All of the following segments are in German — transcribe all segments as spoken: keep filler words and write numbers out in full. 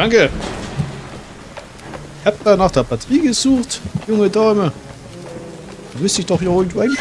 Danke. Ich hab da nach der Batterie gesucht, junge Dame. Da müsste ich doch hier irgendwo ein.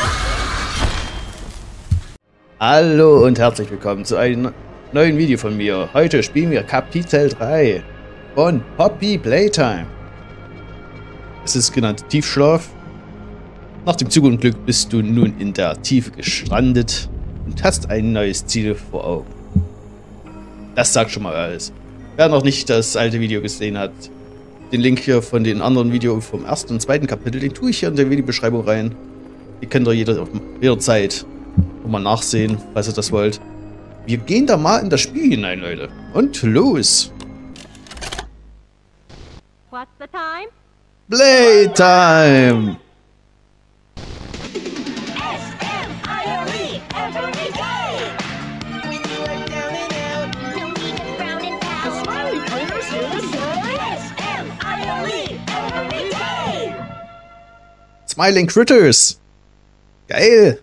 Hallo und herzlich willkommen zu einem neuen Video von mir. Heute spielen wir Kapitel drei von Poppy Playtime. Es ist genannt Tiefschlaf. Nach dem Zugunglück bist du nun in der Tiefe gestrandet und hast ein neues Ziel vor Augen. Das sagt schon mal alles. Wer noch nicht das alte Video gesehen hat, den Link hier von den anderen Videos vom ersten und zweiten Kapitel, den tue ich hier in der Videobeschreibung rein. Die könnt ihr jeder, jederzeit mal nachsehen, falls ihr das wollt. Wir gehen da mal in das Spiel hinein, Leute. Und los! What's the time? Playtime! Smiling Critters! Geil!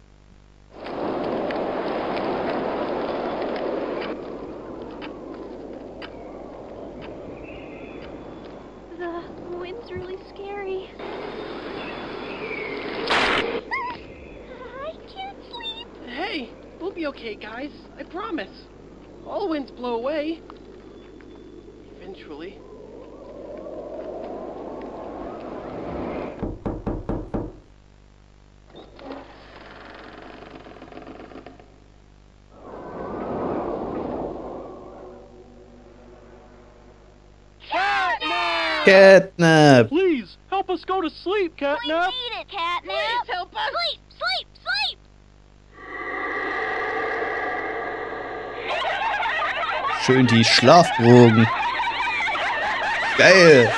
The wind's really scary. I can't sleep. Hey, we'll be okay, guys. I promise. All winds blow away. Eventually. Catnap! Please, help us go to sleep, Catnap. We need it, Catnap. Please help us. Sleep, sleep, sleep. Schön die Schlafdrogen. Geil!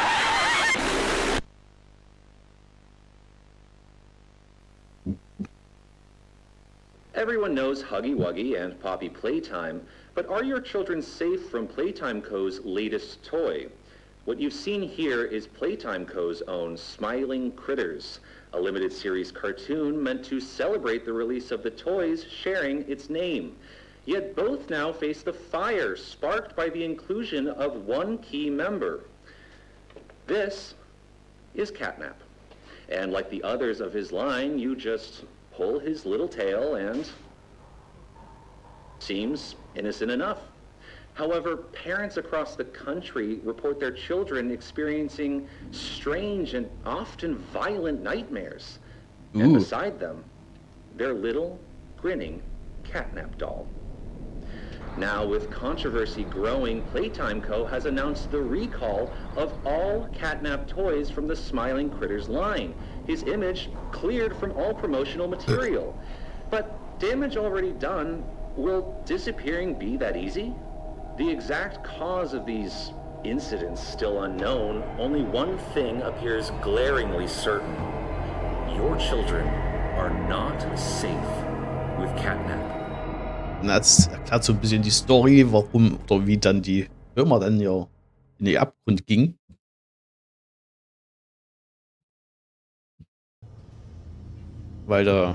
Everyone knows Huggy Wuggy and Poppy Playtime, but are your children safe from Playtime Co.'s latest toy? What you've seen here is Playtime Co.'s own Smiling Critters, a limited series cartoon meant to celebrate the release of the toys sharing its name. Yet both now face the fire sparked by the inclusion of one key member. This is Catnap. And like the others of his line, you just pull his little tail and seems innocent enough. However, parents across the country report their children experiencing strange and often violent nightmares. Ooh. And beside them, their little, grinning Catnap doll. Now, with controversy growing, Playtime Co. has announced the recall of all Catnap toys from the Smiling Critters line. His image cleared from all promotional material. But damage already done, will disappearing be that easy? The exact cause of these incidents still unknown, only one thing appears glaringly certain. Your children are not safe with Catnap. Das erklärt so ein bisschen die Story, warum oder wie dann die Firma dann ja in den Abgrund ging. Weil da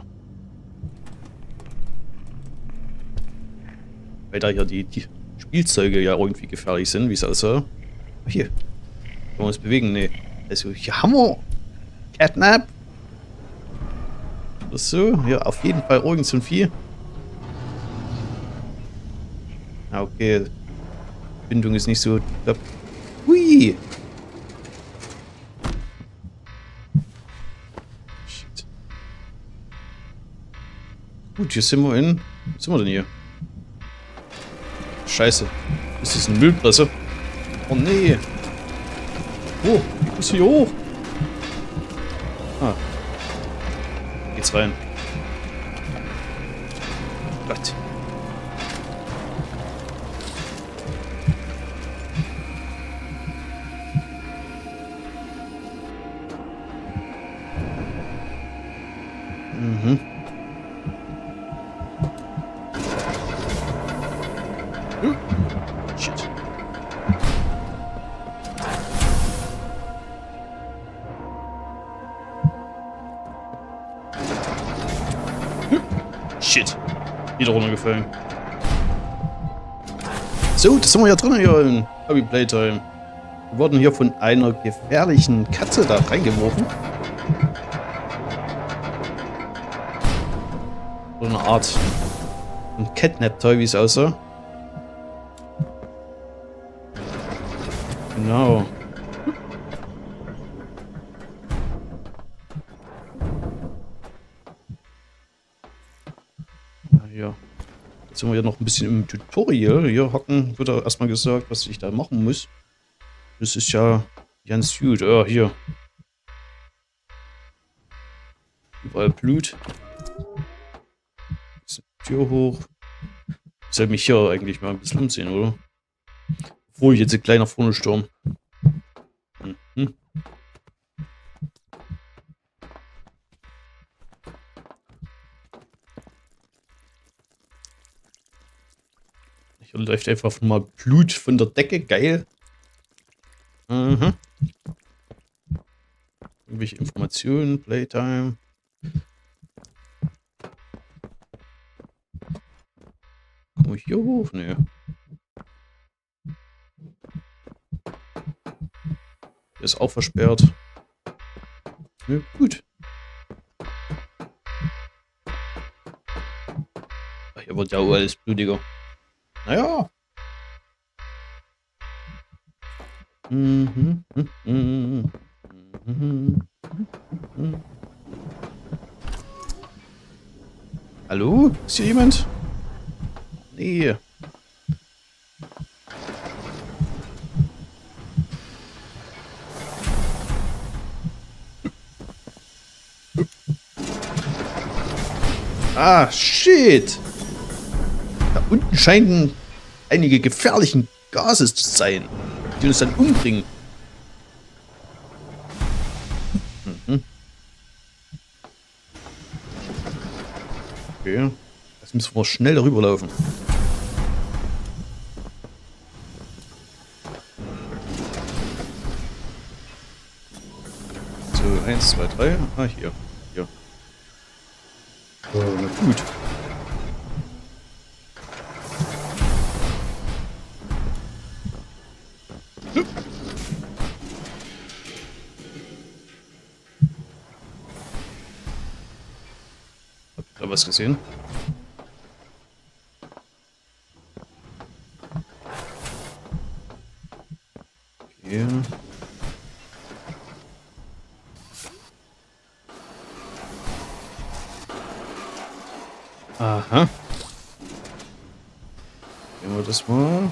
weil da hier die, die Spielzeuge ja irgendwie gefährlich sind, wie es aussah. Hier. Können wir uns bewegen? Nee. Also hier haben wir Catnap. Oder so. Ja, auf jeden Fall irgend so ein Vieh. Ah, okay. Bindung ist nicht so. Hui! Shit. Gut, hier sind wir in. Wo sind wir denn hier? Scheiße. Ist das eine Müllpresse? Oh nee. Oh, ich muss hier hoch. Ah. Geht's rein. Gott. Mhm. Hm. Shit. Hm. Shit. Wieder runtergefallen. So, das sind wir ja drin hier in Poppy Playtime. Wir wurden hier von einer gefährlichen Katze da reingeworfen. So eine Art ein Catnap-Toy, wie es aussah. Genau. Ja, hier. Jetzt sind wir ja noch ein bisschen im Tutorial. Hier hocken, wird erstmal gesagt, was ich da machen muss. Das ist ja ganz gut. Ja, hier. Überall Blut. Tür hoch. Ich soll mich hier eigentlich mal ein bisschen umsehen, oder? Obwohl ich jetzt ein kleiner vorne stürm. Mhm. Hier läuft einfach mal Blut von der Decke. Geil. Mhm. Irgendwelche Informationen. Playtime. Komme ich hier hoch? Nee. Der ist auch versperrt. Ja, gut. Ach, hier wird ja auch alles blutiger. Naja. Mhm, mhm, mhm, mhm, mhm. Hallo? Ist hier jemand? Nee. Ah, shit. Da unten scheinen einige gefährlichen Gases zu sein, die uns dann umbringen. Mhm. Okay. Jetzt müssen wir schnell darüber laufen. So, eins, zwei, drei. Ah, hier. Hier. Oh, na gut. Hab ich da was gesehen? Okay. Aha. Nehmen wir das mal.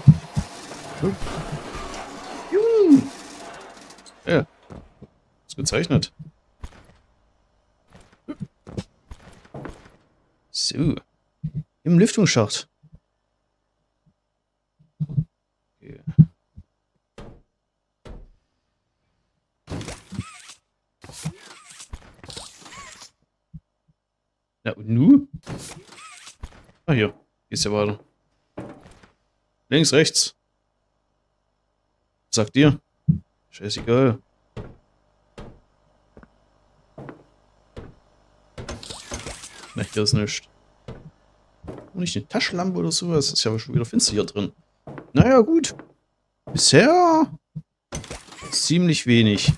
Juhu. Ja. Ist gezeichnet. So. Im Lüftungsschacht. Okay. Na und nu? Ah, hier. Geht's ja weiter. Links, rechts. Was sagt ihr? Scheißegal. Na, hier ist nichts. Und nicht eine Taschenlampe oder sowas. Ist ja schon wieder finster hier drin. Naja, gut. Bisher ziemlich wenig.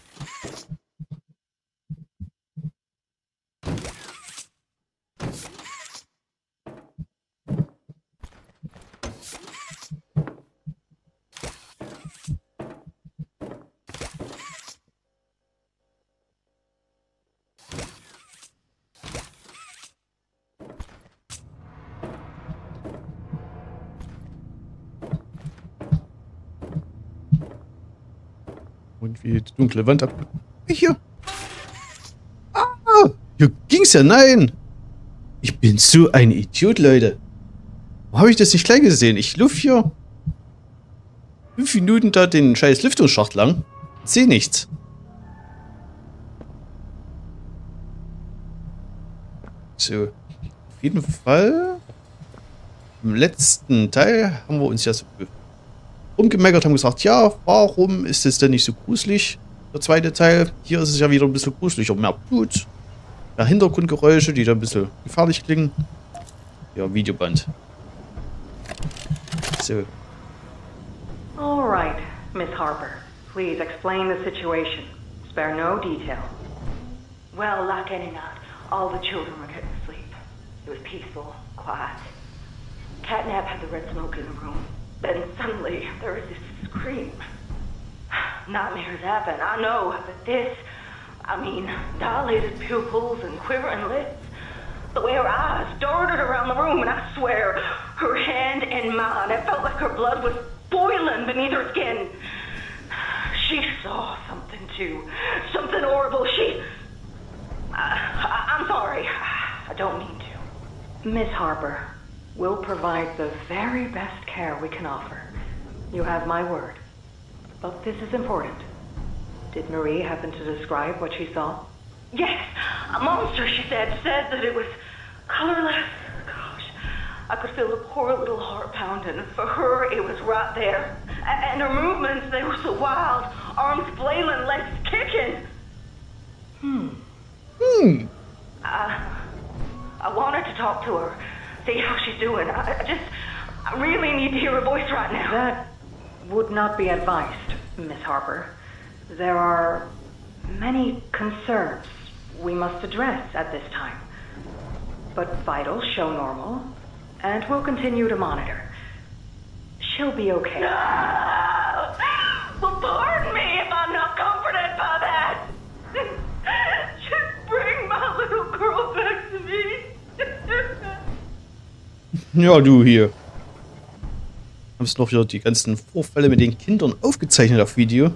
Und wie die dunkle Wand ab. Hier. Ah, hier ging's ja. Nein. Ich bin so ein Idiot, Leute. Wo habe ich das nicht gleich gesehen? Ich luft hier fünf Minuten da den scheiß Lüftungsschacht lang. Sehe nichts. So. Auf jeden Fall. Im letzten Teil haben wir uns ja so rumgemeckert, haben gesagt, ja, warum ist es denn nicht so gruselig? Der zweite Teil, hier ist es ja wieder ein bisschen gruseliger, mehr Blut, mehr Hintergrundgeräusche, die da ein bisschen gefährlich klingen. Ja, Videoband. So. All right, Miss Harper. Please explain the situation. Spare no detail. Well, like any night, all the children were getting to sleep. It was peaceful, quiet. Catnap had the red smoke in the room. Then suddenly, there was this scream. Nightmares happen, I know, but this... I mean, dilated pupils and quivering lips. The way her eyes darted around the room, and I swear, her hand in mine, it felt like her blood was boiling beneath her skin. She saw something, too. Something horrible. She... Uh, I, I'm sorry. I don't mean to. Miss Harper, we'll provide the very best care we can offer. You have my word. But this is important. Did Marie happen to describe what she saw? Yes, a monster, she said, said that it was colorless. Gosh, I could feel the poor little heart pounding. For her, it was right there. A- and her movements, they were so wild. Arms flailing, legs kicking. Hmm. Hmm. I, I wanted to talk to her, see how she's doing. I, I just, I really need to hear her voice right now. That would not be advised, Miss Harper. There are many concerns we must address at this time. But vitals show normal, and we'll continue to monitor. She'll be okay. No! Well, pardon me if I'm not comforted by that. Just bring my little girl back to me. Ja, du hier. Haben es noch wieder die ganzen Vorfälle mit den Kindern aufgezeichnet auf Video.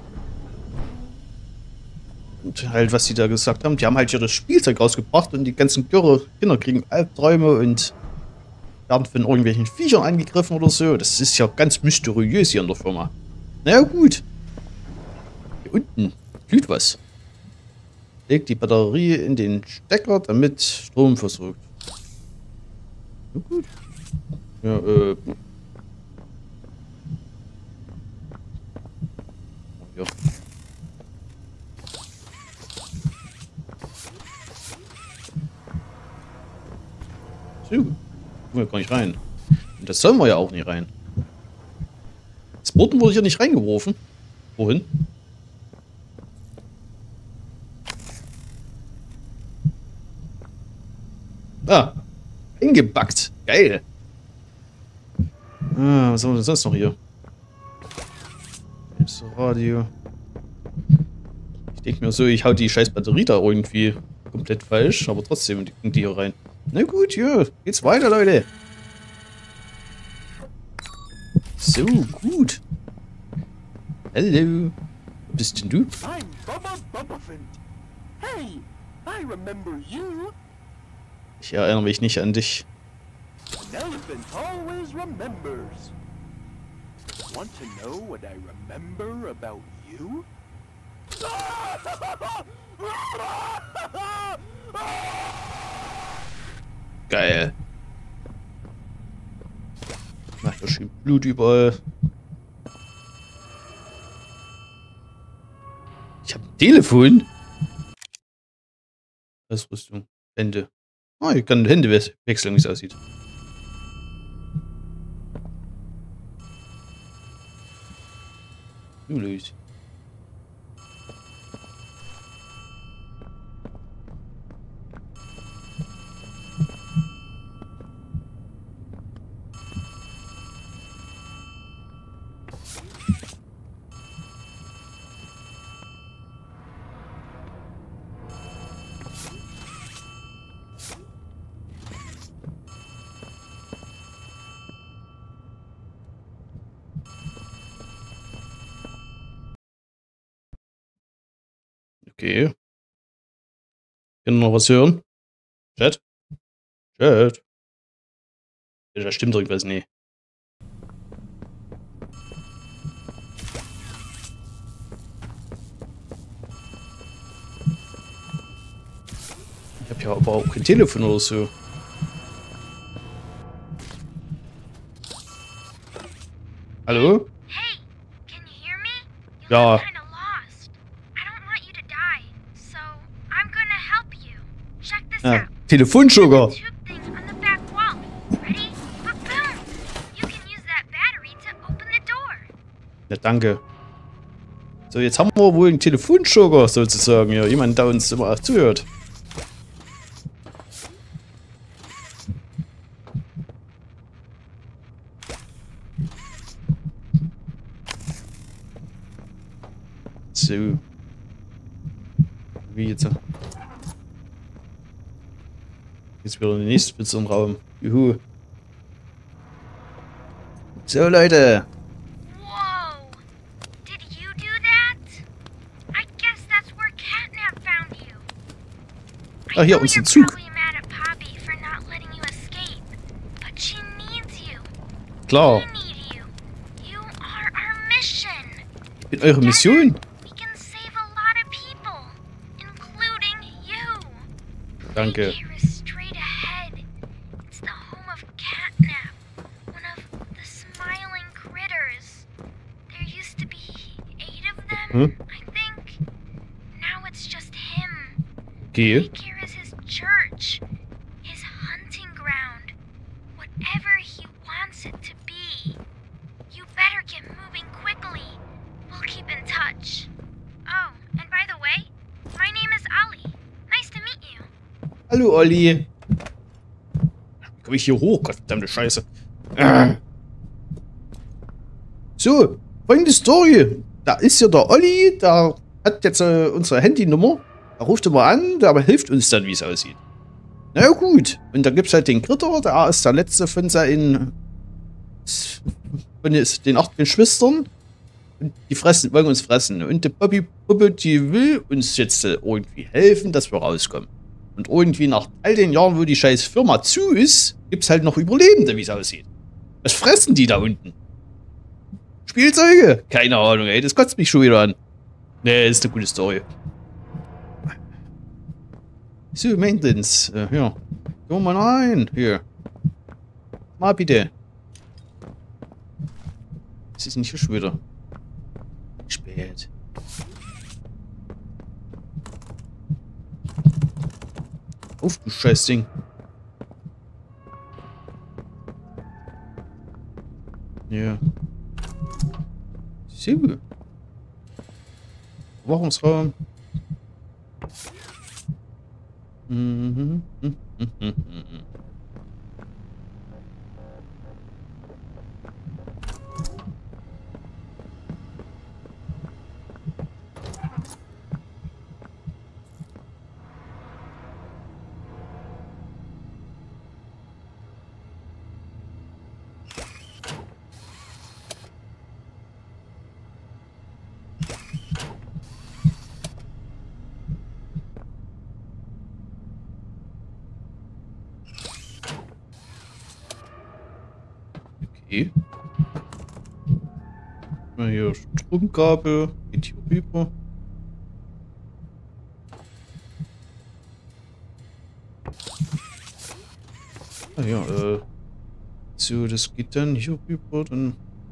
Und halt, was sie da gesagt haben, die haben halt ihre Spielzeug rausgebracht und die ganzen Girre, Kinder kriegen Albträume und werden von irgendwelchen Viechern angegriffen oder so. Das ist ja ganz mysteriös hier in der Firma. Naja, gut. Hier unten glüht was. Legt die Batterie in den Stecker, damit Strom versorgt. Na gut. Ja, äh. Ja. So. Kommen wir gar nicht rein. Und das sollen wir ja auch nicht rein. Das Boden wurde hier nicht reingeworfen. Wohin? Ah. Eingebackt. Geil. Ah, was haben wir denn sonst noch hier? Das Radio. Ich denke mir so, ich hau die scheiß Batterie da irgendwie komplett falsch, aber trotzdem die, die hier rein. Na gut, ja, geht's weiter, Leute. So, gut. Hallo. Wo bist denn du? I'm Bubba Bubbaphant. Hey, I remember you. Ich erinnere mich nicht an dich. An elephant always remembers. Want to know what I remember about you? Geil. Ach, da schön Blut überall. Ich habe ein Telefon. Ausrüstung. Hände. Ah, ich kann Hände wechseln, wie es aussieht. Los. Okay. Können wir noch was hören? Chat? Chat? Da stimmt irgendwas, nee. Ich hab ja aber auch kein Telefon oder so. Hallo? Hey, can you hear me? You Ja. look kinda lost. I don't want you to die, so I'm gonna help you. Check this Ah, out. Telefonsugar. Tube thing on the back wall. Ready? Boom! You can use that battery to open the door. Ja, danke. So, jetzt haben wir wohl einen Telefonjoker sozusagen. Ja, jemand, der uns immer auch zuhört. So. Wie jetzt? Jetzt wieder der nächste Spitze im Raum. Juhu. So, Leute. Whoa! Did you do that? I guess that's where Catnap found you. Ah, hier, I know unser you're Zug. probably mad at Poppy for not letting you escape, but she needs you. Klar. We need you. You are our mission. In eure Mission? We can save a lot of people, including you. Danke. Here is straight ahead. It's the home of Catnap, one of the smiling critters. There used to be eight of them, Hm? I think. Now it's just him. Okay. Here is his church, his hunting ground, whatever he wants it to be. You better get moving quickly. We'll keep in touch. Oh, and by the way, my name is Ali. Nice to meet you. Hallo, Olli. Wie komme ich hier hoch? Gottverdammte Scheiße. Ah. So, folgende Story. Da ist ja der Olli, der hat jetzt äh, unsere Handynummer. Er ruft immer an, der hilft uns dann, wie es aussieht. Na gut. Und da gibt es halt den Kritter, der ist der letzte von seinen von den acht Geschwistern. Und die fressen, wollen uns fressen. Und die Bobby Puppe, die will uns jetzt äh, irgendwie helfen, dass wir rauskommen. Und irgendwie nach all den Jahren, wo die scheiß Firma zu ist, gibt es halt noch Überlebende, wie es aussieht. Was fressen die da unten? Spielzeuge? Keine Ahnung, ey. Das kotzt mich schon wieder an. Nee, ist eine gute Story. So, Maintenance. Äh, ja. Komm mal rein. Hier. Mal bitte. Was ist denn hier schon wieder? Spät. Auf, du Scheißding. Ja. So. Überwachungsraum. Mhm. Mhm. Mhm. Mhm. Okay. Mal hier Stromkabel, geht hier rüber. Ah ja, äh. So, das geht dann hier rüber, dann.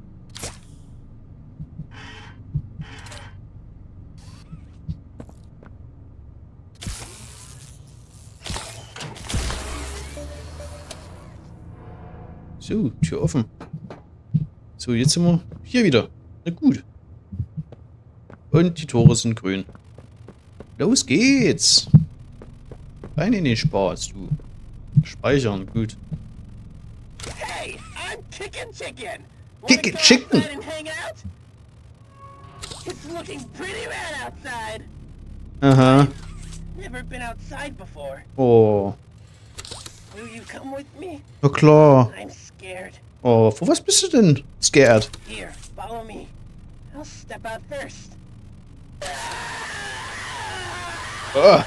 So, Tür offen. So, jetzt sind wir hier wieder. Na gut. Und die Tore sind grün. Los geht's. Rein in den Spaß, du. Speichern, gut. Hey, I'm Chicken Chicken. Chicken Chicken. And hang out? It's looking pretty bad outside. Aha. Never been outside before. Oh. Will you come with me? Na klar. I'm scared. Oh, vor was bist du denn scared? Here, follow me. I'll step out first. Ah.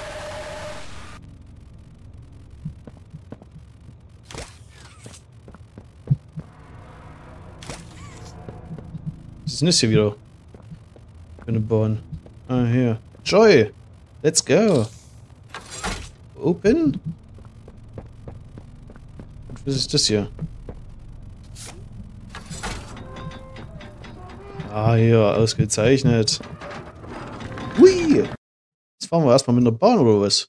Was ist denn das hier wieder? Für eine Bahn. Ah, hier. Joy! Let's go! Open? Und was ist das hier? Ah, hier, ausgezeichnet. Hui! Jetzt fahren wir erstmal mit der Bahn oder was?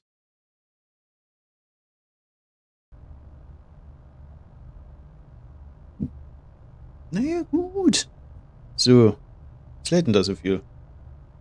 Naja, gut. So. Was lädt denn da so viel?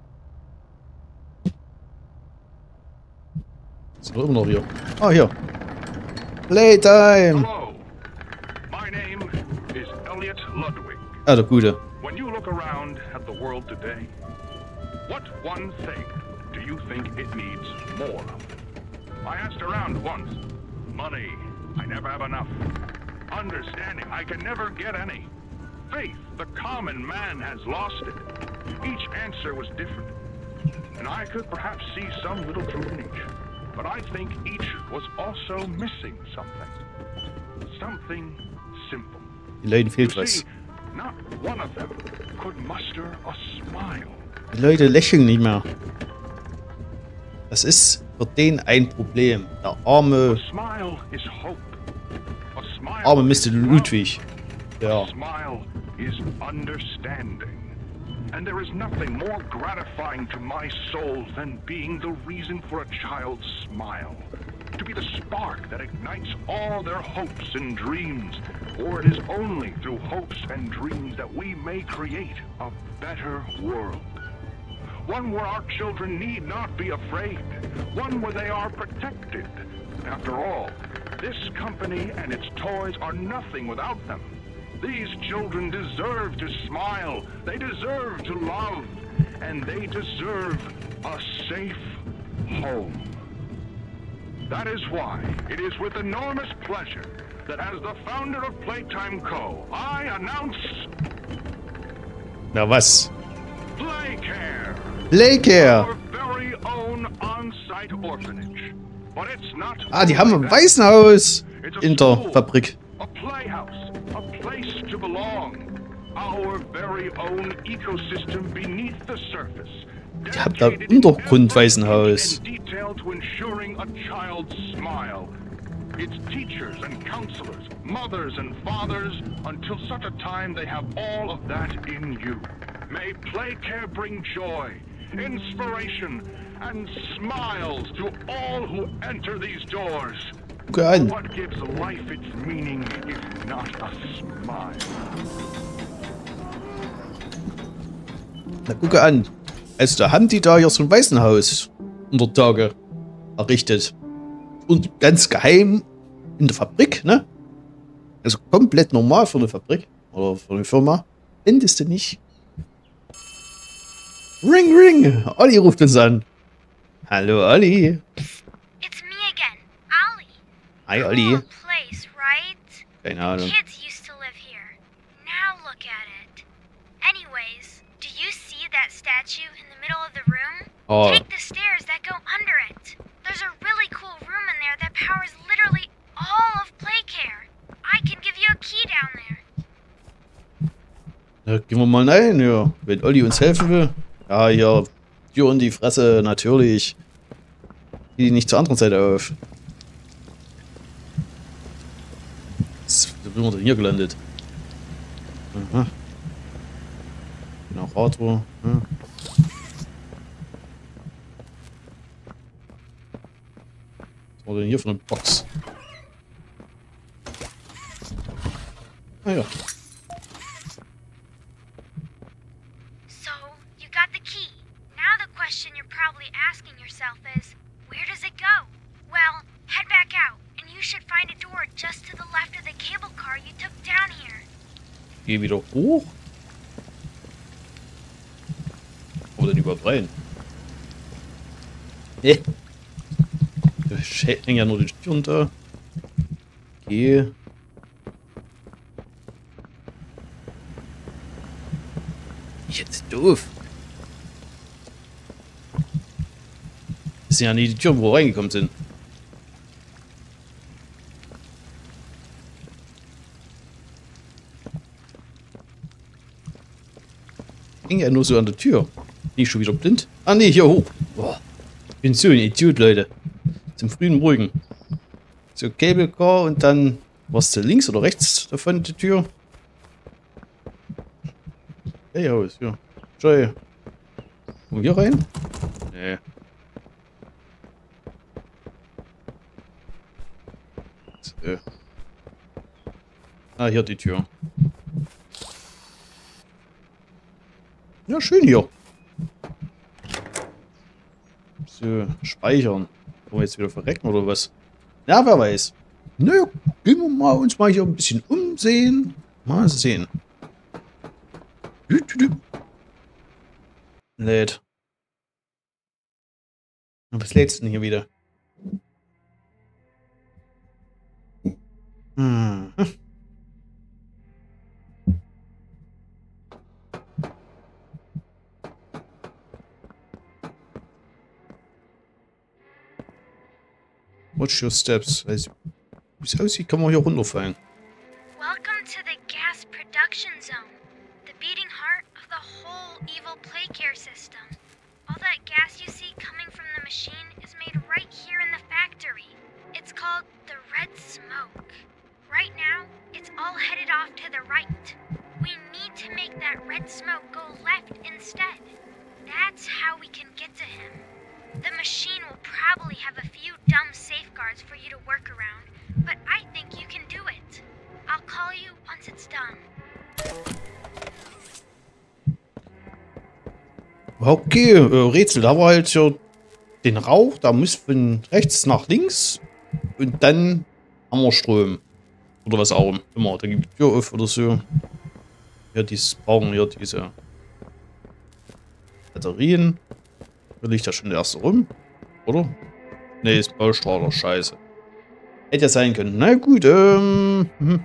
Sind wir immer noch hier. Ah, hier. Playtime! Hello. My name is Elliot Ludwig. Ah, der Gute. When you look around at the world today, what one thing do you think it needs more of? I asked around once. Money. I never have enough. Understanding. I can never get any. Faith. The common man has lost it. Each answer was different. And I could perhaps see some little truth in each. But I think each was also missing something. Something simple. Den Leuten fehlt You was. see, not one of them could muster a smile. Die Leute lächeln nicht mehr. Das ist für den ein Problem. Der arme, A smile is hope. A smile arme is Mister love. Ludwig. Ja. A smile is understanding. And there is nothing more gratifying to my soul than being the reason for a child's smile. To be the spark that ignites all their hopes and dreams. For it is only through hopes and dreams that we may create a better world. One where our children need not be afraid. One where they are protected. After all, this company and its toys are nothing without them. These children deserve to smile. They deserve to love. And they deserve a safe home. That is why it is with enormous pleasure that as the founder of Playtime Co., I announce Na was? Playcare. Playcare! Our very own on-site orphanage. But it's not Ah, die haben only ein that. Waisenhaus It's a in der school, Fabrik. a playhouse, a place to belong. Our very own ecosystem beneath the surface. Die haben da Dedicated in Untergrundwaisenhaus. every inch and detail to ensuring a child's smile. Its teachers and counselors, mothers and fathers, until such a time they have all of that in you. May Playcare bring joy, inspiration, and smiles to all who enter these doors. Guck an. What gives life its meaning if not a smile? Na, gucke an. Also, da haben die da hier so ein Waisenhaus unter Tage errichtet. Und ganz geheim in der Fabrik, ne? Also komplett normal für eine Fabrik. Oder für eine Firma. Findest du nicht? Ring, ring! Olli ruft uns an. Hallo, Olli. It's me again, Ollie. Hi, Olli. Cool place, right? Keine Ahnung. Kids used to live here. Now look at it. Anyways, do you see that statue in the middle of the room? Oh, Take the stairs that go under it. There's a really cool room in there that powers literally all of Playcare. I can give you a key down there. da gehen wir mal rein, ja. Wenn Olli uns helfen will. Ja, hier. Tür in die Fresse, natürlich. Geh die nicht zur anderen Seite auf. Was sind wir denn hier gelandet? Aha. Genau, Radro. Ja. Was war denn hier für eine Box? Ah ja. So, you got the key. Now the question you're probably asking yourself is, where does it go? Well, head back out, and you should find a door just to the left of the cable car you took down here. Geh wieder hoch. Wo denn überhaupt rein? Ne. Ich häng ja nur die Tür unter. Geh. Jetzt doof. Das sind ja nie die Türen, wo wir reingekommen sind. Hing ja nur so an der Tür. Bin ich schon wieder blind? Ah ne, hier hoch. Boah. Ich bin so ein Idiot, Leute. Zum frühen Morgen. So, Cable Car und dann. Was du links oder rechts davon die Tür? Hey, Haus, ja. Schau. Kommen wir hier rein? Nee. So. Ah, hier die Tür. Ja, schön hier. So, speichern. Wollen wir jetzt wieder verrecken oder was? Ja, wer weiß. Nö, gehen wir mal uns mal hier ein bisschen umsehen. Mal sehen. Lädt. Was lädst du denn hier wieder? Hm. Watch your steps. Also, wie es aussieht, kann man hier runterfallen. Welcome to the gas production zone, the beating heart of the whole evil play care system. All that gas you see coming from the machine is made right here in the factory. It's called the red smoke. Right now, it's all headed off to the right. We need to make that red smoke go left instead. That's how we can get to him. The machine will probably have a few dumb safeguards for you to work around, but I think you can do it. I'll call you once it's done. Okay, äh, Rätsel. Da war halt so den Rauch, da muss von rechts nach links und dann haben wir Strom. Oder was auch immer. Da gibt die Tür auf oder so. Ja, dieses brauchen hier diese Batterien. Da liegt ja schon der erste rum. Oder? Ne, ist Baustrahler. Scheiße. Hätte ja sein können. Na gut, ähm.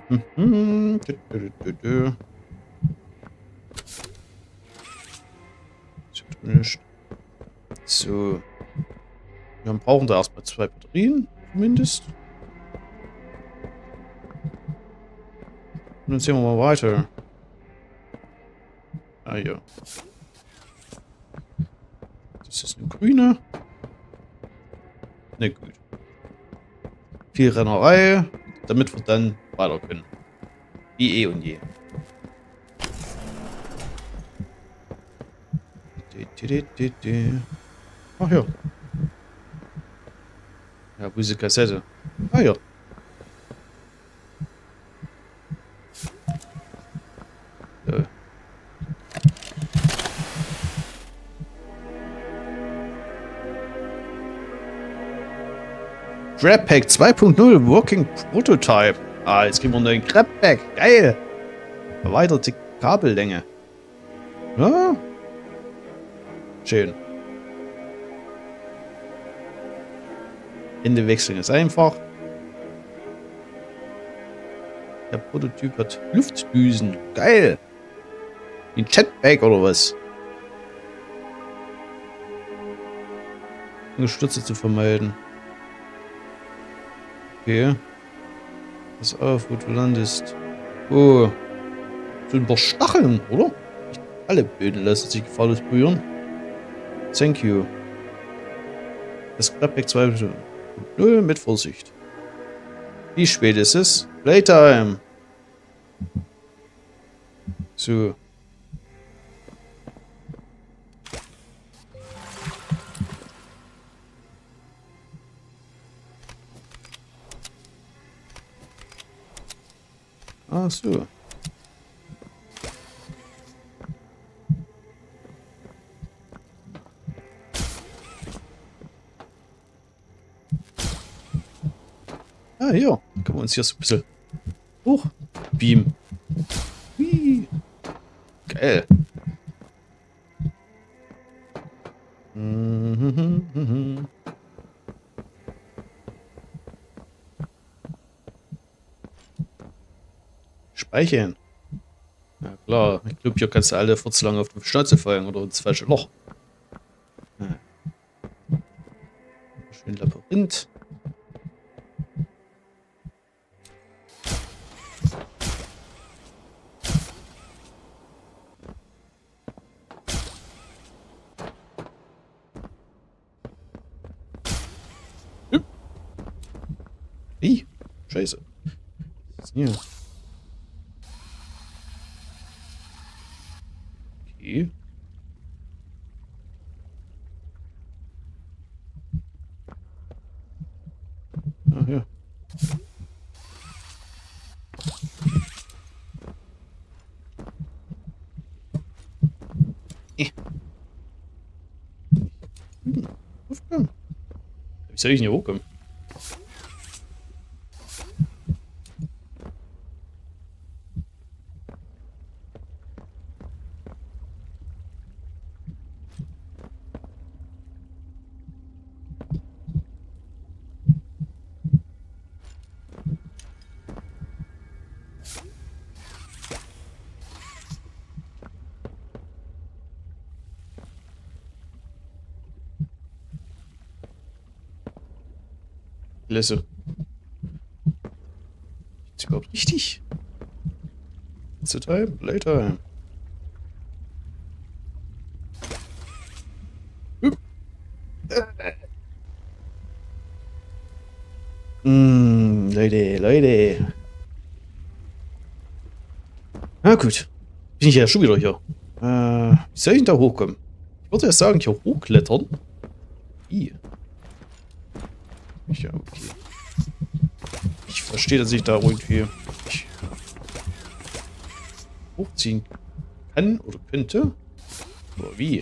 So. Wir brauchen da erstmal zwei Batterien, zumindest. Und dann sehen wir mal weiter. Ah ja. Das ist eine grüne. Na gut. Viel Rennerei, damit wir dann weiter können. Wie eh und je. Ach ja. Ja, wo ist die Kassette? Ah ja. So. Grab Pack zwei Punkt null Working Prototype. Ah, jetzt kriegen wir einen neuen Grab Pack. Geil. Erweiterte Kabellänge. Ja. Schön. Ende wechseln ist einfach. Der Prototyp hat Luftdüsen. Geil. Ein Jetpack oder was? Um Stürze zu vermeiden. Okay. Pass auf, wo du landest. Oh. So ein paar Stacheln, oder? Nicht alle Böden lassen sich gefahrlos berühren. Thank you. Das Grabpack zwei Punkt null mit Vorsicht. Wie spät ist es? Playtime. So. Ach so. Ah, ja. Können wir uns hier so ein bisschen hoch beamen. Hui. Geil. Mhm. Speichern. Ja klar, ich glaube, hier kannst du alle vierzig lang auf die Schnauze fallen oder ins falsche Loch. Ja. Schön Labyrinth. Ih, scheiße. Was ist denn hier? Okay. Ah, ja. Eh. Hm, Aufgaben. Hab Wie soll ich denn hier hochkommen? Lässe. Ist überhaupt richtig? It's the time, playtime. Hm, Leute, Leute. Na gut. Bin ich ja schon wieder hier. Äh, wie soll ich denn da hochkommen? Ich würde ja sagen, hier hochklettern. Wie? Ja, okay. Ich verstehe, dass ich da irgendwie ich hochziehen kann oder könnte. Aber wie?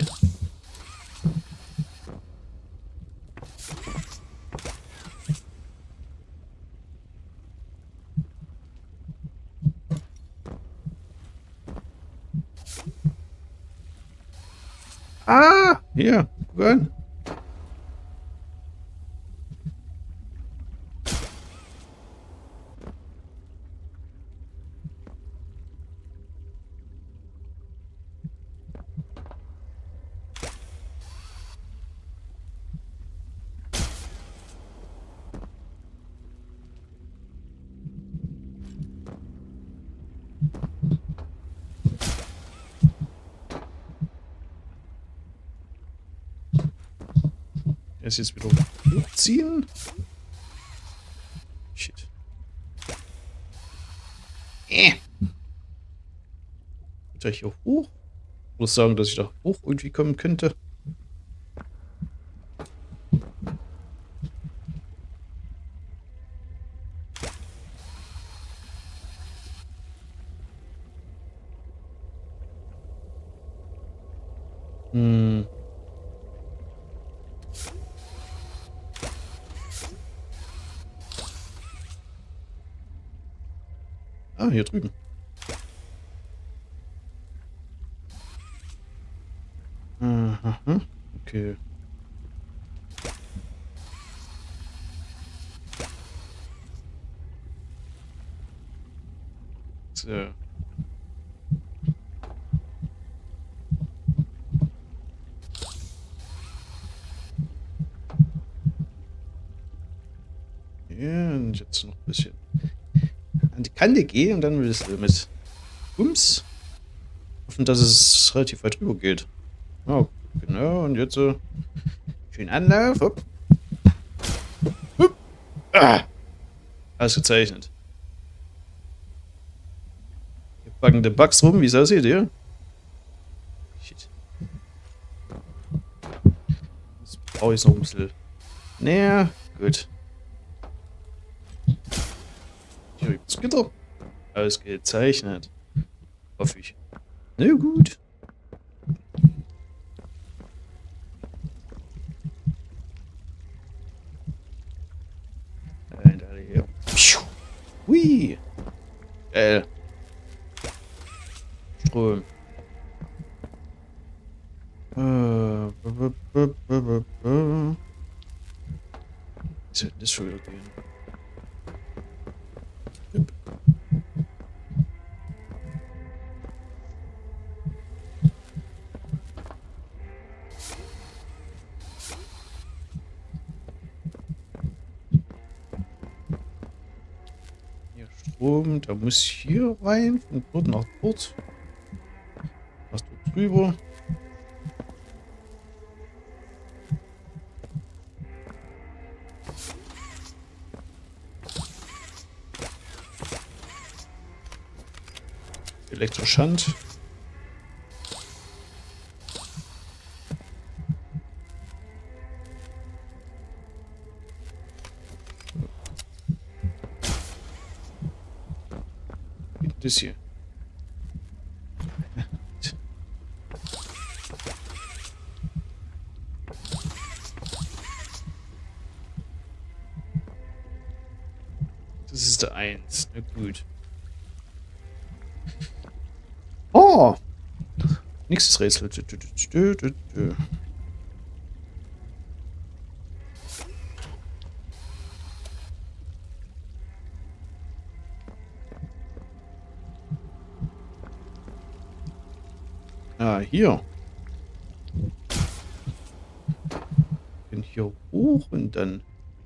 Ah! Hier, guck an. Erst jetzt wieder hochziehen. Shit. Äh. Soll ich hier hoch? Ich muss sagen, dass ich da hoch irgendwie kommen könnte. Hm. Ah, hier drüben. Aha, okay. So. Ja, und jetzt noch ein bisschen an die Kante gehen und dann mit, mit Bums hoffen, dass es relativ weit rüber geht. Oh, genau, und jetzt so schön Anlauf. Hopp. Hopp. Ah. Ausgezeichnet. Hier backen die Bugs rum, wie es aussieht, ja? Shit. Das brauche ich noch ein bisschen näher. Gut. Hier gibt's Gitter. Ausgezeichnet. Hoffe ich. Na gut. Und alle hier. Hui. Geil. Strom. Äh, Wie soll das schon wieder gehen? Strom, der muss hier rein, von dort nach dort. Was dort drüber. Elektroschand. Das hier. Das ist der eins. Na gut. Oh! Nächstes Rätsel. Ah, hier. Ich bin hier hoch und dann.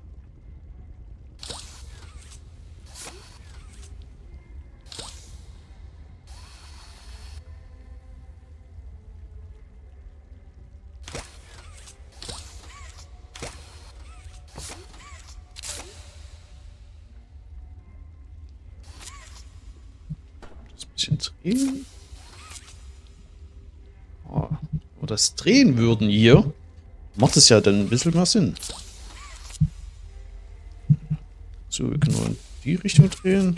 Das bisschen drehen. Oh, wenn wir das drehen würden hier, macht es ja dann ein bisschen mehr Sinn. So, wir können nur in die Richtung drehen.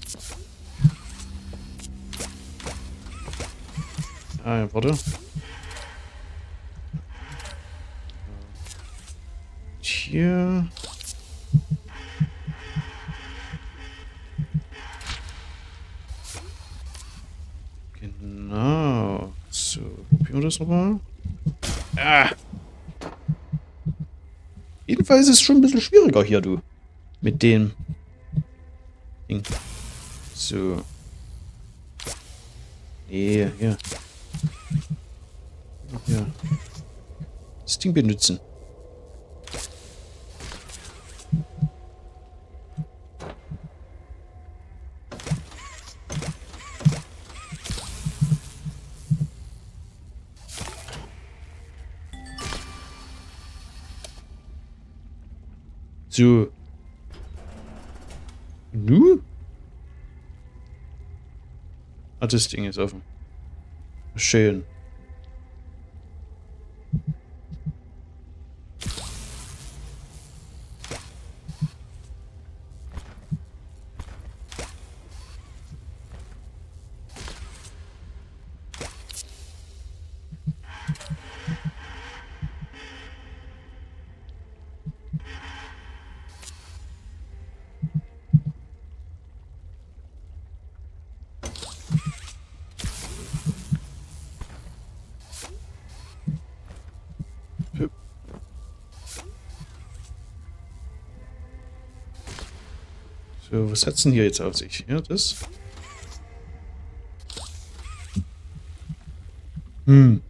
Ah, ja, warte. Hier. Genau. So, probieren wir das nochmal. Ah. Jedenfalls ist es schon ein bisschen schwieriger hier, du. Mit dem Ding. So. Nee, hier. Hier. Das Ding benutzen. So. Nu? Ah, das Ding ist offen. Schön. So, was hat's denn hier jetzt auf sich? Ja, das. Hm.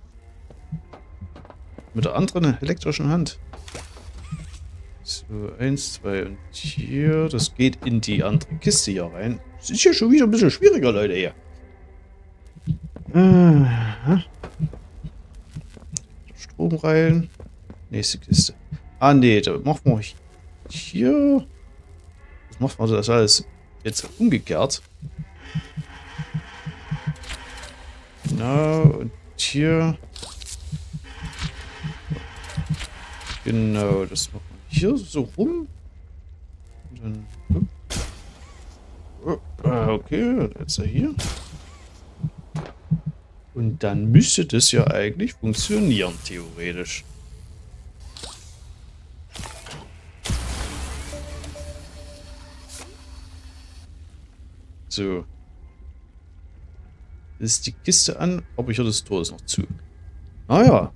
Mit der anderen elektrischen Hand. So, eins, zwei und hier. Das geht in die andere Kiste hier rein. Das ist ja schon wieder ein bisschen schwieriger, Leute, hier. Äh, Strom rein. Nächste Kiste. Ah, nee, da machen wir hier. Machen wir das alles jetzt umgekehrt. Genau, und hier. Genau, das machen wir hier so rum. Und dann. Oh, okay, jetzt hier. Und dann müsste das ja eigentlich funktionieren, theoretisch. So. Das ist die Kiste an, aber hier das Tor ist noch zu. Ah ja.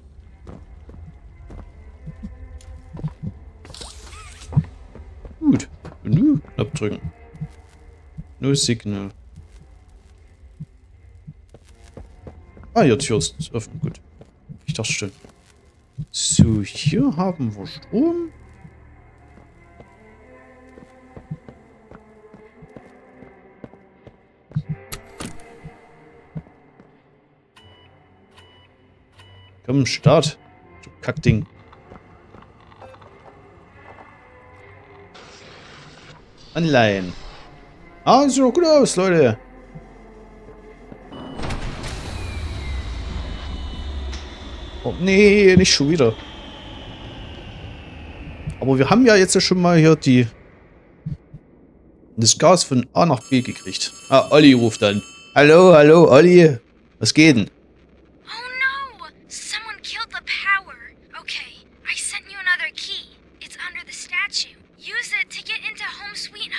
Gut. Nu, Knopf drücken. No Signal. Ah, ja, Tür ist offen. Gut. Ich dachte schon. So, hier haben wir Strom. Komm, Start. Du Kackding. Anleihen. Ah, sieht doch gut aus, Leute. Oh, nee, nicht schon wieder. Aber wir haben ja jetzt schon mal hier die das Gas von A nach B gekriegt. Ah, Olli ruft dann. Hallo, hallo, Olli. Was geht denn? Oh no! Someone killed the power. Okay, I sent you another key. It's under the statue. Use it to get into Home Sweet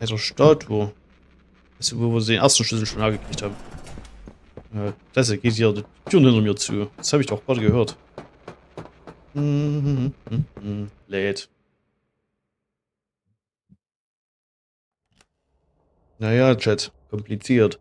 Eine Statue. Das ist, wo wir den ersten Schlüssel schon angekriegt haben. Äh, das geht hier die Tür hinter mir zu. Das habe ich doch gerade gehört. Mhm, mhm, mhm. Lädt. Naja, Chat. Kompliziert.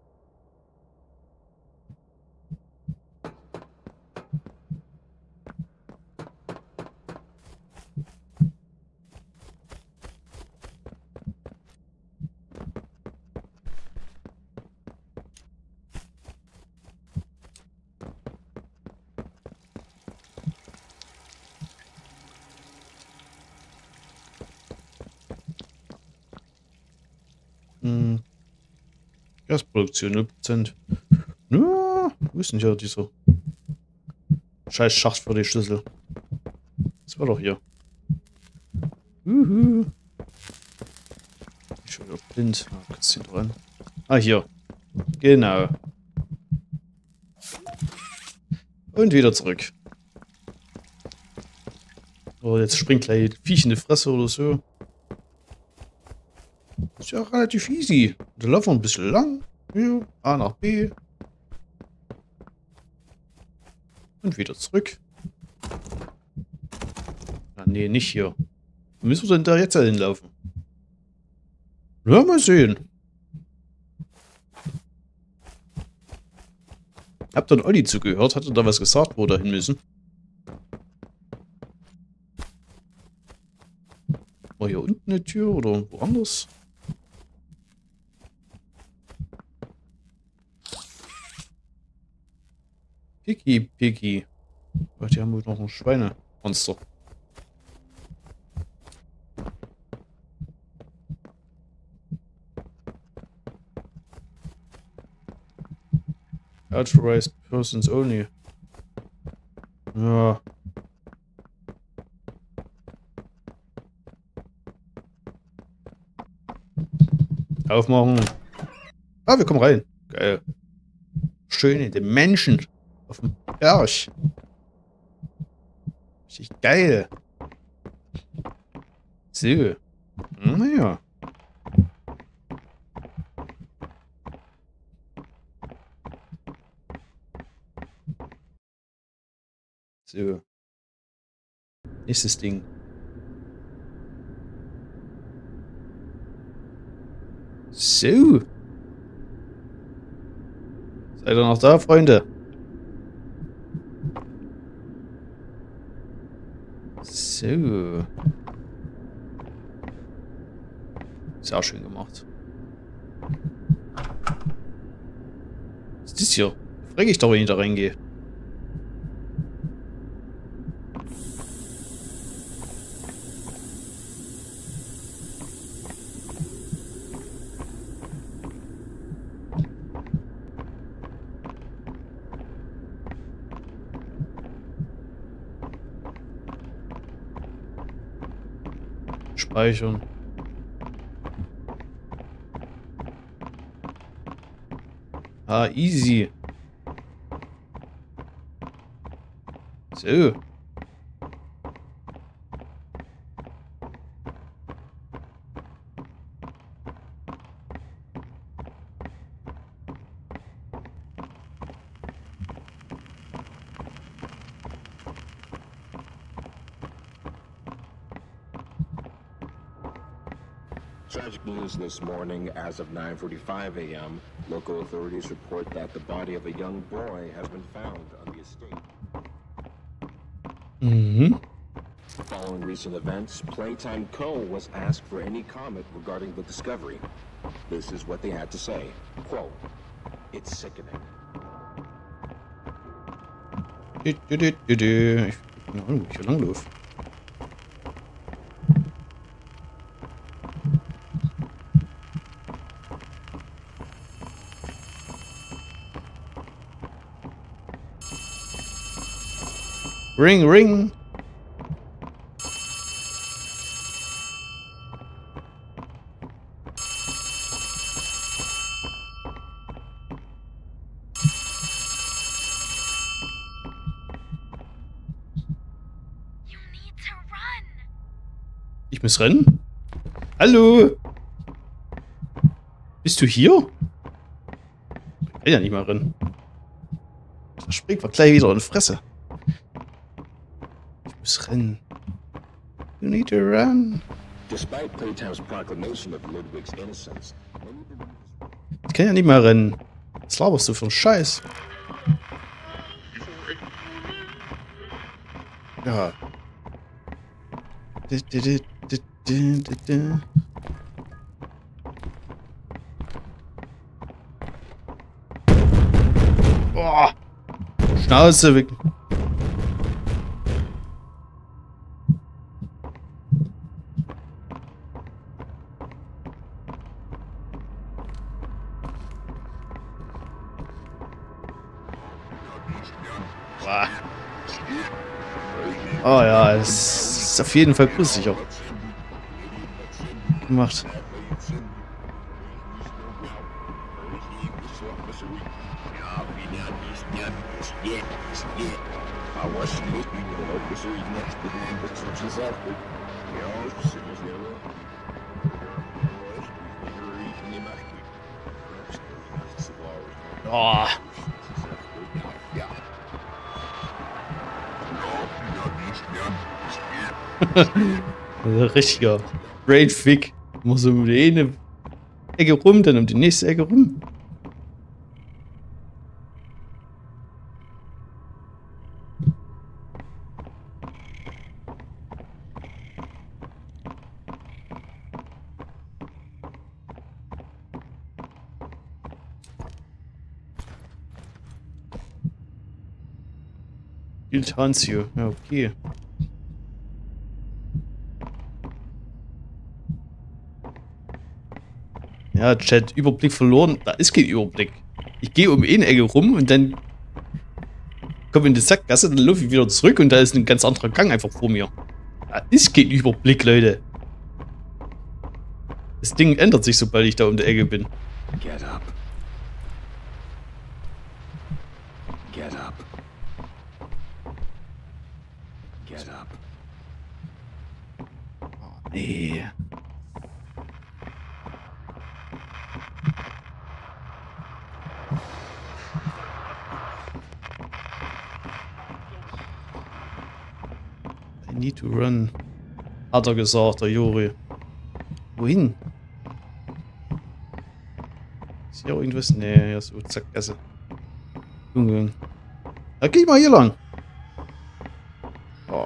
Hm. Gasproduktion null Prozent. Ja, wo ist denn hier dieser scheiß Schacht für die Schlüssel? Das war doch hier. Uhu. Ich schon wieder blind. Ah, kurz hier dran. Ah, hier. Genau. Und wieder zurück. Oh, jetzt springt gleich ein Viech in die Fresse oder so. Ist ja relativ easy. Da laufen wir ein bisschen lang. Ja, A nach B. Und wieder zurück. Ah, nee, nicht hier. Wo müssen wir denn da jetzt hinlaufen? Ja, mal sehen. Habt ihr Olli zugehört? Hat er da was gesagt, wo wir da hin müssen? War hier unten eine Tür oder woanders? Picky, Picky. Oh, die haben wohl noch ein Schweinemonster. Authorized persons only. Ja. Aufmachen. Ah, wir kommen rein. Geil. Schön in den Menschen. Auf dem Berg. Richtig geil. So. Naja. So. Nächstes Ding. So. Seid ihr noch da, Freunde? So. Sehr schön gemacht. Was ist das hier? Frag ich doch, wenn ich da reingehe. Speichern. Ah, easy. So. Tragic news this morning. As of nine forty-five a m, local authorities report that the body of a young boy has been found on the estate. Mhm. Following recent events, Playtime Co. was asked for any comment regarding the discovery. This is what they had to say. Quote, "It's sickening." Du, du, du, du, du. Ich keine Ahnung, wo ich hier langlaufe. Ring, ring. You need to run. Ich muss rennen? Hallo? du hier? Ich kann ja nicht mal rennen. Da springt man gleich wieder in die Fresse. Ich muss rennen. You need to run. Despite Playtime's proclamation of Ludwig's innocence, Ich kann ja nicht mal rennen. Was laberst du für einen Scheiß? Ja. Oh. Schnauze weg. Oh ja, es ist auf jeden Fall gruselig auch gemacht. Oh. Richtiger Brainfick. Muss um die eine Ecke rum, dann um die nächste Ecke rum. Gilt Hansio. Ja, okay. Ja, Chat, Überblick verloren. Da ist kein Überblick. Ich gehe um eine Ecke rum und dann komme in die Sackgasse, dann laufe ich wieder zurück und da ist ein ganz anderer Gang einfach vor mir. Da ist kein Überblick, Leute. Das Ding ändert sich, sobald ich da um die Ecke bin. Get up. Get up. Get up. Oh, nee. I need to run. Hat er gesagt, der Juri. Wohin? Ist hier irgendwas? Nee, hier ist so Sackgasse. Junge. Da geh ich mal hier lang. Oh.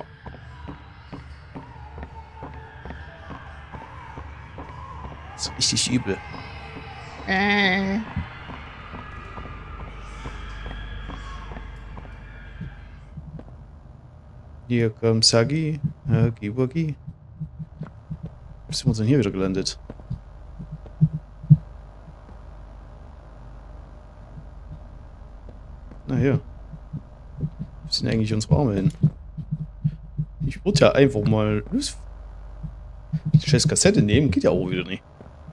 Das ist richtig übel. Äh. Hier kommt Sagi. Huggy Wuggy. Wie sind wir denn hier wieder gelandet? Na hier. Wo sind eigentlich unsere Arme hin? Ich würde ja einfach mal los. Die scheiß Kassette nehmen, geht ja auch wieder nicht.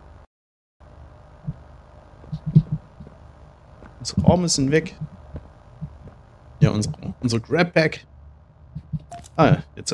Unsere Arme sind weg. Ja, unser, unser Grab-Pack. Ah, jetzt.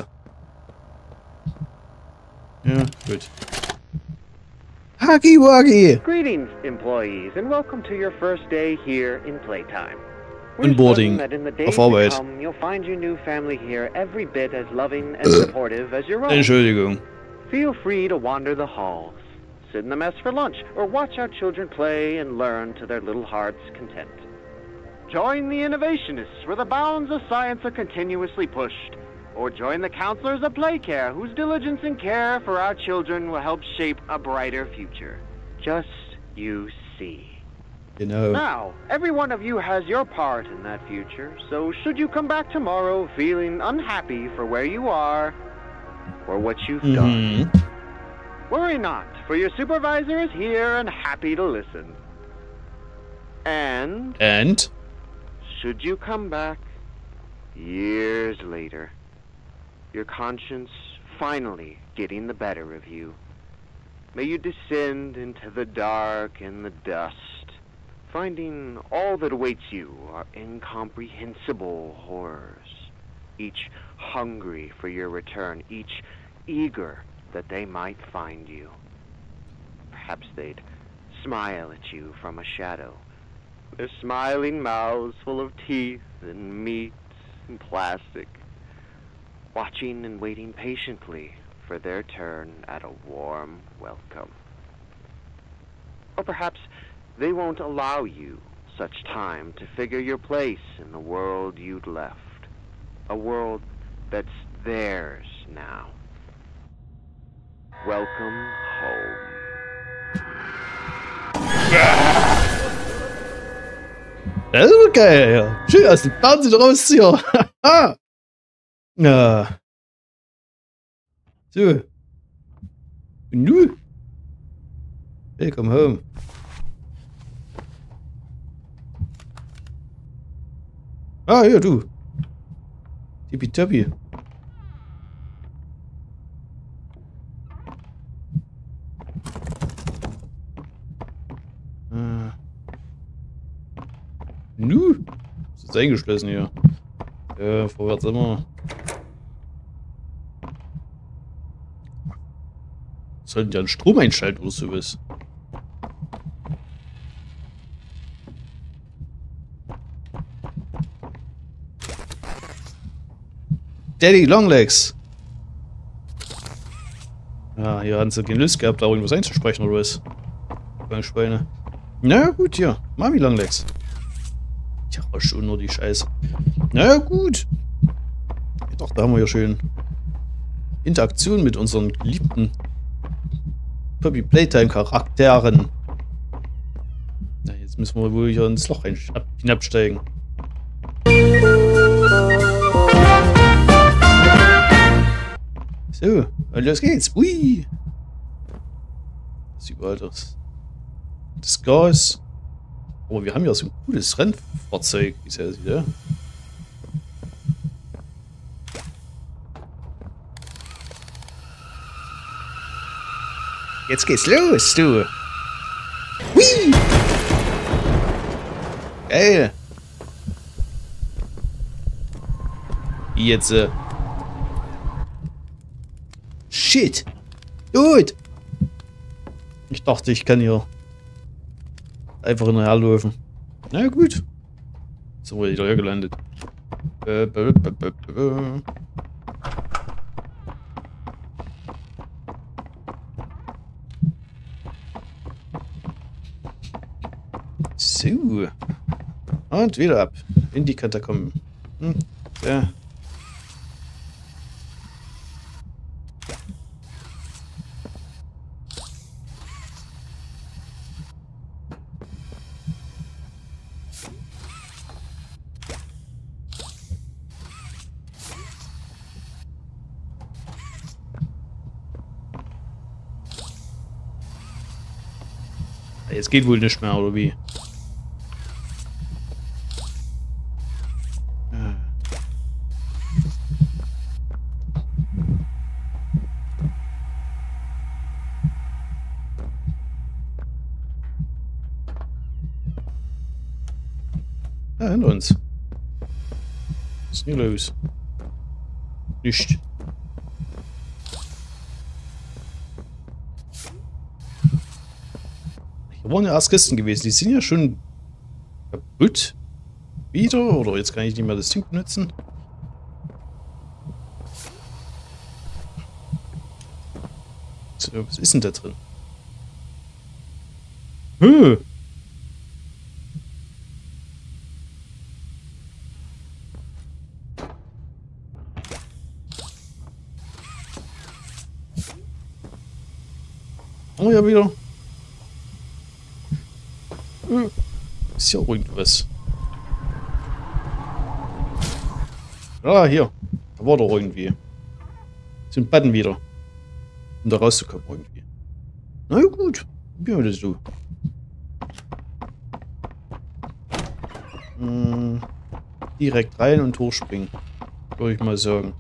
Ja, gut. Huggy Wuggy! Greetings, employees, and welcome to your first day here in Playtime. Onboarding auf Arbeit. Come, you'll find your new family here every bit as loving and supportive as your own. Entschuldigung. Feel free to wander the halls, sit in the mess for lunch, or watch our children play and learn to their little hearts' content. Join the innovationists where the bounds of science are continuously pushed. Or join the counselors of Playcare, whose diligence and care for our children will help shape a brighter future. Just you see. You know. Now, every one of you has your part in that future, so should you come back tomorrow feeling unhappy for where you are, or what you've mm-hmm. done, worry not, for your supervisor is here and happy to listen. And... And? Should you come back years later, your conscience finally getting the better of you, may you descend into the dark and the dust, finding all that awaits you are incomprehensible horrors, each hungry for your return, each eager that they might find you. Perhaps they'd smile at you from a shadow. Their smiling mouths full of teeth and meat and plastic, watching and waiting patiently for their turn at a warm welcome. Or perhaps they won't allow you such time to figure your place in the world you'd left. A world that's theirs now. Welcome home. Das ist aber geil, ja. Schön aus dem Fernsehen rausziehen. Ja. So. Und nu? Welcome home. Ah, ja, du. Tippitoppi. Äh. Nu? Ist jetzt eingeschlossen hier. Ja, vorwärts immer. Sollten ja einen Strom einschalten oder sowas. Daddy Longlegs. Ja, hier haben sie keine Lust gehabt, da irgendwas einzusprechen oder was? Bei Schweine. Na gut, hier. Mami Longlegs. Tja, war schon nur die Scheiße. Na gut. Ich dachte, da haben wir ja schön Interaktion mit unseren geliebten Poppy Playtime Charakteren. Na, jetzt müssen wir wohl hier ins Loch hinabsteigen. So, und los geht's. Ui. Das ist überall das, das Gas. Aber wir haben ja so ein cooles Rennfahrzeug, wie es ja sieht, ja. Jetzt geht's los, du. Hui. Geil. Jetzt, äh. Shit. Dude. Ich dachte, ich kann hier einfach hinterher laufen. Na gut. So wurde ich da hier gelandet. Äh, b -b -b -b -b. So. Und wieder ab. In die Katakomben. Hm. Ja. Es geht wohl nicht mehr, oder wie? Ja, hinter uns. Was ist denn hier los? Nicht. Hier waren ja erst Kisten gewesen. Die sind ja schon kaputt. Wieder? Oder jetzt kann ich nicht mehr das Ding benutzen. So, was ist denn da drin? Höh! Oh ja, wieder. Ist ja irgendwas. Ah, hier. Da war doch irgendwie. So ein Button wieder. Um da rauszukommen irgendwie. Na ja, gut. Probieren wir das so. Hm, direkt rein und hochspringen. Würde ich mal sagen.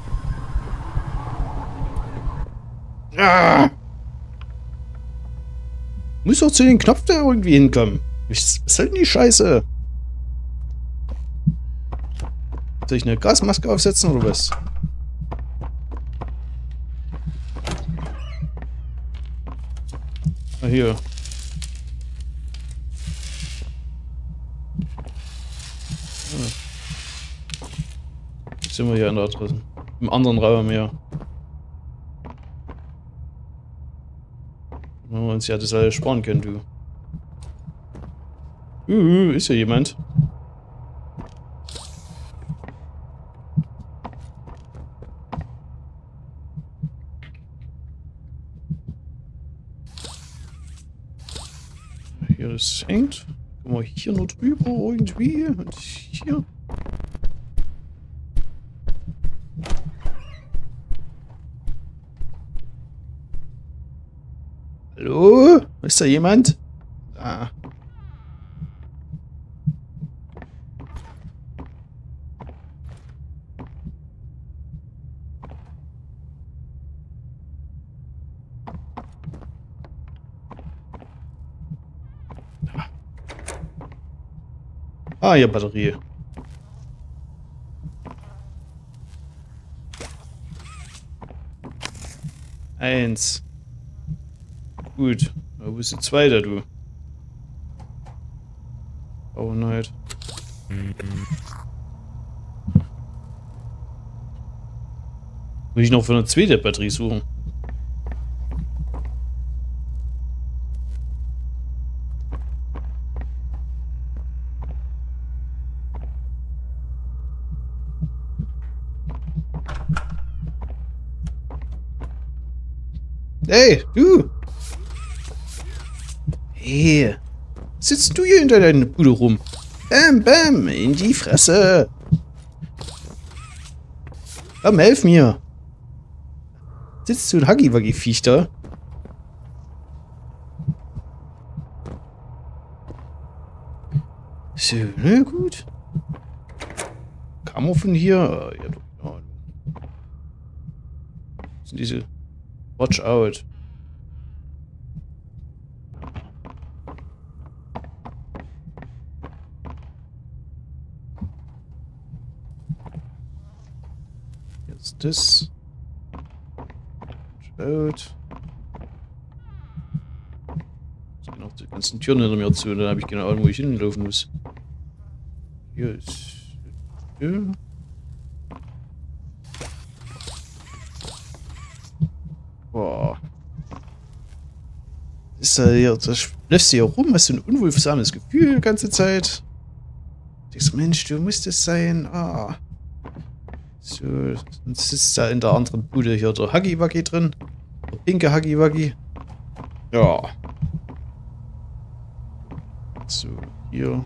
Ah! muss doch zu den Knopf da irgendwie hinkommen. Was soll denn die Scheiße? Soll ich eine Gasmaske aufsetzen oder was? Ah, hier. Ah. Jetzt sind wir hier in der Adresse. Im anderen Raum hier. Wenn wir uns ja das alles sparen können, du. Uh, ist ja jemand. Hier ist hängt. Guck mal, hier nur drüber irgendwie. Und hier. Hallo? Ist da jemand? Ah. Ah, ja, Batterie. Eins. Gut. Wo bist du zweiter, du? Oh nein. Muss ich noch für eine zweite Batterie suchen? Hey, du! Hey, sitzt du hier hinter deiner Bude rum? Bam, bam, in die Fresse! Komm, helf mir! Sitzt du ein Huggy-Wuggy-Viech da? So, na gut. Kam er von hier? Ja, doch, ja. Was sind diese... Watch out. Jetzt das. Watch out. Jetzt gehen auch die ganzen Türen hinter mir zu, dann habe ich keine Ahnung, wo ich hinlaufen muss. Hier ist... Hier. Boah. Ist da hier, das läufst du hier rum, hast du ein unwohlsames Gefühl die ganze Zeit. Denkst, Mensch, du musst es sein. Ah. So, sonst ist da in der anderen Bude hier der Huggy-Wuggy drin. Der pinke Huggy-Wuggy. Ja. So, hier.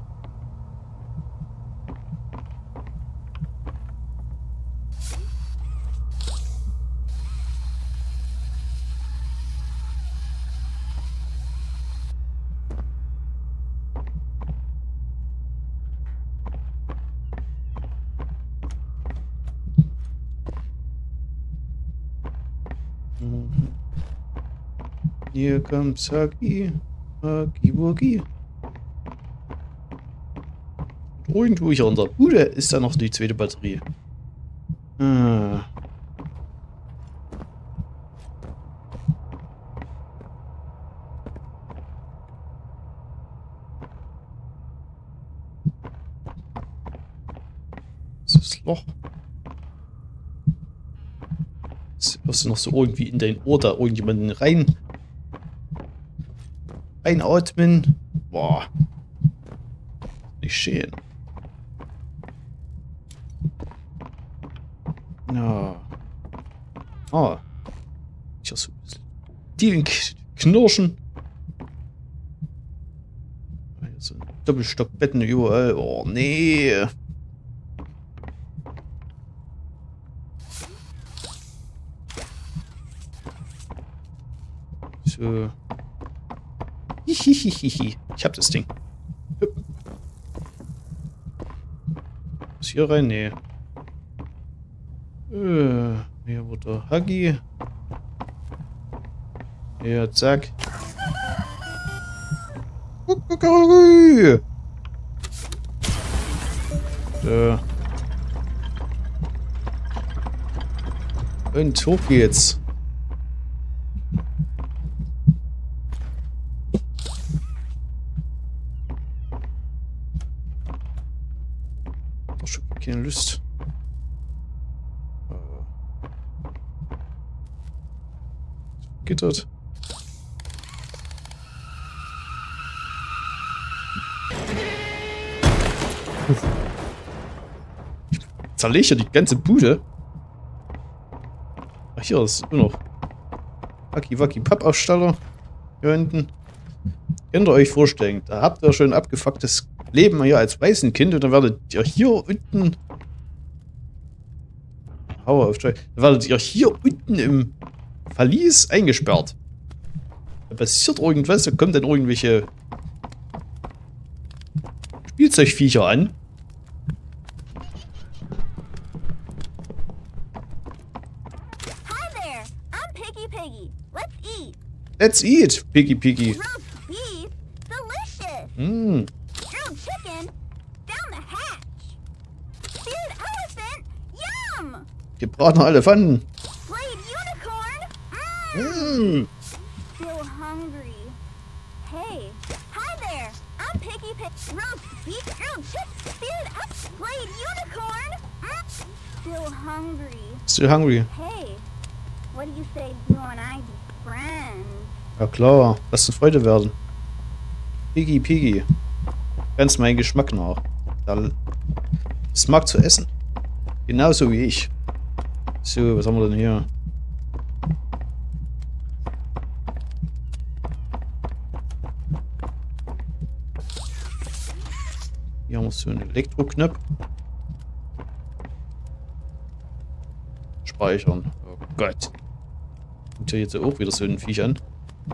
Hier kommt Huggy, Huggy Wuggy. Und irgendwo hier in der Bude ist da noch die zweite Batterie. Ah. Das ist das Loch. Jetzt wirst du noch so irgendwie in dein Ohr da irgendjemanden rein einatmen. Boah. Nicht schön. Ja. Ah. Ich habe so ein bisschen die Knirschen. Hier sind Doppelstockbetten überall. Oh, nee. So. Hihihihi. Ich hab das Ding. Ist hier rein? Nee. Äh, hier wird der Huggy. Ja, zack. Kuckuck. So. Und hoch geht's. Doch schon keine Lust. Gittert. Zerlege ja die ganze Bude. Ach, hier ist nur noch Wacki Wacki Pappaufsteller. Hier hinten. Könnt ihr euch vorstellen, da habt ihr schon ein abgefucktes Leben hier als Waisenkind und dann werdet ihr hier unten. Hau auf, dann werdet ihr hier unten im Verlies eingesperrt. Da passiert irgendwas, da kommen dann irgendwelche Spielzeugviecher an. Let's eat, Piggy Piggy. Roast beef, delicious. Mm. Grilled chicken, down the hatch. Speared elephant, yum. Gebratener Elefanten. Flayed unicorn, Mm. Still hungry. Hey, hi there. I'm Piggy Pig. Roast beef, grilled chicken, speared up, flayed unicorn. Mm. Still hungry. Still hungry. Hey, what do you say you and I be friends? Ja klar, lass uns Freude werden. Piggy Piggy. Ganz mein Geschmack nach. Es mag zu essen. Genauso wie ich. So, was haben wir denn hier? Hier haben wir so einen Elektroknopf. Speichern. Oh Gott. Und hier jetzt auch wieder so ein Viech an.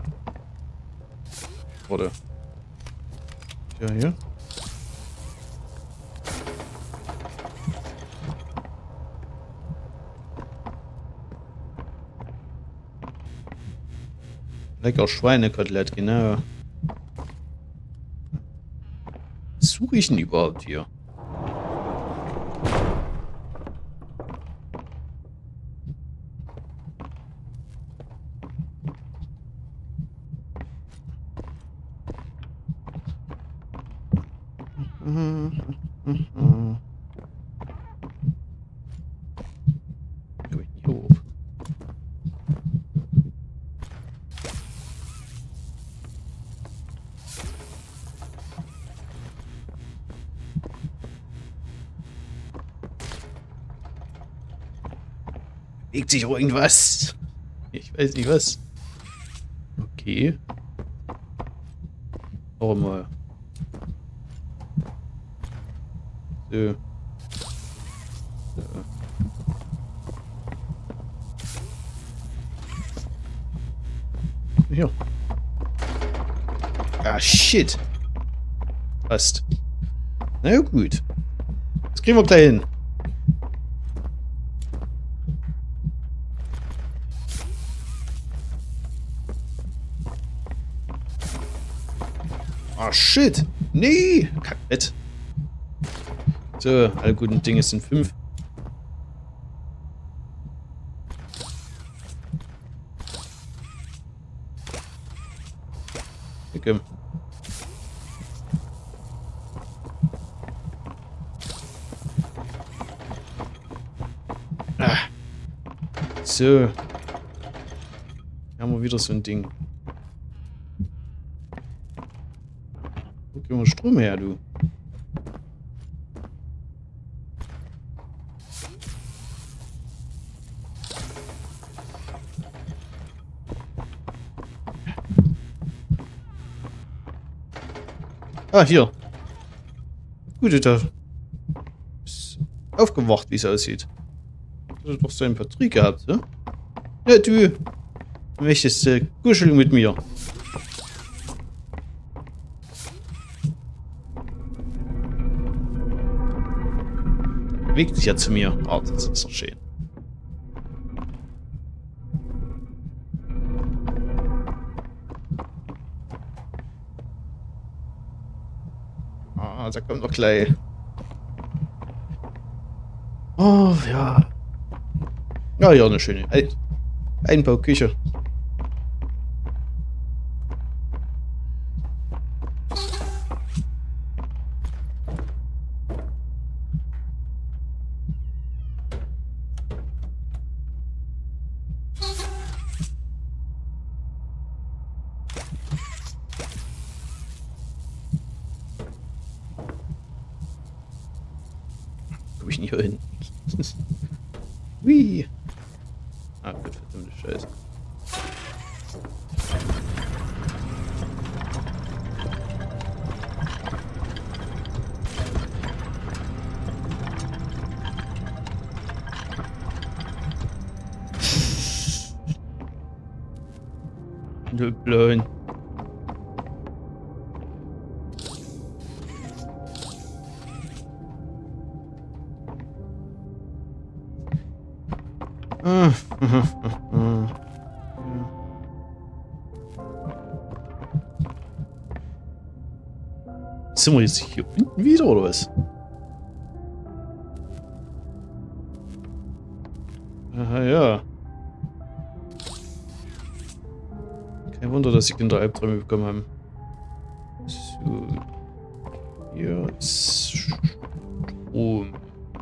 Warte. Ja, hier. Lecker Schweinekotelett, genau. Was suche ich denn überhaupt hier? Bewegt sich irgendwas? Ich weiß nicht was. Okay. Warum mal? So. So. Hier. Ah, shit. Passt. Na ja, gut. Das kriegen wir gleich hin. Ah, shit. Nee. Kackett. So, alle guten Dinge sind fünf. Okay. Ah. So. Hier haben wir wieder so ein Ding. Wo kriegen wir Strom her, du? Ah, hier. Gut, da ist aufgewacht, wie es aussieht. Du hast doch so ein Vertrieb gehabt, ne? Ja, du möchtest äh, kuscheln mit mir. Bewegt sich ja zu mir. Ah, das ist doch schön. Ah, da kommt noch gleich. Oh, ja. Ja, ja, eine schöne Ein Einbauküche. Komm ich nicht hier hin. Wie? Ah, gut, verdammte Scheiße. Du Blöd. Ah, aha, aha. Sind wir jetzt hier unten wieder, oder was? Aha, ja. Kein Wunder, dass die Kinder Albträume bekommen haben. So. Hier ist Strom.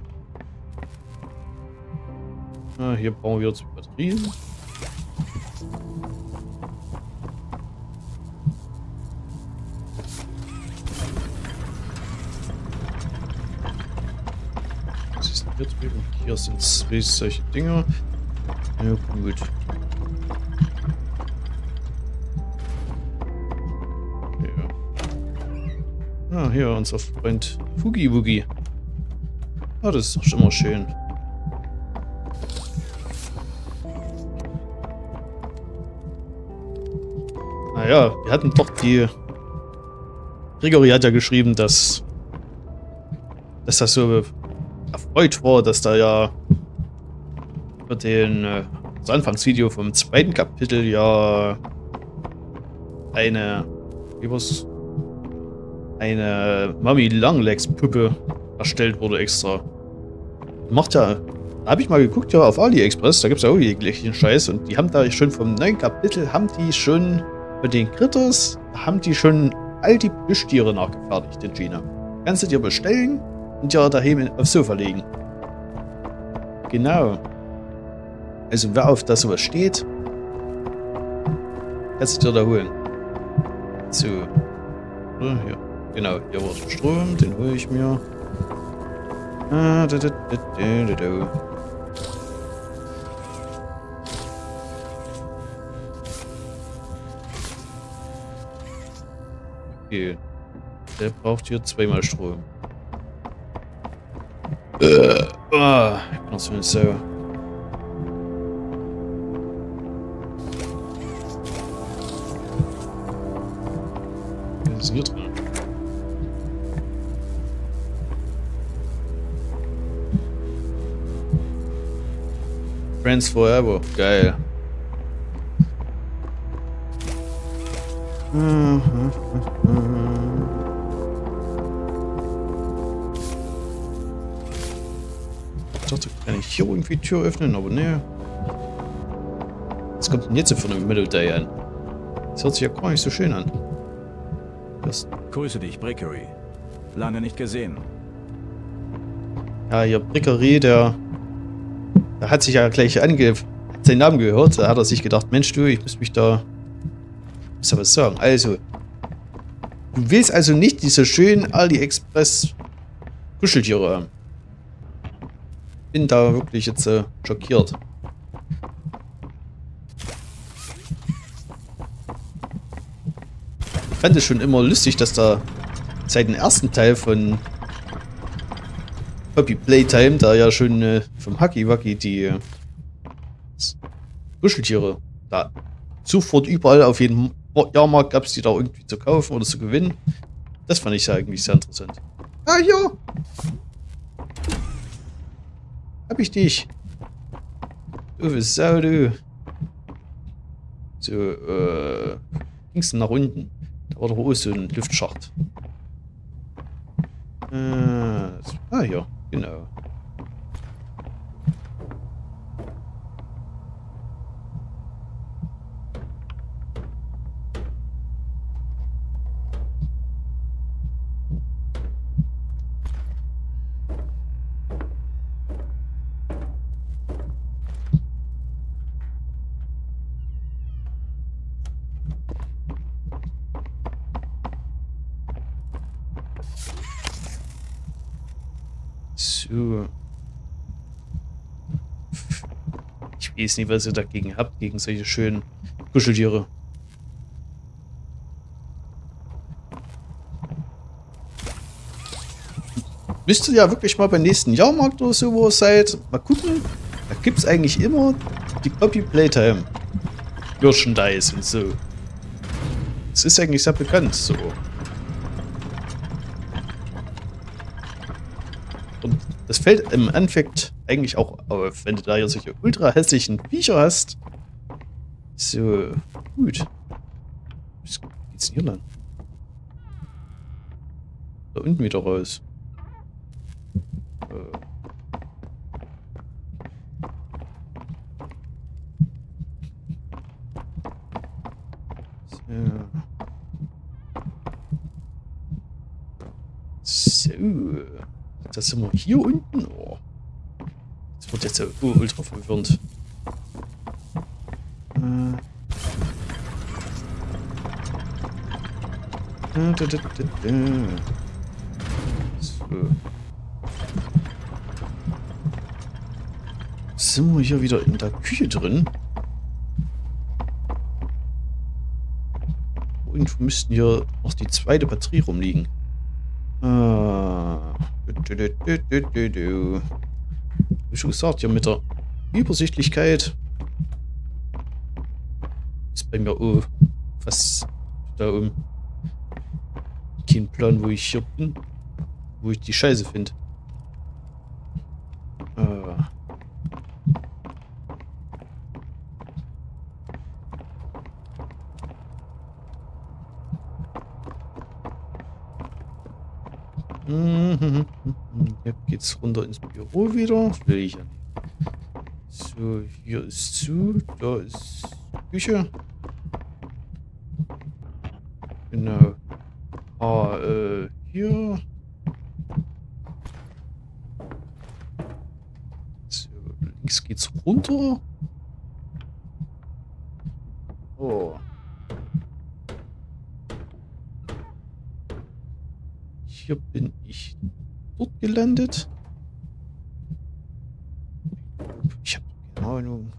Ah, hier brauchen wir jetzt Batterien. Was ist denn hier drüben? Hier sind zwei solche Dinger. Ja, gut. Ja. Ah, hier unser Freund Fugi Wugi. Ah, das ist doch schon mal schön. Naja, wir hatten doch die... Gregory hat ja geschrieben, dass... dass das so erfreut war, dass da ja über den äh, das Anfangsvideo vom zweiten Kapitel ja eine... wie war's? Eine Mummy Longlegs Puppe erstellt wurde extra. Macht ja... Da habe ich mal geguckt, ja, auf AliExpress, da gibt es ja auch jeglichen Scheiß und die haben da schon vom neuen Kapitel, haben die schon... Bei den Critters haben die schon all die Plüschtiere nachgefertigt in China. Kannst du dir bestellen und ja daheim aufs Sofa legen. Genau. Also wer auf das sowas steht, kannst du dir da holen. So. Ja, hier. Genau, hier war der Strom, den hole ich mir. Ah, da, da, da, da, da. Okay. Der braucht hier zweimal Strom. Äh. Oh, ich bin noch so eine Sau. Was ist hier drin? Friends Forever. Geil. Ich dachte, kann ich hier irgendwie die Tür öffnen, aber ne. Was kommt denn jetzt für eine Melodie an? Das hört sich ja gar nicht so schön an. Das Grüße dich, Brickery. Lange nicht gesehen. Ja, hier Brickery, der, der hat sich ja gleich ange... seinen Namen gehört. Da hat er sich gedacht, Mensch du, ich muss mich da... muss ja was sagen. Also, du willst also nicht diese schönen AliExpress Kuscheltiere haben. Bin da wirklich jetzt äh, schockiert. Ich fand es schon immer lustig, dass da seit dem ersten Teil von Poppy Playtime, da ja schon äh, vom Hacky Wacky die äh, Kuscheltiere da sofort überall auf jedem Jahrmarkt gab es die da irgendwie zu kaufen oder zu gewinnen. Das fand ich ja eigentlich sehr interessant. Ah, ja! Hab ich dich. Du Sau, du. So, äh... ging's denn nach unten? Da war doch auch so ein Luftschacht. Äh, ah ja, genau. So. Ich weiß nicht, was ihr dagegen habt, gegen solche schönen Kuscheltiere. Müsst ihr ja wirklich mal beim nächsten Jahrmarkt oder so, wo ihr seid, mal gucken. Da gibt es eigentlich immer die Poppy Playtime Merchandise und so. Das ist eigentlich sehr bekannt, so. Und das fällt im Endeffekt eigentlich auch auf, wenn du da hier solche ultra hässlichen Viecher hast. So, gut. Was geht's denn hier lang? Da unten wieder raus. Äh. So. So. Das sind wir hier unten. Oh. Das wird jetzt so oh, ultra verwirrend. Äh. Da, da, da, da, da. So. Sind wir hier wieder in der Küche drin? Irgendwo müssten hier noch die zweite Batterie rumliegen. Ah. Du, du, du, du, du, du. Wie schon gesagt, ja mit der Übersichtlichkeit ist bei mir oh, was da oben. Kein Plan, wo ich hier bin, wo ich die Scheiße finde. Ah. Mhm. Jetzt geht's runter ins Büro wieder. Das will ich ja nicht. So, hier ist zu. Da ist Küche. Genau. Ah, äh, hier. So, links geht's runter. Oh. Hier bin ich dort gelandet. Ich habe keine Ahnung.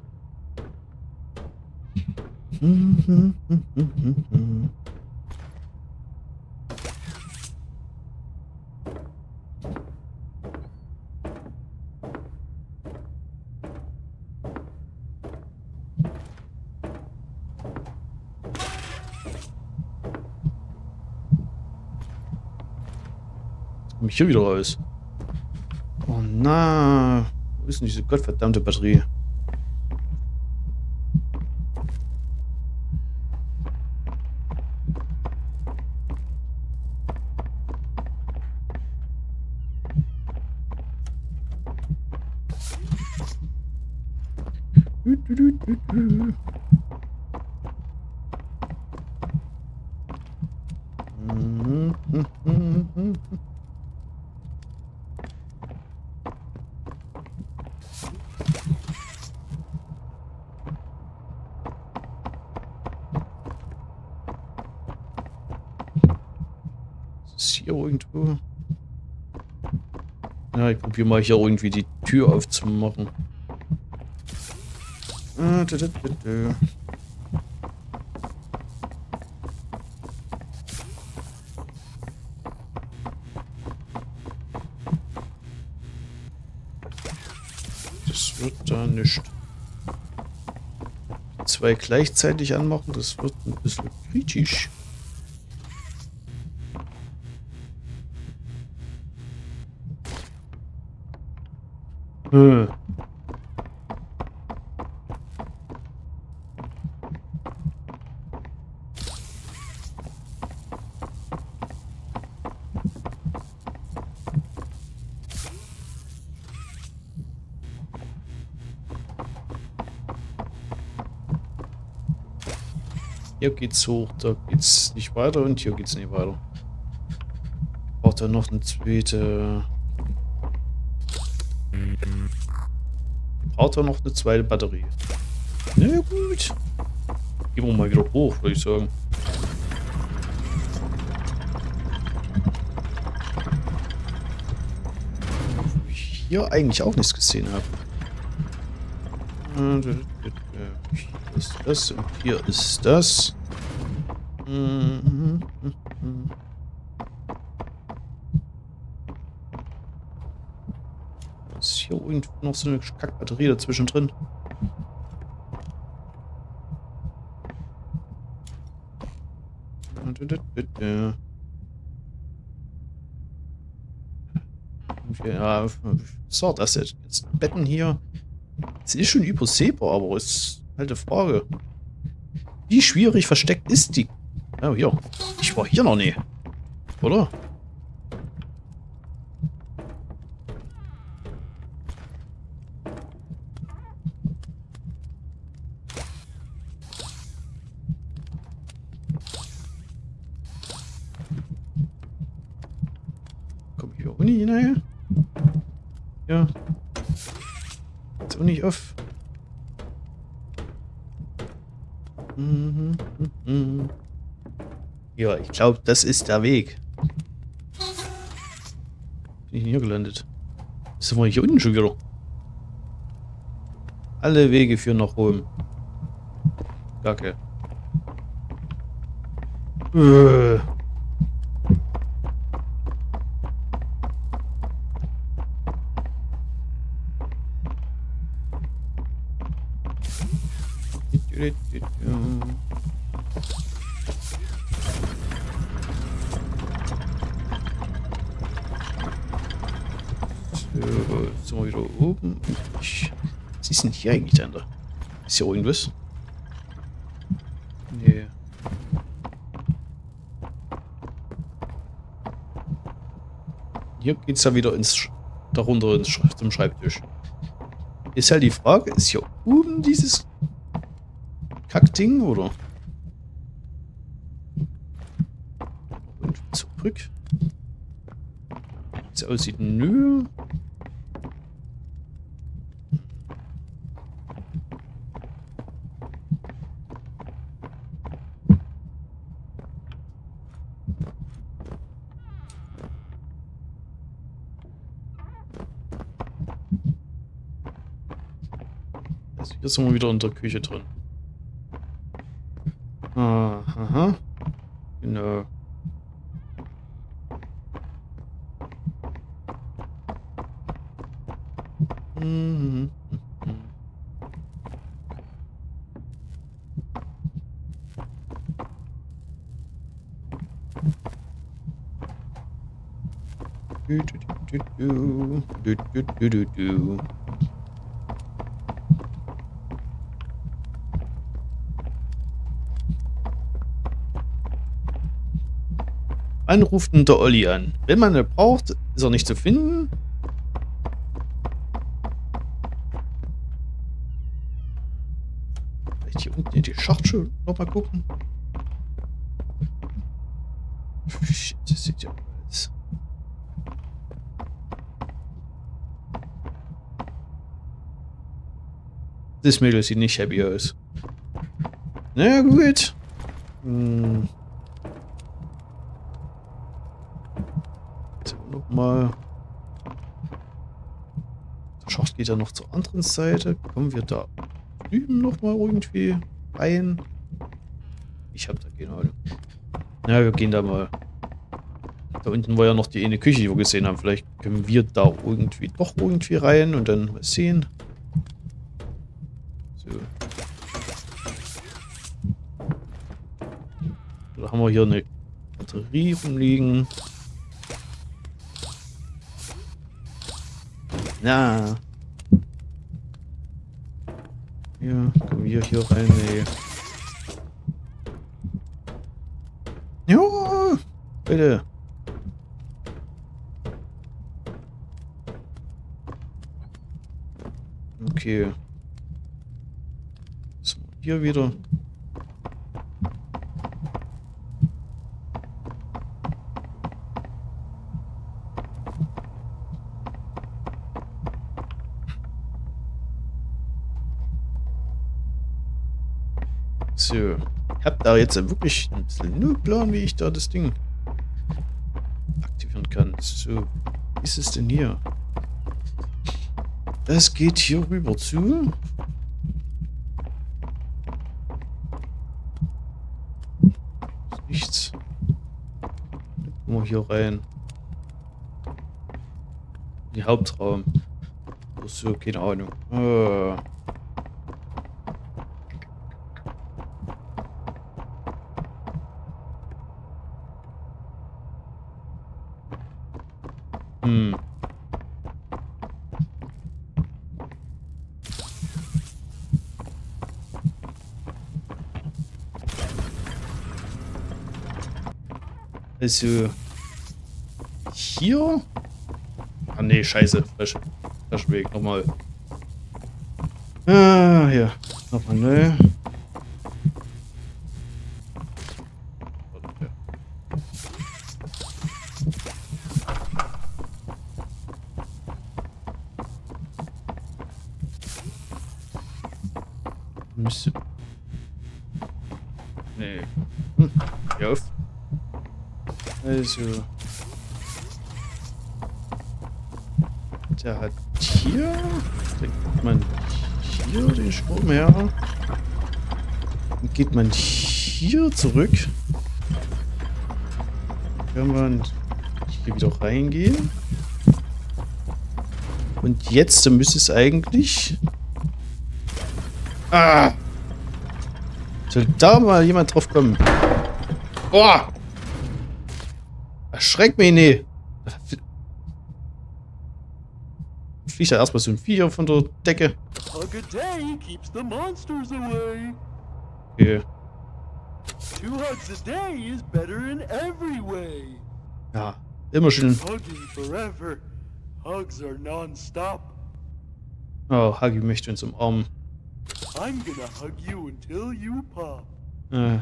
Hm, hm, hm, hm, hm, hm. Komme ich hier wieder raus? Oh na, wo ist denn diese gottverdammte Batterie? Du, du, du, du, du. Mhm, mhm, mhm, mhm. Ist hier irgendwo? Ja, ich probiere mal hier irgendwie die Tür aufzumachen. Ah, da, da, da, da. Das wird da nicht. Zwei gleichzeitig anmachen, das wird ein bisschen kritisch. Hm. Hier geht's hoch, da geht's nicht weiter und hier geht's nicht weiter. Braucht er noch eine zweite... Braucht er noch eine zweite Batterie. Na ja, gut. Gehen wir mal wieder hoch, würde ich sagen. Wo ich hier eigentlich auch nichts gesehen habe. Hier ist das und hier ist das. Ist hier irgendwo noch so eine Kackbatterie dazwischen drin? Ja, so, das jetzt. Jetzt Betten hier. Es ist schon übersehbar, aber es ist halt eine Frage. Wie schwierig versteckt ist die? Oh, hier. Ich war hier noch nie. Oder? Komm ich hier auch nicht hinein? Ja. Jetzt auch nicht auf. Ja, ich glaube, das ist der Weg. Bin ich hier gelandet? Sind wir hier unten schon wieder? Alle Wege führen nach oben. Kacke. Äh. So, sind wir wieder oben. Ich, was ist denn hier eigentlich dahinter? Ist hier irgendwas? Nee. Hier geht's ja wieder ins Sch darunter ins Sch zum Schreibtisch. Ist halt die Frage, ist hier oben dieses Kackding, oder? Und zurück. Wie es aussieht, nö. Also hier sind wir wieder in der Küche drin. Ah, aha. Genau. Mhm. Du, du, du, du, du, du, du, du, du. Wann ruft denn der Olli an? Wenn man ihn braucht, ist er nicht zu finden. Vielleicht hier unten in die Schachtel nochmal gucken. Shit, das sieht ja aus. Das Mädel sieht nicht happy aus. Na gut. Hm. Mal. Der Schacht geht ja noch zur anderen Seite. Kommen wir da drüben noch mal irgendwie rein? Ich habe da keine Ahnung. Na, wir gehen da mal. Da unten war ja noch die eine Küche, die wir gesehen haben. Vielleicht können wir da irgendwie doch irgendwie rein und dann mal sehen. So. Da haben wir hier eine Batterie rumliegen. Na. Ja, kommen wir hier rein, ey. Ja, bitte. Okay. So, hier wieder. So. Ich hab da jetzt wirklich ein bisschen nur Plan, wie ich da das Ding aktivieren kann. So. Wie ist es denn hier? Das geht hier rüber zu. Ist nichts. Dann gucken wir hier rein. In den Hauptraum. Oder so, keine Ahnung. Oh. Hm. Also hier. Ah ne, scheiße. Falscher Weg. Nochmal. Ah, hier. Nochmal neu. Müsste. Nee. Hm. Hör auf. Also. Der hat hier. Denkt man hier den Strom her. Dann geht man hier zurück. Kann man hier wieder reingehen. Und jetzt dann müsste es eigentlich. Ah! Soll da mal jemand drauf kommen? Boah! Erschreckt mich nicht! Fliegt da erstmal so ein Viecher von der Decke. Hug a day keeps the monsters away. Okay. Two hugs a day is better in every way. Ja, immer schön. Hugging forever. Hugs are non-stop. Oh, Huggy möchte uns umarmen. I'm gonna hug you until you pop. Äh.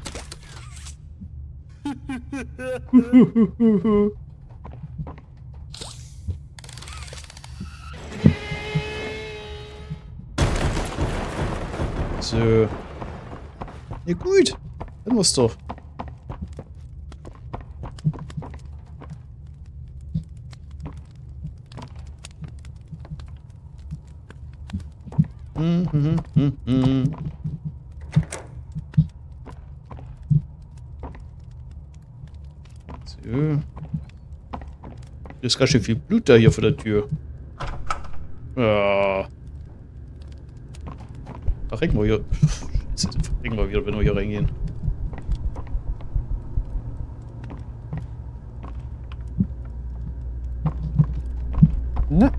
So. Ja gut. Dann wir's doch. Hm, hm, hm, hm. So. Da ist ganz schön viel Blut da hier vor der Tür. Ja. Verrecken wir hier. Verrecken wir wieder, wenn wir hier reingehen. Na?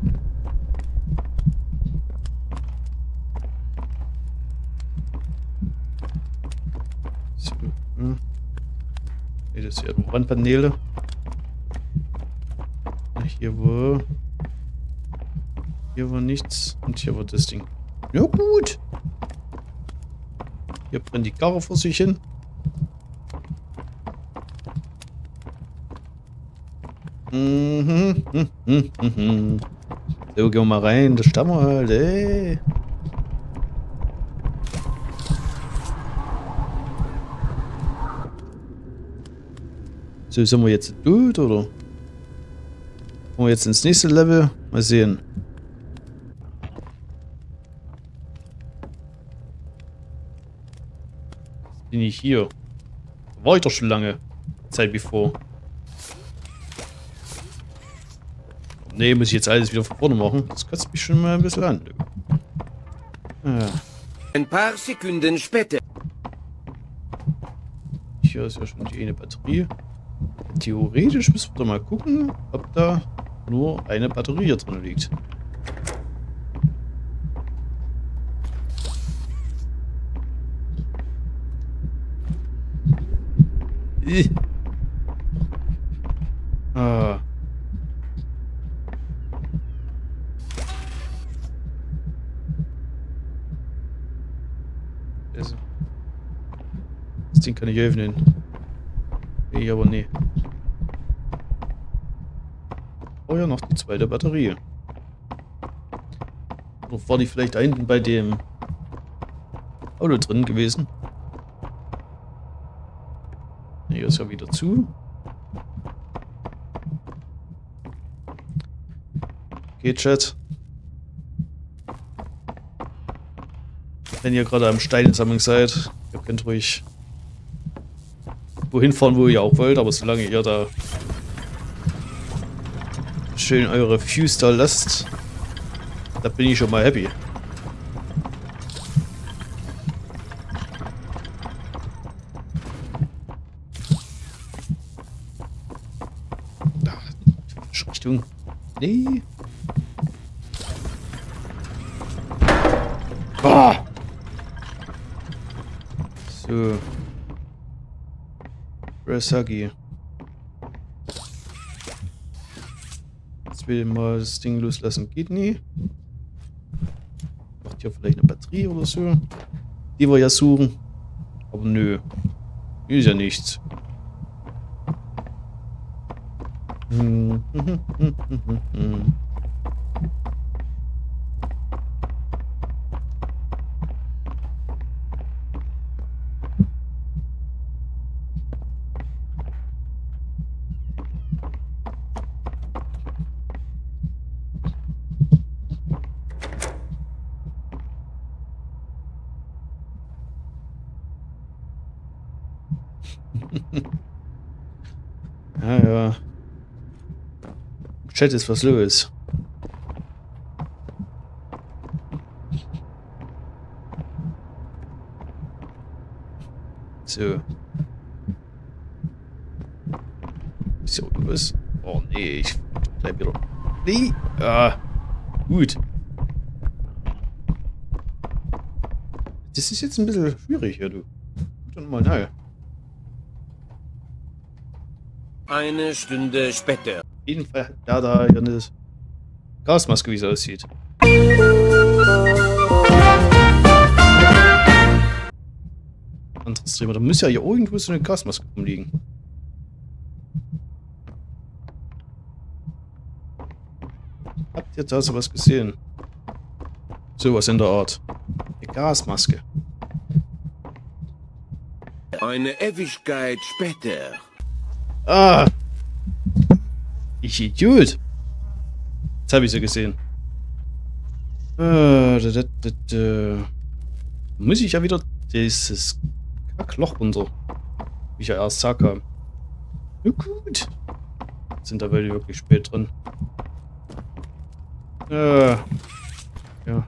So. Hm. Nee, das hier nur Wandpaneele. Hier war. Hier war nichts. Und hier war das Ding. Ja gut. Hier brennt die Karre vor sich hin. Mhm, mhm, mhm, mhm. So, gehen wir mal rein. Das stammen wir halt, ey. So, sind wir jetzt gut, oder? Kommen wir jetzt ins nächste Level? Mal sehen. Bin ich hier? War ich doch schon lange. Zeit bevor. Ne, muss ich jetzt alles wieder von vorne machen. Das kotzt mich schon mal ein bisschen an. Ah. Ein paar Sekunden später. Hier ist ja schon die eine Batterie. Theoretisch müssen wir doch mal gucken, ob da nur eine Batterie hier drin liegt. Äh. Ah. Also. Das Ding kann ich öffnen. Nee, aber nee. Oh ja, noch die zweite Batterie. Oder war die vielleicht da hinten bei dem Auto drin gewesen? hier ist ja wieder zu. Okay, Chat. Wenn ihr gerade am Steinsammeln seid, ihr könnt ruhig wohin fahren, wo ihr auch wollt, aber solange ihr da schön eure Fuse da lasst, da bin ich schon mal happy. Da, Richtung. Nee. Ah. So. Rasagi. Jetzt will ich mal das Ding loslassen. Geht nie. Macht hier vielleicht eine Batterie oder so. Die wir ja suchen. Aber nö. Ist ja nichts. Hm. Hm, hm, hm, hm, hm. Ja, ja. Chat ist was los. So. Ist ja irgendwas? Oh nee, ich bleib wieder. Nee! Ah. Gut. Das ist jetzt ein bisschen schwierig hier, du. Gut und mal nahe. Eine Stunde später. Auf jeden Fall hat da da hier eine Gasmaske, wie es aussieht. Anderes Thema. Da muss ja hier irgendwo so eine Gasmaske rumliegen. Habt ihr da sowas gesehen? Sowas in der Art. Eine Gasmaske. Eine Ewigkeit später. Ah! Ich Idiot! Jetzt habe ich sie gesehen. Äh, da, da, da, da. Muss ich ja wieder dieses Kackloch runter. Wie ich ja erst sage. Na gut. Sind da welche wirklich spät drin. Äh, ja.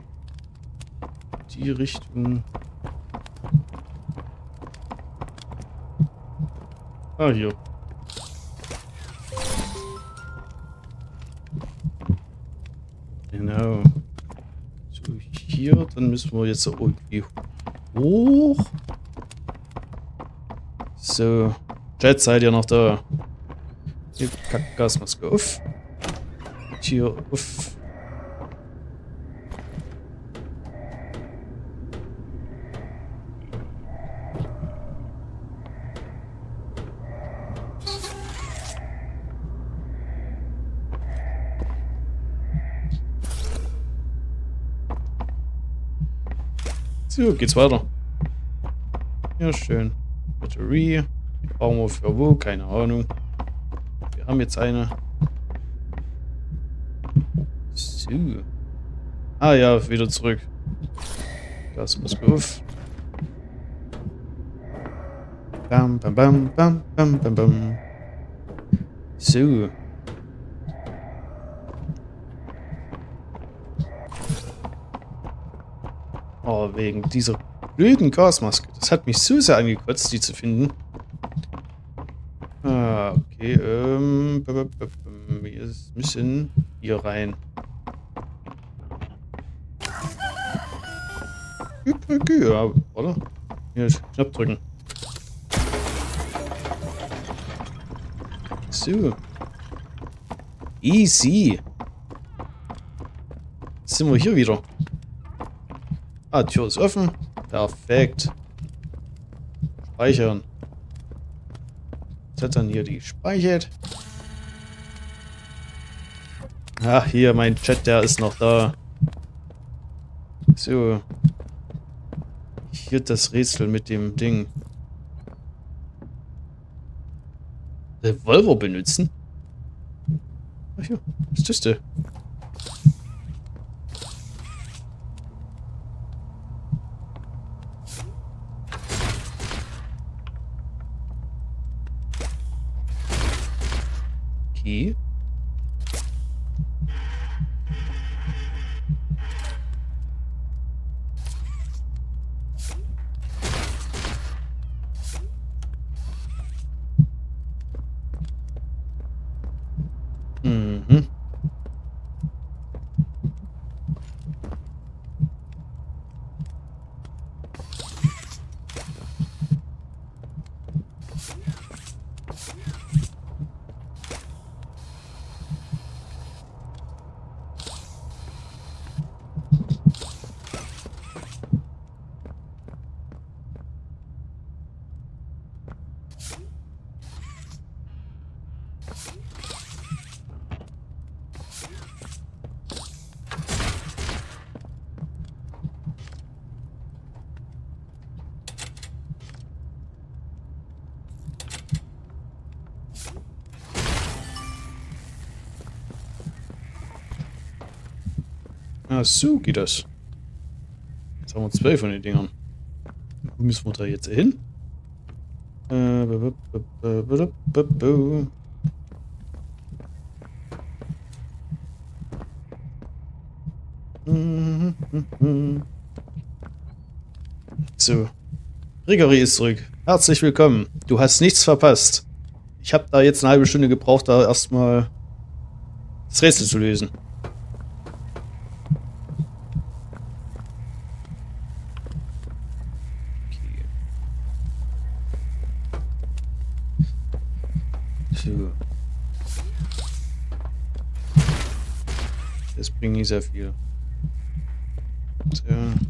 Die Richtung. Ah, hier. Genau. So, hier, dann müssen wir jetzt irgendwie hoch. So. Jet, seid ihr noch da? Hier, Gasmaske auf. Hier auf. So, geht's weiter. Ja, schön. Batterie. Die brauchen wir für wo? Keine Ahnung. Wir haben jetzt eine. So. Ah ja, wieder zurück. Gasmaske auf. Bam, bam, bam, bam, bam, bam, bam. So. Oh, wegen dieser blöden Gasmaske. Das hat mich so sehr angekotzt, die zu finden. Ah, okay. Ähm, wir müssen hier rein. Okay, ja, oder? Hier, Knopf drücken. So. Easy. Jetzt sind wir hier wieder. Ah, Tür ist offen. Perfekt. Speichern. Jetzt hat dann hier die gespeichert. Ach, hier, mein Chat, der ist noch da. So. Hier das Rätsel mit dem Ding. Revolver benutzen? Ach ja, was ist das denn? Okay. Mhm. Ah, so geht das. Jetzt haben wir zwei von den Dingern. Wo müssen wir da jetzt hin? Äh, so. Gregory ist zurück. Herzlich willkommen. Du hast nichts verpasst. Ich habe da jetzt eine halbe Stunde gebraucht, da erstmal das Rätsel zu lösen. So. Das bringt nicht sehr viel. So.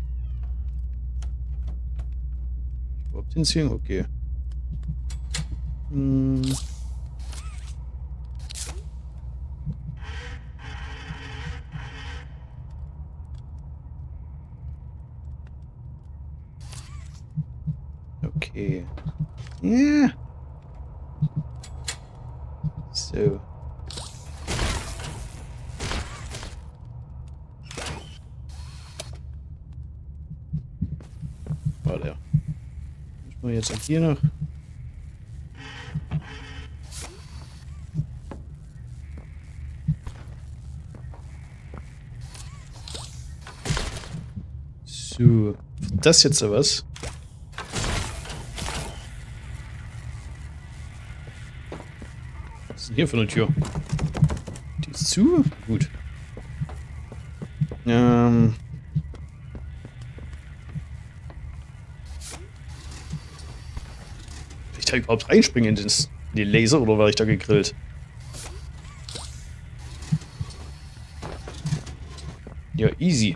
Überhaupt hinziehen? Okay. Hm. Okay. Ja. Yeah. So. Warte. Müssen wir jetzt hier noch. So. Das jetzt so was? Was ist denn hier für eine Tür? Die ist zu? Gut. Ähm. Will ich da überhaupt reinspringen in den, in den Laser oder war ich da gegrillt? Ja, easy.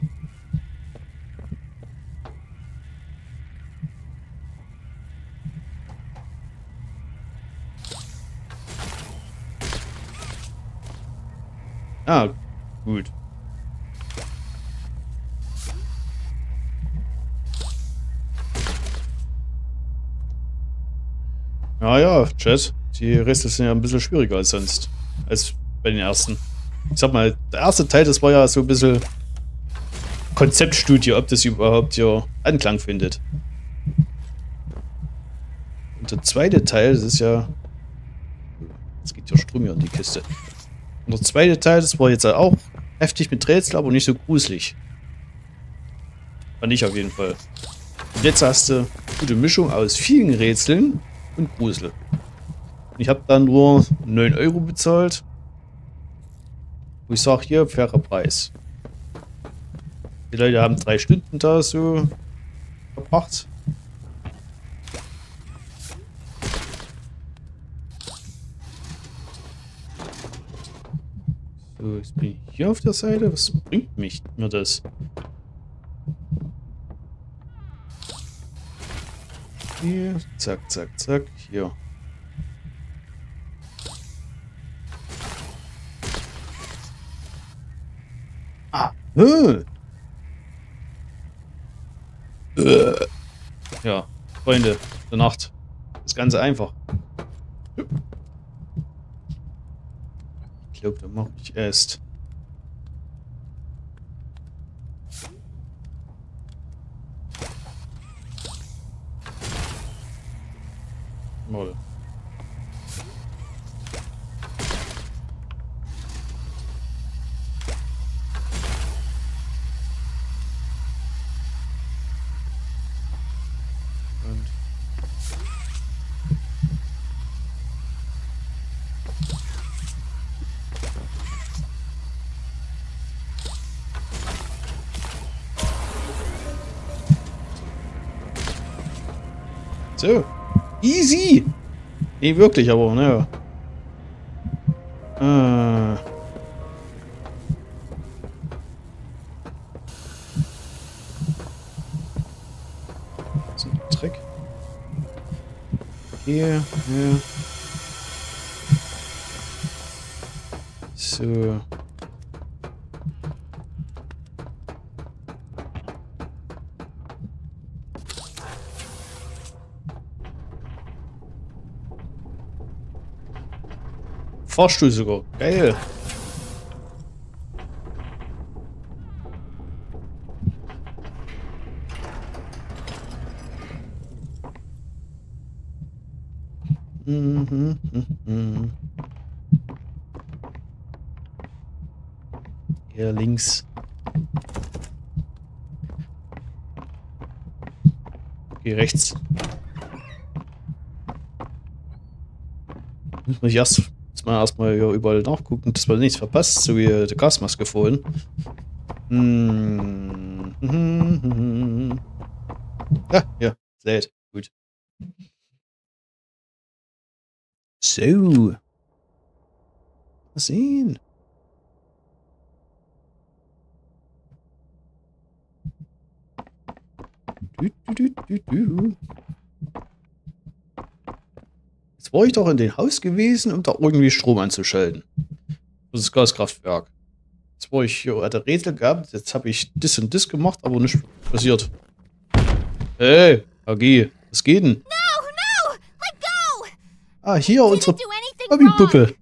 Ah, gut. Ja, ja, Chat. Die Reste sind ja ein bisschen schwieriger als sonst. Als bei den ersten. Ich sag mal, der erste Teil, das war ja so ein bisschen Konzeptstudie, ob das überhaupt hier Anklang findet. Und der zweite Teil, das ist ja... Jetzt geht ja Strom hier in die Kiste. Und der zweite Teil, das war jetzt auch heftig mit Rätsel, aber nicht so gruselig. Fand ich auf jeden Fall. Und jetzt hast du eine gute Mischung aus vielen Rätseln und Grusel. Ich habe dann nur neun Euro bezahlt. Wo ich sage, hier, fairer Preis. Die Leute haben drei Stunden da so verbracht. So, jetzt bin ich hier auf der Seite. Was bringt mich mir das? Hier, zack, zack, zack, hier. Ah, äh. Äh. Ja, Freunde der Nacht. Das Ganze einfach. glaube, da mache ich erst. Mal. So. Easy! Nee, wirklich, aber, naja. Äh. So ein Trick. Hier, hier. So. Fahrstuhl sogar. Geil. Mhm, mhm, mhm. Hier links. Hier rechts. Muss ich erst mal erstmal hier überall nachgucken, dass man nichts verpasst, so wie die Gasmaske vorhin. Hm. Ja, ja, seht. Gut. So. Mal sehen. Du, du, du, du, du. Jetzt war ich doch in dem Haus gewesen, um da irgendwie Strom anzuschalten. Das ist Gaskraftwerk. Jetzt war ich hier, hatte Rätsel gehabt, jetzt habe ich das und das gemacht, aber nichts passiert. Hey, A G, was geht denn? No, no, let go! Ah, hier unsere Bobby-Puppe.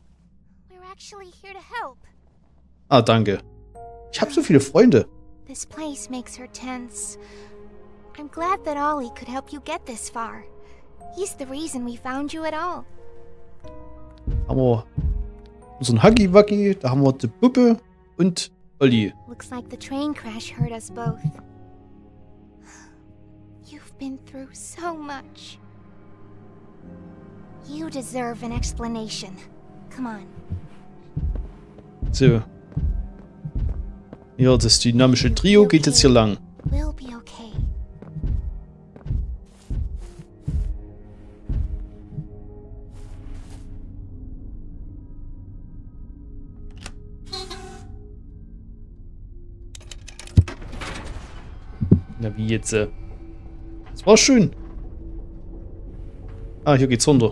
Ah, danke. Ich habe so viele Freunde. This place makes her tense. I'm glad that Ollie could help you get this far. He's the reason we found you at all. Haben wir unseren Huggy-Wuggy, da haben wir die Puppe und Olli. Looks like the train crash hurt us both. You've been through so much. You deserve an explanation. Come on. So. Ja, das dynamische Trio geht jetzt hier lang. We'll be okay. Na, wie jetzt? Äh das war schön. Ah, hier geht's runter.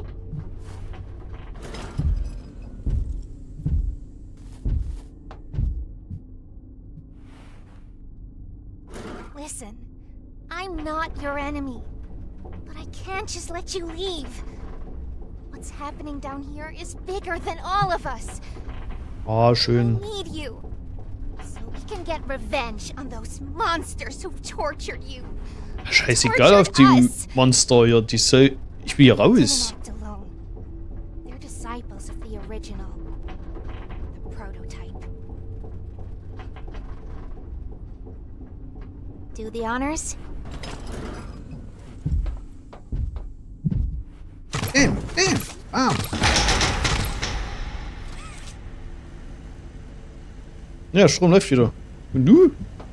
Listen, I'm not your enemy, but I can't just let you leave. What's happening down here is bigger than all of us. Ah, schön. I need you. We can get revenge on those monsters who tortured you. Scheißegal auf die Monster hier, die soll. Ich will hier raus. They're disciples of the original, the prototype. Do the honors. Bam, bam, bam. Ja, Strom läuft wieder. Und du?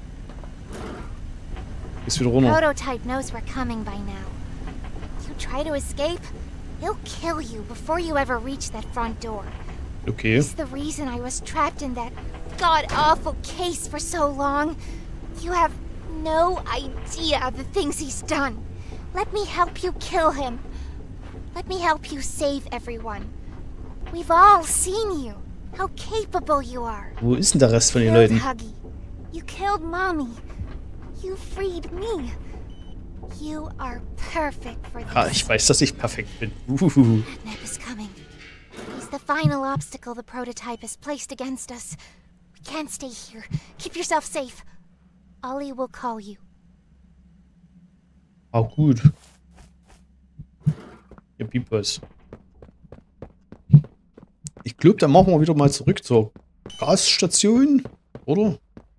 Ist wieder runter. Prototype knows we're coming by now. You try to escape, he'll kill you before you ever reach that front door. Okay. It's the reason I was trapped in that god-awful case for so long. You have no idea of the things he's done. Let me help you kill him. Let me help you save everyone. We've all seen you. How capable you are. Wo ist denn der Rest von den Leuten? Huggy. You killed Mommy. You freed me. You are perfect for this. Ah, ich weiß, dass ich perfekt bin. Uhuhu. Catnap is coming. He's the final obstacle the prototype has placed against us. We can't stay here. Keep yourself safe. Ollie will call you. Ah, gut. Ja, Pipos. Ich glaube, dann machen wir wieder mal zurück zur Gasstation, oder?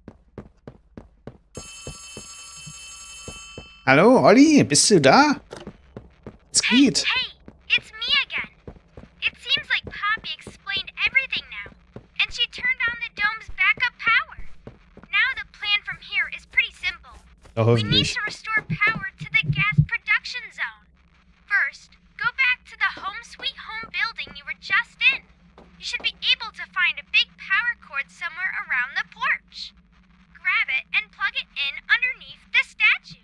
Hallo, Olli, bist du da? Es geht. Hey, it's me again. It seems like Poppy explained everything now, and she turned on the dome's backup power. Now the plan from here is pretty simple. Ja, We need hoffentlich. to restore power to the gas production zone. First, go back to the home sweet home building you were just in. You should be able to find a big power cord somewhere around the porch. Grab it and plug it in underneath the statue.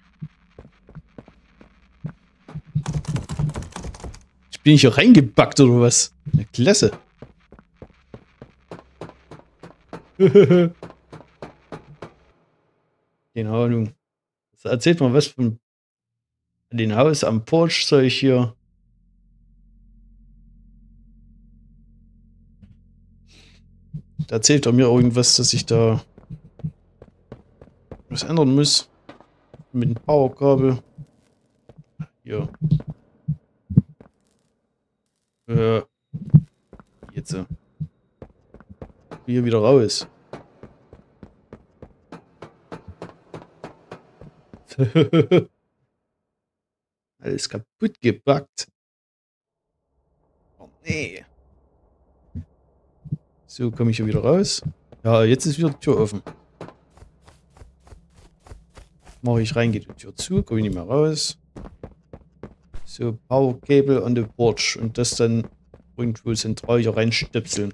Bin ich hier reingebackt oder was? Ja, klasse. Keine Ahnung. Also erzählt mal was von dem Haus am Porch, soll ich hier. Da erzählt er mir irgendwas, dass ich da was ändern muss. Mit dem Powerkabel. Hier. Äh. Jetzt. äh, Hier wieder raus. Alles kaputt gepackt. Oh nee. So, komme ich hier wieder raus. Ja, jetzt ist wieder die Tür offen. Mache ich rein, geht die Tür zu, komme ich nicht mehr raus. So, Power Cable on the porch und das dann irgendwo zentral hier reinstöpseln.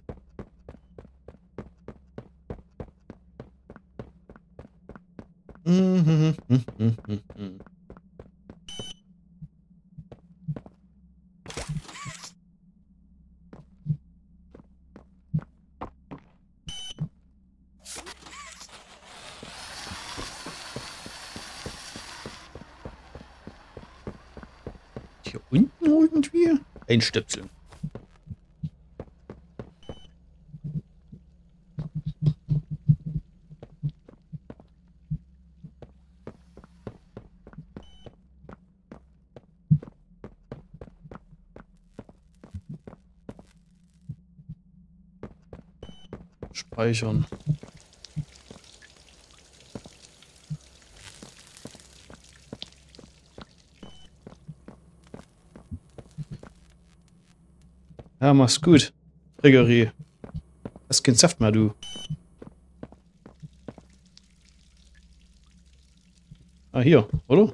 Mhm, mhm, mhm, mhm. Hier unten irgendwie einstöpseln. Speichern. Ja, mach's gut. Gregory. Hast keinen Saft mehr, du. Ah, hier, oder?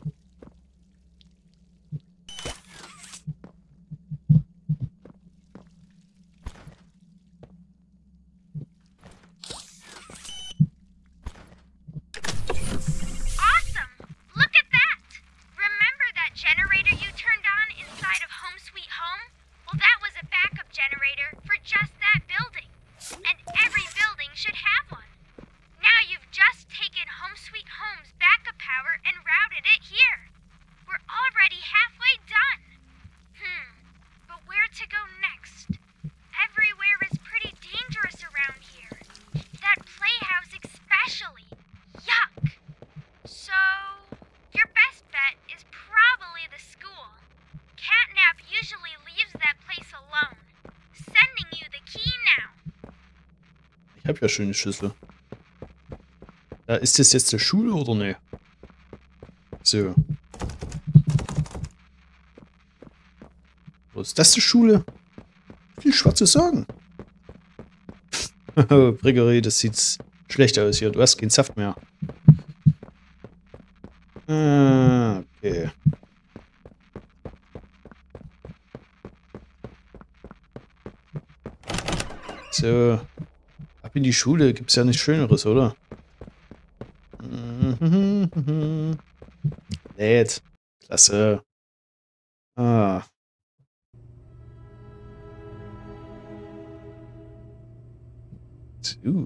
Ich habe ja schöne Schlüssel. Ja, ist das jetzt der Schule oder ne? So. Wo ist das die Schule? Viel schwer zu sagen. Gregory, das sieht schlecht aus hier. Du hast keinen Saft mehr. Ah, okay. So. Ab in die Schule. Gibt's ja nichts Schöneres, oder? Lädt. Klasse. Ah. So.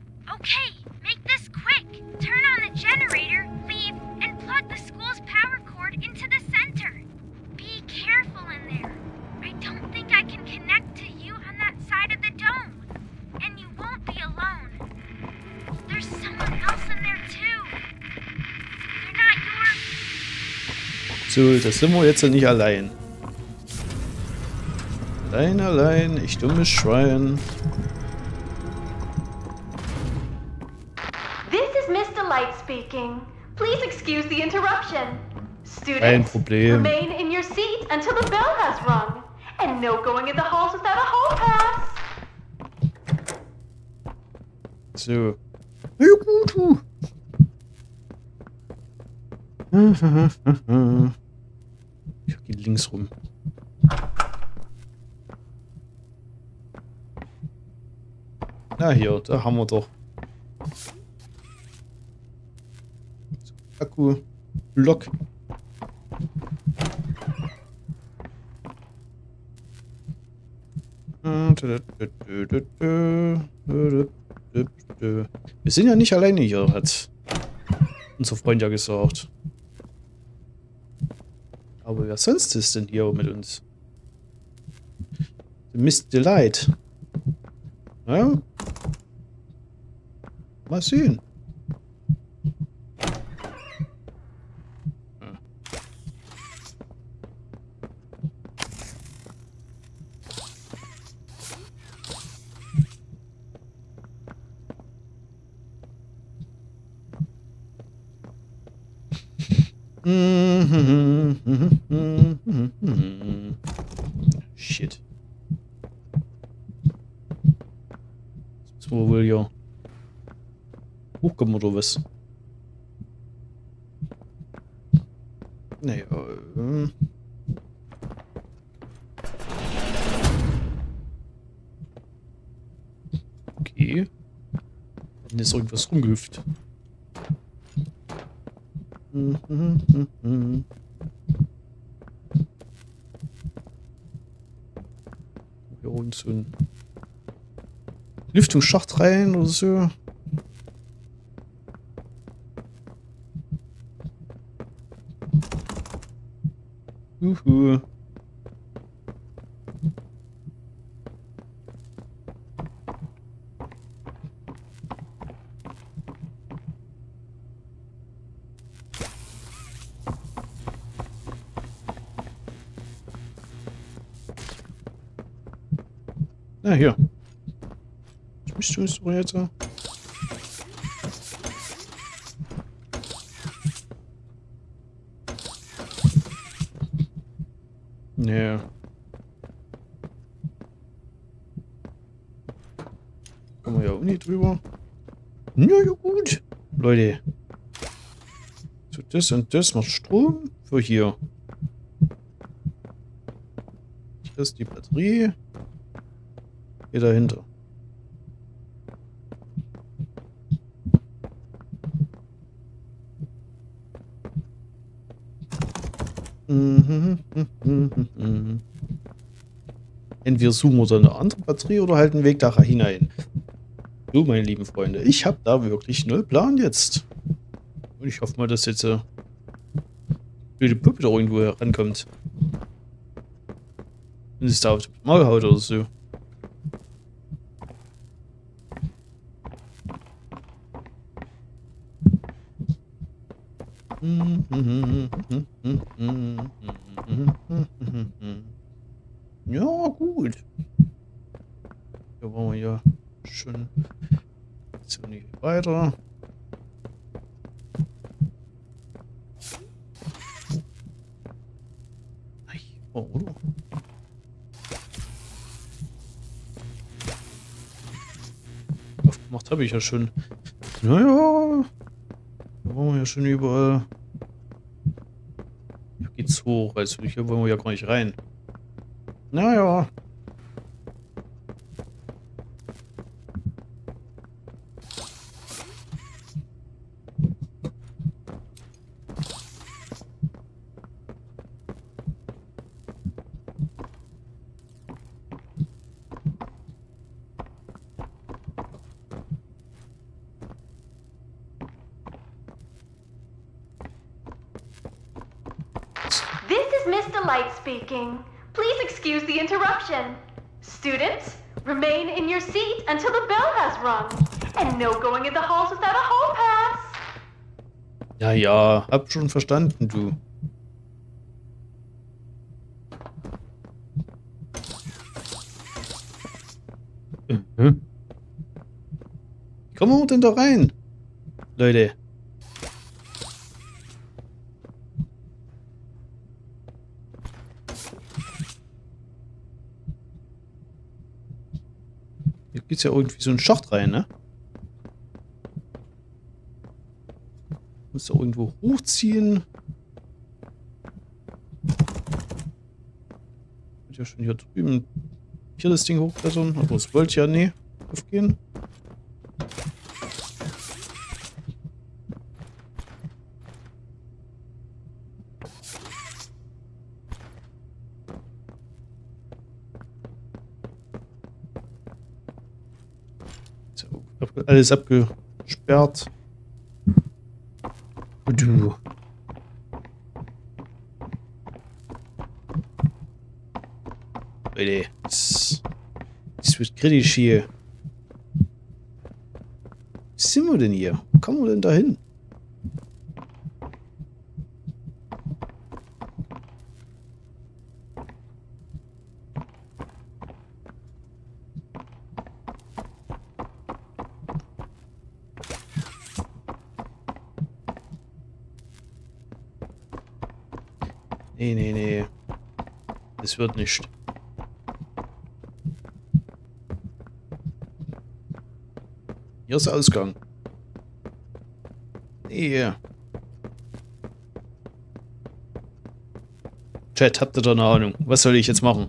Okay, make this quick. Turn on the generator, leave, and plug the school's power cord. So, das sind wir jetzt nicht allein. Allein, allein, ich dummes Schwein. This is Mister Light speaking. Please excuse the interruption. Kein Students, Problem. remain in your seat until the bell has rung. And no going in the halls without a hall pass. So. Ja, gut, du. Ich gehe links rum. Na hier, da haben wir doch. Akku. Block. Wir sind ja nicht alleine hier, hat unser Freund ja gesagt. Aber wer sonst ist denn hier mit uns? Miss Delight. Ja? Mal sehen. Shit. Jetzt müssen wir wohl hier hochkommen oder was? Naja, ähm. Okay. Dann ist irgendwas rumgehüpft. Mhm, mhm, mhm. Hier unten so ein Lüftungsschacht rein oder so. Uhu. Na, hier. Was bist du jetzt so jetzt? Nee. Kommen wir ja auch nicht drüber. Na ja, gut. Leute. So, das und das macht Strom für hier. Hier ist die Batterie. Hier dahinter. Entweder suchen wir dann eine andere Batterie oder halt einen Weg da hinein. So, meine lieben Freunde, ich habe da wirklich null Plan jetzt. Und ich hoffe mal, dass jetzt äh, die Puppe da irgendwo herankommt. Und es da auf das Maul haut oder so. Ja, gut. Hier wollen wir ja schon so nicht weiter. Oh, oder? Aufgemacht habe ich ja schon. Naja. Da wollen wir ja schon überall. Hier geht's hoch, also hier wollen wir ja gar nicht rein. Naja. Mister Light speaking. Please excuse the interruption. Students, remain in your seat until the bell has rung. And no going in the halls without a hall pass. Ja, ja, hab schon verstanden, du. Mhm. Wie kommen wir denn da rein? Leute. Hier geht's ja irgendwie so einen Schacht rein, ne? Muss da irgendwo hochziehen. Und ja schon hier drüben hier das Ding hochklettern, aber es wollte ja nie aufgehen. So, alles abgesperrt. Du. Leute, das, das wird kritisch hier. Wo sind wir denn hier? Wo kommen wir denn da hin? Nee, nee, nee. Das wird nicht. Hier ist der Ausgang. Nee. Chat, habt ihr da eine Ahnung? Was soll ich jetzt machen?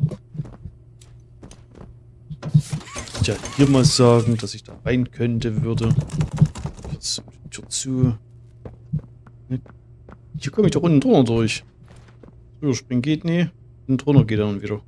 Tja, hier mal sagen, dass ich da rein könnte, würde. Jetzt die Tür zu. Hier komme ich da unten drunter durch. Überspringen geht nie. Und drunter geht dann wieder.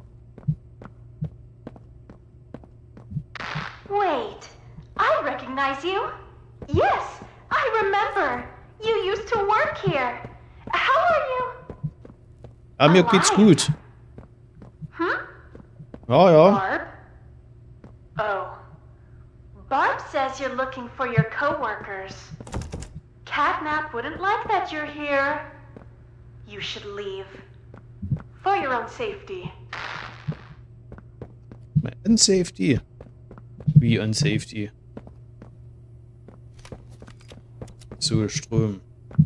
Wait, I recognize you. Yes, I remember. You used to work here. How are you? Ah, mir geht's gut. Hm? Ja, ja. Barb? Oh. Barb says you're looking for your co-workers. Catnap wouldn't like that you're here. You should leave. For your own safety. My unsafety. Wie unsafety? So, Strom.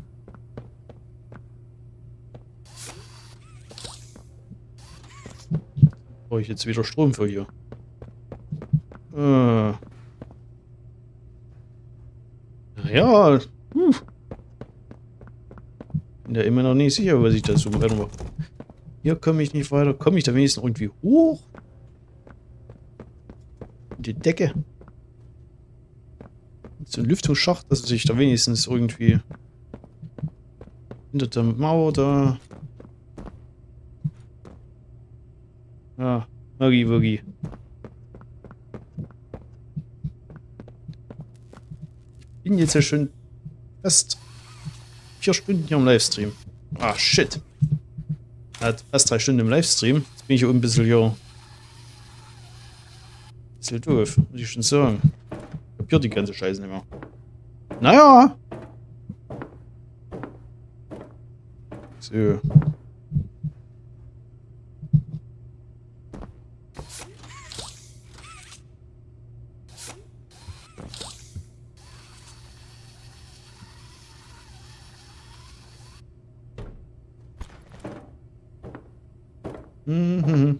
Brauche ich jetzt wieder Strom für hier? Äh. Ja. Hm. Bin ja immer noch nicht sicher, was ich da so mache. Hier komme ich nicht weiter. Komme ich da wenigstens irgendwie hoch? In die Decke. So ein Lüftungsschacht, dass ich da wenigstens irgendwie hinter der Mauer da. Ja, Woogie Woogie. Ich bin jetzt ja schon fast vier Stunden hier im Livestream. Ah, shit. Hat fast drei Stunden im Livestream. Jetzt bin ich ein bisschen hier. Ein bisschen doof, muss ich schon sagen. Ich kapier die ganze Scheiße nicht mehr. Naja. So. Mhm.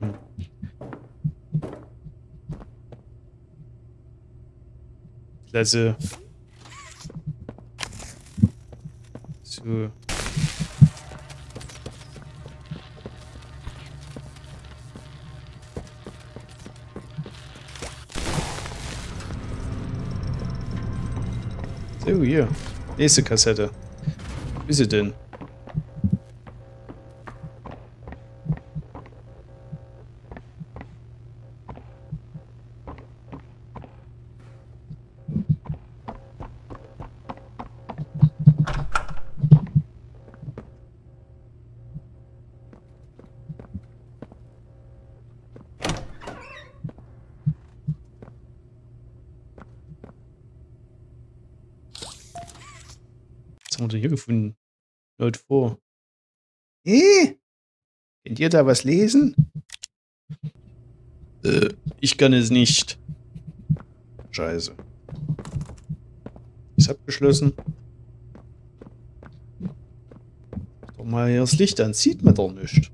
Klasse. So. So, hier. Nächste Kassette. Wo ist sie denn? Was haben wir denn hier gefunden? Leute vor. Eh? Könnt ihr da was lesen? Äh, ich kann es nicht. Scheiße. Ist abgeschlossen. Doch mal hier das Licht an, sieht man doch nicht.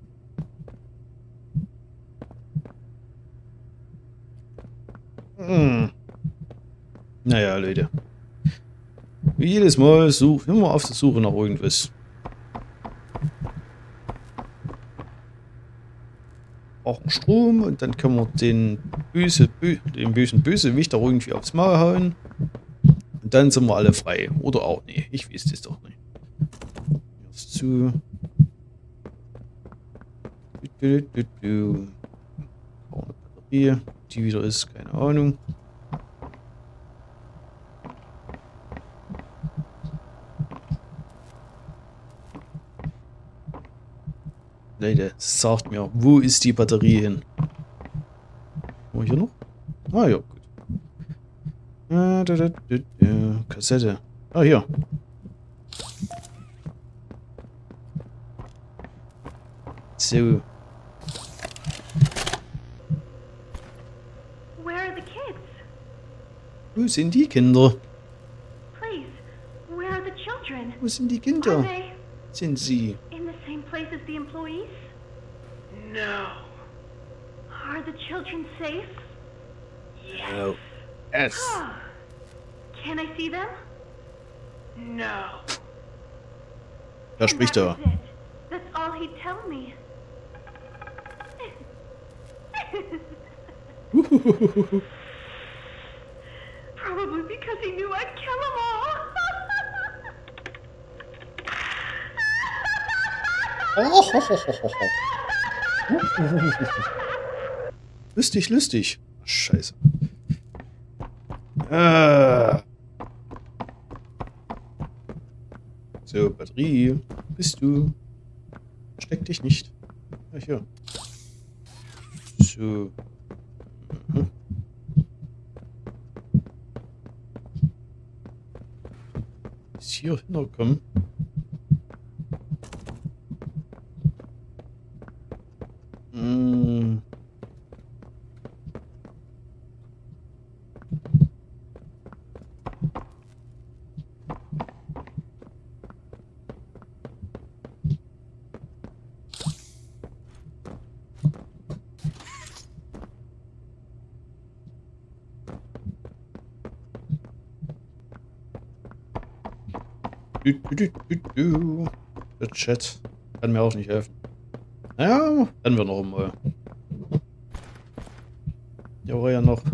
Hm. Naja, Leute. Wie jedes Mal such, immer auf der Suche nach irgendwas. Brauchen Strom und dann können wir den, böse, bö, den bösen Bösewicht da irgendwie aufs Maul hauen. Und dann sind wir alle frei. Oder auch nicht. Ich weiß das doch nicht. Hier ist zu. Du, du, du, du. Brauchen eine Batterie. Die wieder ist, keine Ahnung. Leute, sagt mir, wo ist die Batterie hin? Oh, hier noch? Ah ja, gut. Ah, da, da, da, da. Kassette. Ah, hier. So. Where are the kids? Wo sind die Kinder? Please, where are the children? Wo sind die Are Kinder? they Sind sie? in the same place as the employees? No. Are the children safe? No. Yes. Can I see them? No. Wer spricht da? That was it. That's all he'd tell me. Probably because he knew I'd kill them all. Lustig, lustig. Scheiße. Ah. So, Batterie. Bist du? Steck dich nicht. Ja, hier. So. Mhm. Bis hier hinkommen. Hm. Du, du, du, du, du. Der Chat kann mir auch nicht helfen. Naja, dann wir noch einmal. Ja, war ja noch.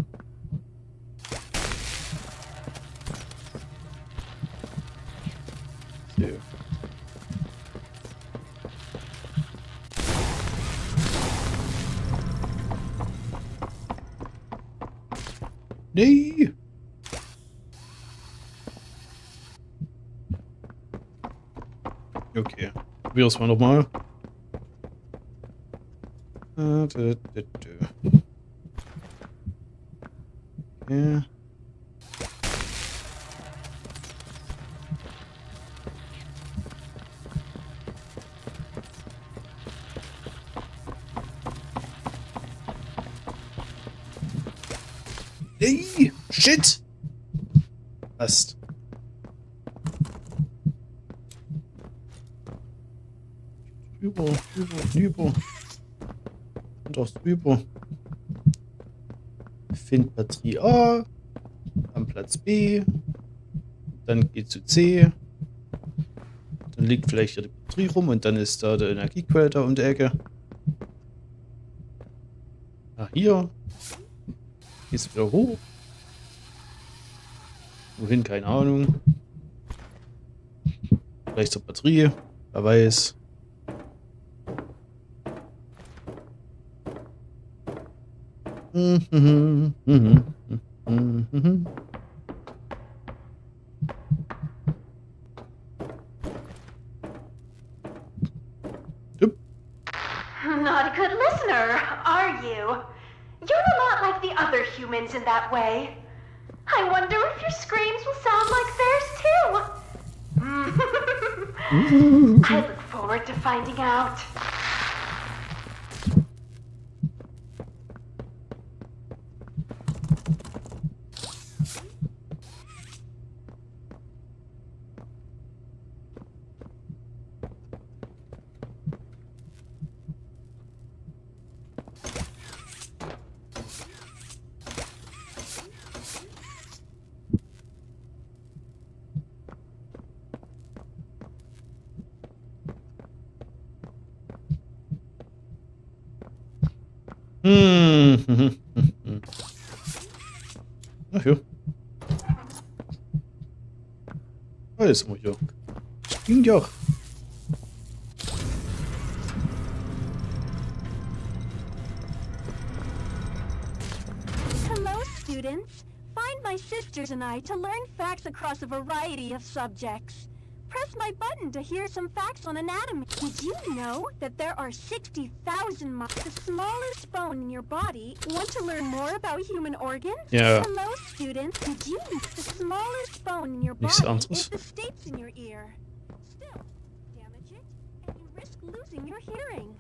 So. Nee. Okay. Probier es mal nochmal. Okay. Hey, shit! Passt. Über, über, über. Und auch drüber. Find Batterie A. Am Platz B. Dann geht zu C. Dann liegt vielleicht hier die Batterie rum und dann ist da der Energiequelle da um die Ecke. Ah, hier. Geht's wieder hoch. Wohin, keine Ahnung. Vielleicht zur Batterie. Wer weiß. Mhm, mhm, mhm, mhm. Not a good listener, are you? You're a lot like the other humans in that way. I wonder if your screams will sound like theirs too. I look forward to finding out. Hm. Ach ja. Alles mal hier. Ging ja. Hello, students. Find my sisters and I to learn facts across a variety of subjects. Press my button to hear some facts on anatomy. Did you know that there are sixty thousand miles? The smallest bone in your body. Want to learn more about human organs? Yeah. Hello, students. Did you know the smallest bone in your body Nichts anderes. is the stapes in your ear? Still, damage it, and you risk losing your hearing.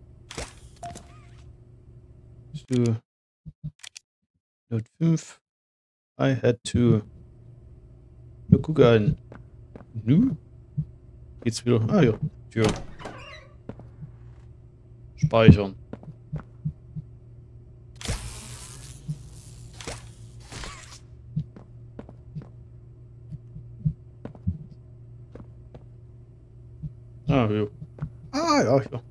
So. Note five. I had to. Ja, guck an. Nu? Geht's wieder? Ah ja, Tür. Speichern. Ah ja. Ah ja, ja.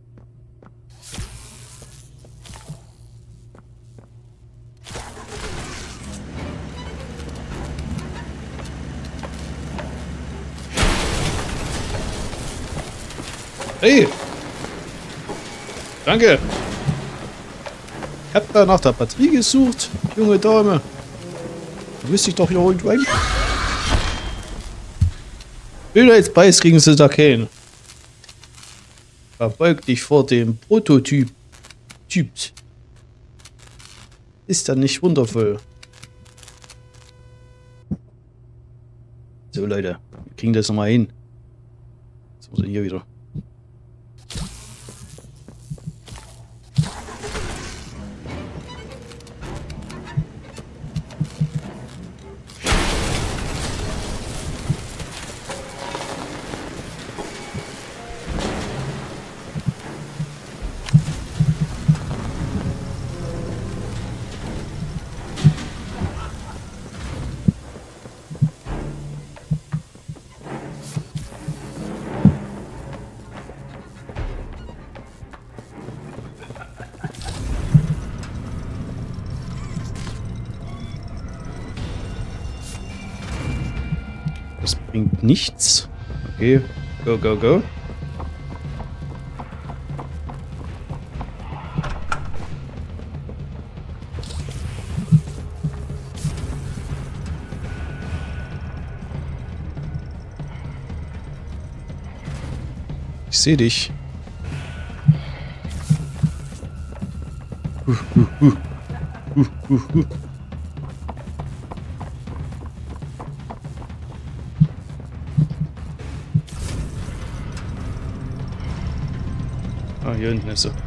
Hey! Danke! Ich hab da nach der Batterie gesucht, junge Dame. Da wüsste ich doch hier irgendwo ein. Schönheitspreis kriegen sie da keinen. Verbeug dich vor dem Prototyp. Typs. Ist dann nicht wundervoll. So Leute, wir kriegen das nochmal hin. Was muss denn hier wieder? Das bringt nichts. Okay, go, go, go. Ich sehe dich. Uh, uh, uh. Uh, uh, uh. Ah, hier hinten ist sie.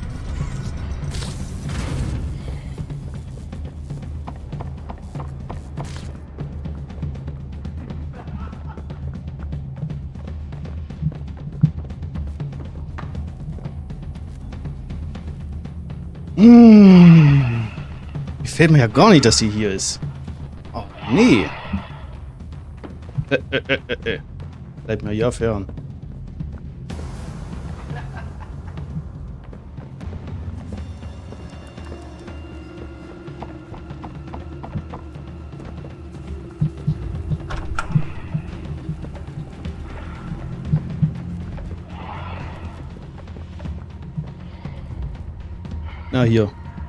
Mmh. Gefällt mir ja gar nicht, dass sie hier ist. Oh, nee. Äh, äh, äh, äh, äh. Bleib mir ja fern. Na, hier.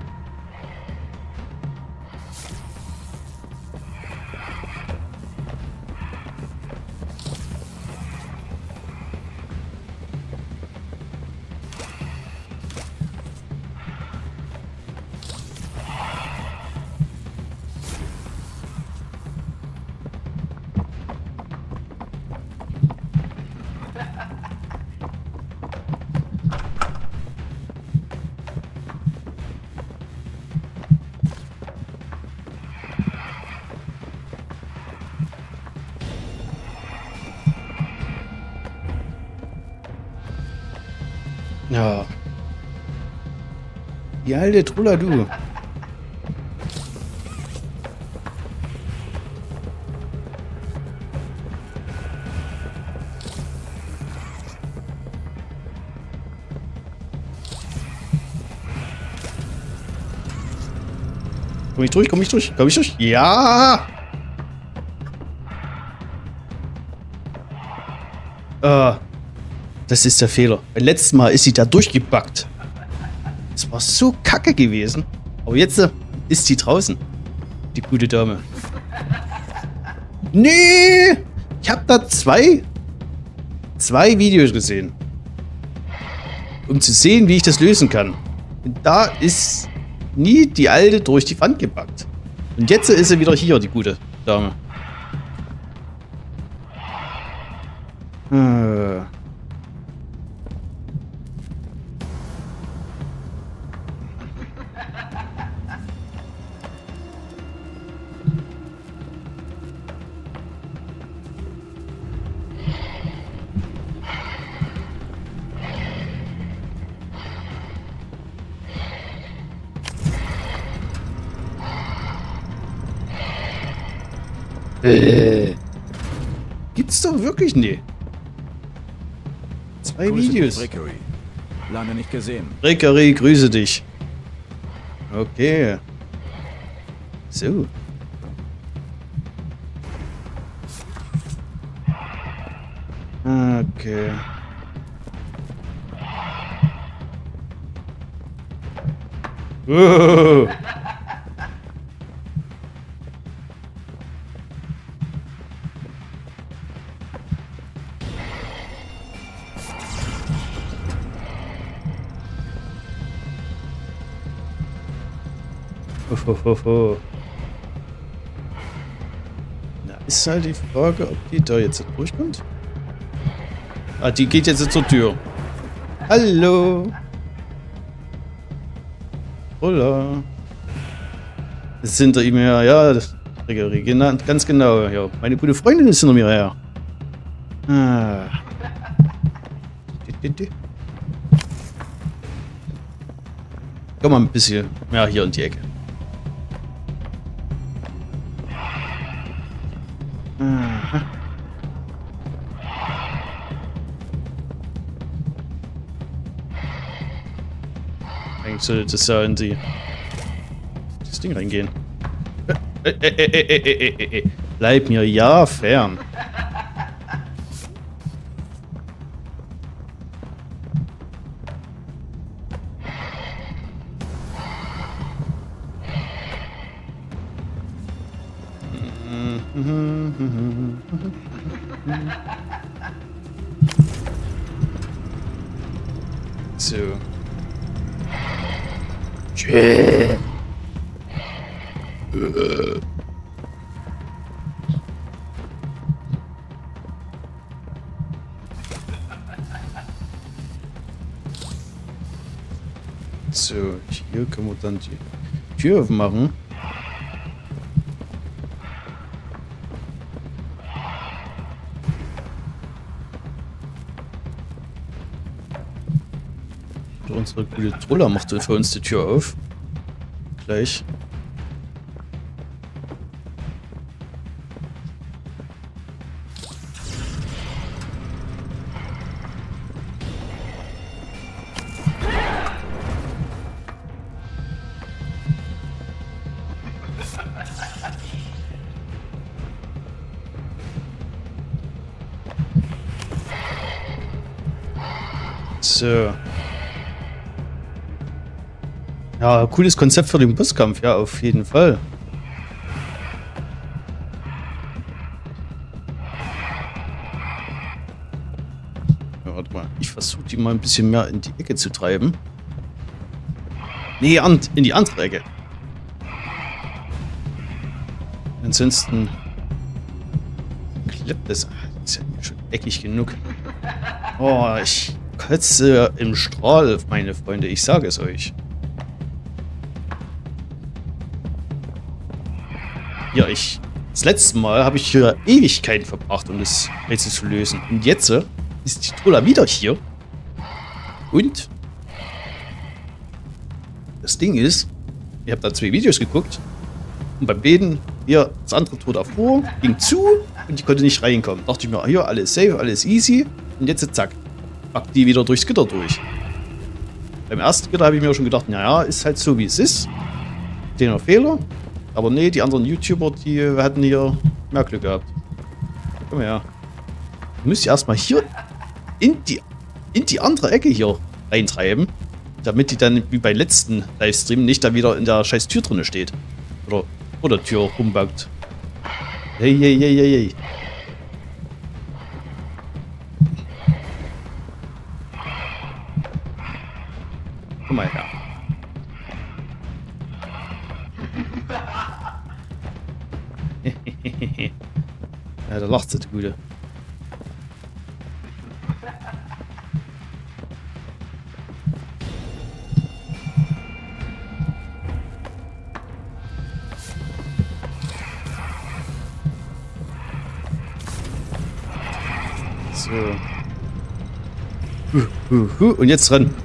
Ja. Die alte Truller, du. Komm ich durch, komm ich durch, komm ich durch? Ja! Ah, das ist der Fehler. Beim letzten Mal ist sie da durchgebackt. Das war so kacke gewesen. Aber jetzt äh, ist sie draußen. Die gute Dame. Nee! Ich habe da zwei, zwei Videos gesehen. Um zu sehen, wie ich das lösen kann. Und da ist nie die Alte durch die Wand gebackt. Und jetzt ist sie wieder hier, die gute Dame. Hm. Äh. Gibt's doch wirklich nie. Zwei Grüße Videos. dich, Brickery. Lange nicht gesehen. Brickery, grüße dich. Okay. So. Okay. Oh. Hohoho. Na, ist halt die Frage, ob die da jetzt durchkommt. Ah, die geht jetzt zur Tür. Hallo. Hola. Das ist hinter ihm her, ja. Das, ganz genau, ja. Meine gute Freundin ist hinter mir her. Ah. Komm mal ein bisschen mehr hier in die Ecke. Aha. Eigentlich sollte das ja in die das Ding reingehen. Äh, äh, äh, äh, äh, äh, äh. Bleib mir ja fern. So. Tschö. So, hier können wir dann die Tür aufmachen. Unsere gute Troller macht für uns die Tür auf. Gleich. So. Ja, cooles Konzept für den Bosskampf, ja, auf jeden Fall. Ja, warte mal, ich versuche die mal ein bisschen mehr in die Ecke zu treiben. Nee, in die andere Ecke. Ansonsten klappt das. Das ist ja schon eckig genug. Oh, ich kotze im Strahl, meine Freunde, ich sage es euch. Ja, ich. Das letzte Mal habe ich hier Ewigkeiten verbracht, um das Rätsel zu lösen. Und jetzt äh, ist die Troller wieder hier. Und das Ding ist, ich habe da zwei Videos geguckt. Und bei beiden, hier, das andere Tor davor, ging zu und die konnte nicht reinkommen. Dachte ich mir, hier, alles safe, alles easy. Und jetzt, zack, packt die wieder durchs Gitter durch. Beim ersten Gitter habe ich mir schon gedacht, naja, ist halt so, wie es ist. Den Fehler. Aber nee, die anderen YouTuber, die hätten hier mehr Glück gehabt. Komm her. Du musst ja erstmal hier in die, in die andere Ecke hier reintreiben, damit die dann wie beim letzten Livestream nicht da wieder in der scheiß Tür drin steht. Oder vor der Tür rumbackt. Hey, hey, hey, hey, hey. Komm mal her. Ja, da lacht sie, die Gute. So. Huh, huh, huh. Und jetzt ran.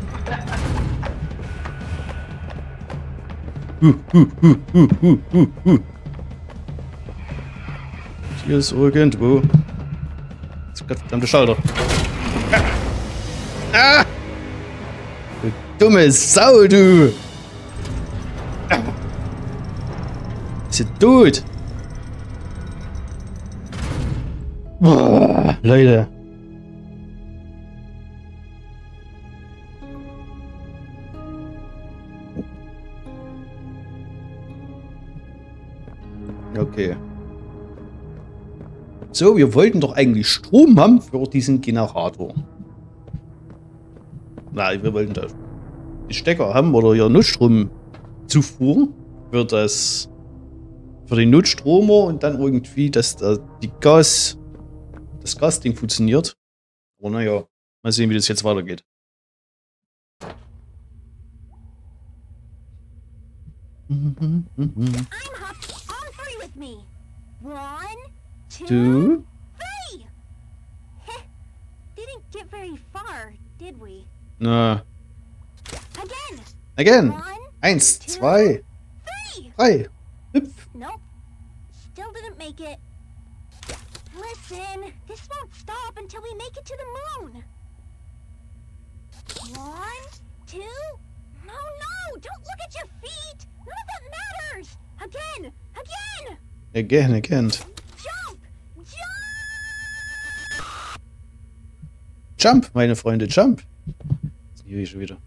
Huh, huh, huh, huh, huh, huh, huh. Hier ist irgendwo. Das ist verdammte Schalter. Ah! Du dumme Sau, du! Ist sie tot? Boah, Leute. Okay. So, wir wollten doch eigentlich Strom haben für diesen Generator. Na, wir wollten da die Stecker haben oder ja Notstromzufuhr für das für den Notstromer und dann irgendwie, dass da die Gas das Gasding funktioniert. Aber naja, mal sehen, wie das jetzt weitergeht. I'm hopped on three with me. One, two, Two. three. Heh, didn't get very far, did we? Na. Again. Again. One, Eins, two, zwei, three. drei. Hüpf. Nope. Still didn't make it. Listen, this won't stop until we make it to the moon. One, two. No, no! Don't look at your feet! None of that matters! Again! Again! Again, again. Jump! Jump! Jump, meine Freunde, jump. Hier schon wieder.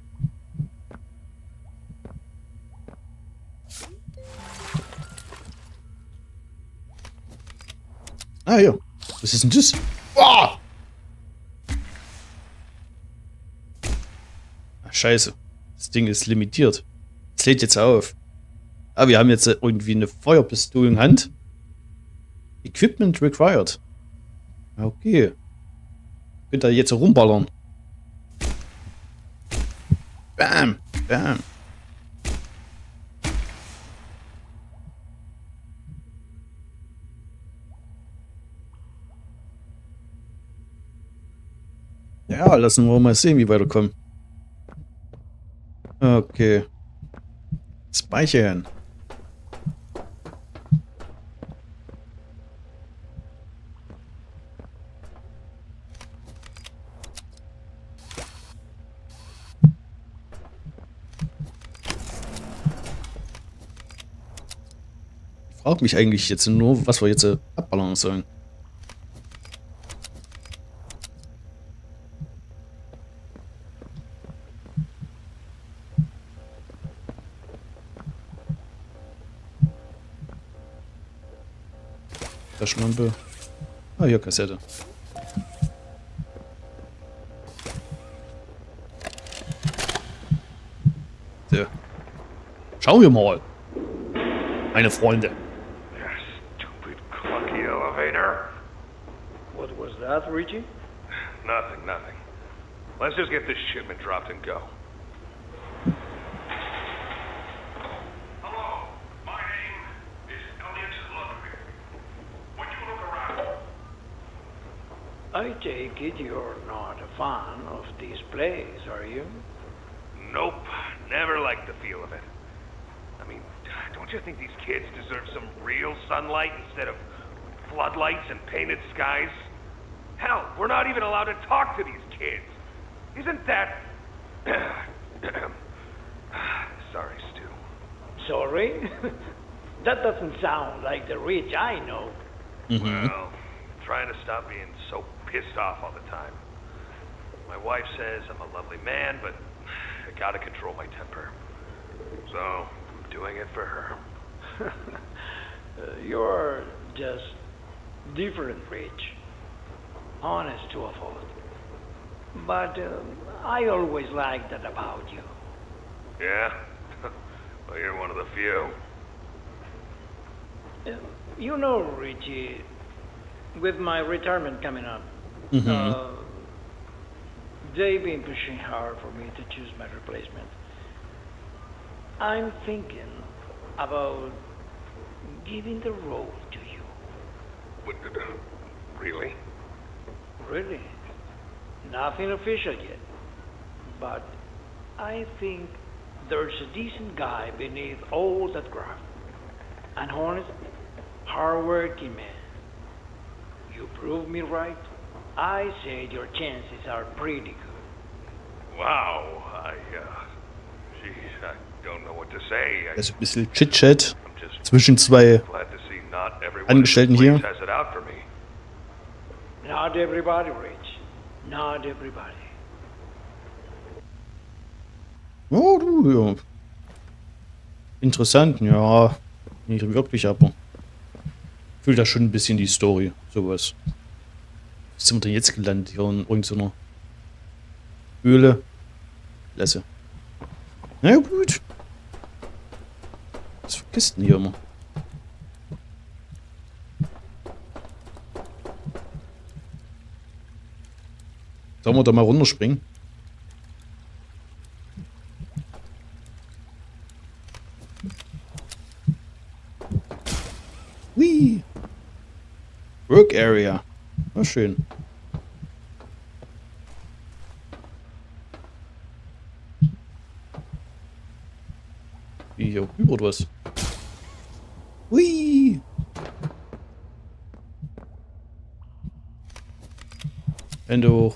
Ah, ja. Was ist denn das? Oh! Ach, scheiße. Das Ding ist limitiert. Es lädt jetzt auf. Aber wir haben jetzt irgendwie eine Feuerpistole in Hand. Equipment required. Okay. Könnt ihr jetzt rumballern. Bam. Bam. Ja, lassen wir mal sehen, wie wir weiterkommen. Okay. Speichern. Ich frage mich eigentlich jetzt nur, was wir jetzt äh, abballern sollen. Taschenlampe. Ah, hier Kassette. So. Schauen wir mal. Meine Freunde. Stupid clunky elevator. What was that, Richie? Nothing, nothing. Let's just get this shipment dropped and go. Hello, my name is Elliot Ludwig. When you look around... I take it you're not a fan of these plays, are you? Nope, never liked the feel of it. I mean, don't you think these kids deserve some real sunlight instead of floodlights and painted skies? Hell, we're not even allowed to talk to these kids. Isn't that... Sorry, Stu. Sorry? That doesn't sound like the Rich I know. Mhm. Well, trying to stop being so pissed off all the time. My wife says I'm a lovely man, but I gotta control my temper. So, I'm doing it for her. uh, you're just different, Rich. Honest to a fault. But um, I always liked that about you. Yeah? Well, you're one of the few. Uh, you know, Richie, with my retirement coming up, Mhm. uh, they've been pushing hard for me to choose my replacement. I'm thinking about giving the role to you. What, uh, really? Really? Nothing official yet. But I think there's a decent guy beneath all that graft. An honest, hard-working man. You prove me right. I say your chances are pretty good. Wow, I, uh, geez, I don't know what to say. I, Also ein bisschen Chit-Chat zwischen zwei glad to see not everyone Angestellten in this hier. place has it out for me. Not everybody, Rich. Not everybody. Oh, du, ja. Interessant, ja. Nicht wirklich, aber fühlt da schon ein bisschen die Story, sowas. Wie sind wir denn jetzt gelandet? Hier in irgendeiner Höhle. Lasse. Na ja, gut. Was vergisst denn hier immer? Sollen wir da mal runterspringen? Whee! Work Area. Na schön. Wie hier rüber oder was? Whee! Hände hoch.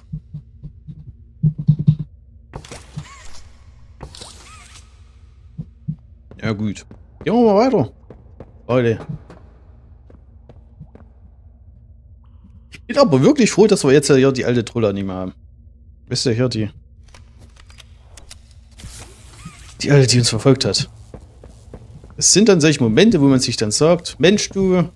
Ja gut. Gehen wir mal weiter. Leute. Ich bin aber wirklich froh, dass wir jetzt hier die alte Trolle nicht mehr haben. Wisst ihr, hier die... Die alte, die uns verfolgt hat. Es sind dann solche Momente, wo man sich dann sagt, Mensch, du...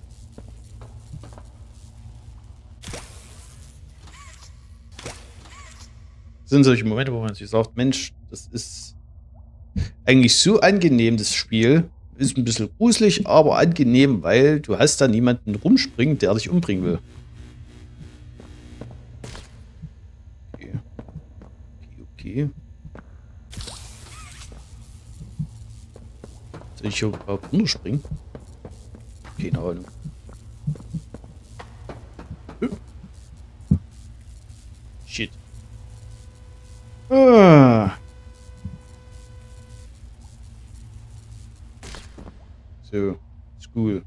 Es sind solche Momente, wo man sich sagt, Mensch, das ist eigentlich so angenehm, das Spiel. Ist ein bisschen gruselig, aber angenehm, weil du hast da niemanden rumspringen, der dich umbringen will. Okay. Okay, okay. Soll ich hier überhaupt runterspringen? Keine Ahnung. Shit. Ah. So, ist cool.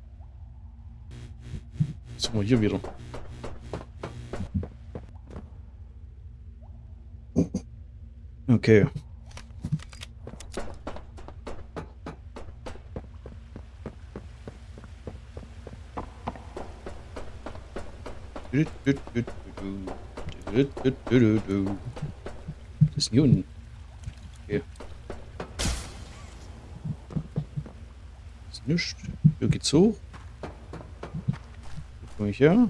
Was haben wir hier wieder? Okay. Das ist hier unten. Okay. Ist nichts. Hier geht's hoch. Hier komme ich her.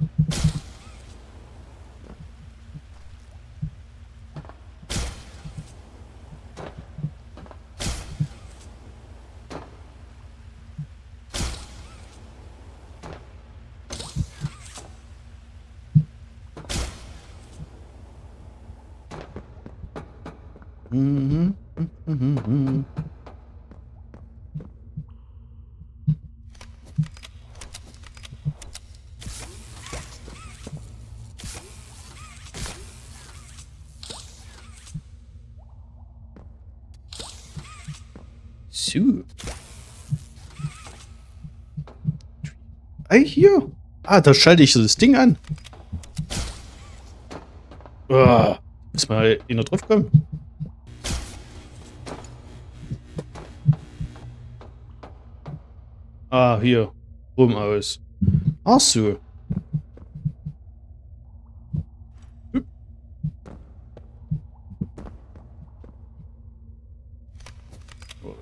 Mhm. Mhm. Mhm. So. Ei, hier. Ah, da schalte ich so das Ding an. Oh, muss mal einer drauf kommen. Ah, hier. Rum aus. Ach so. Hup. Oh.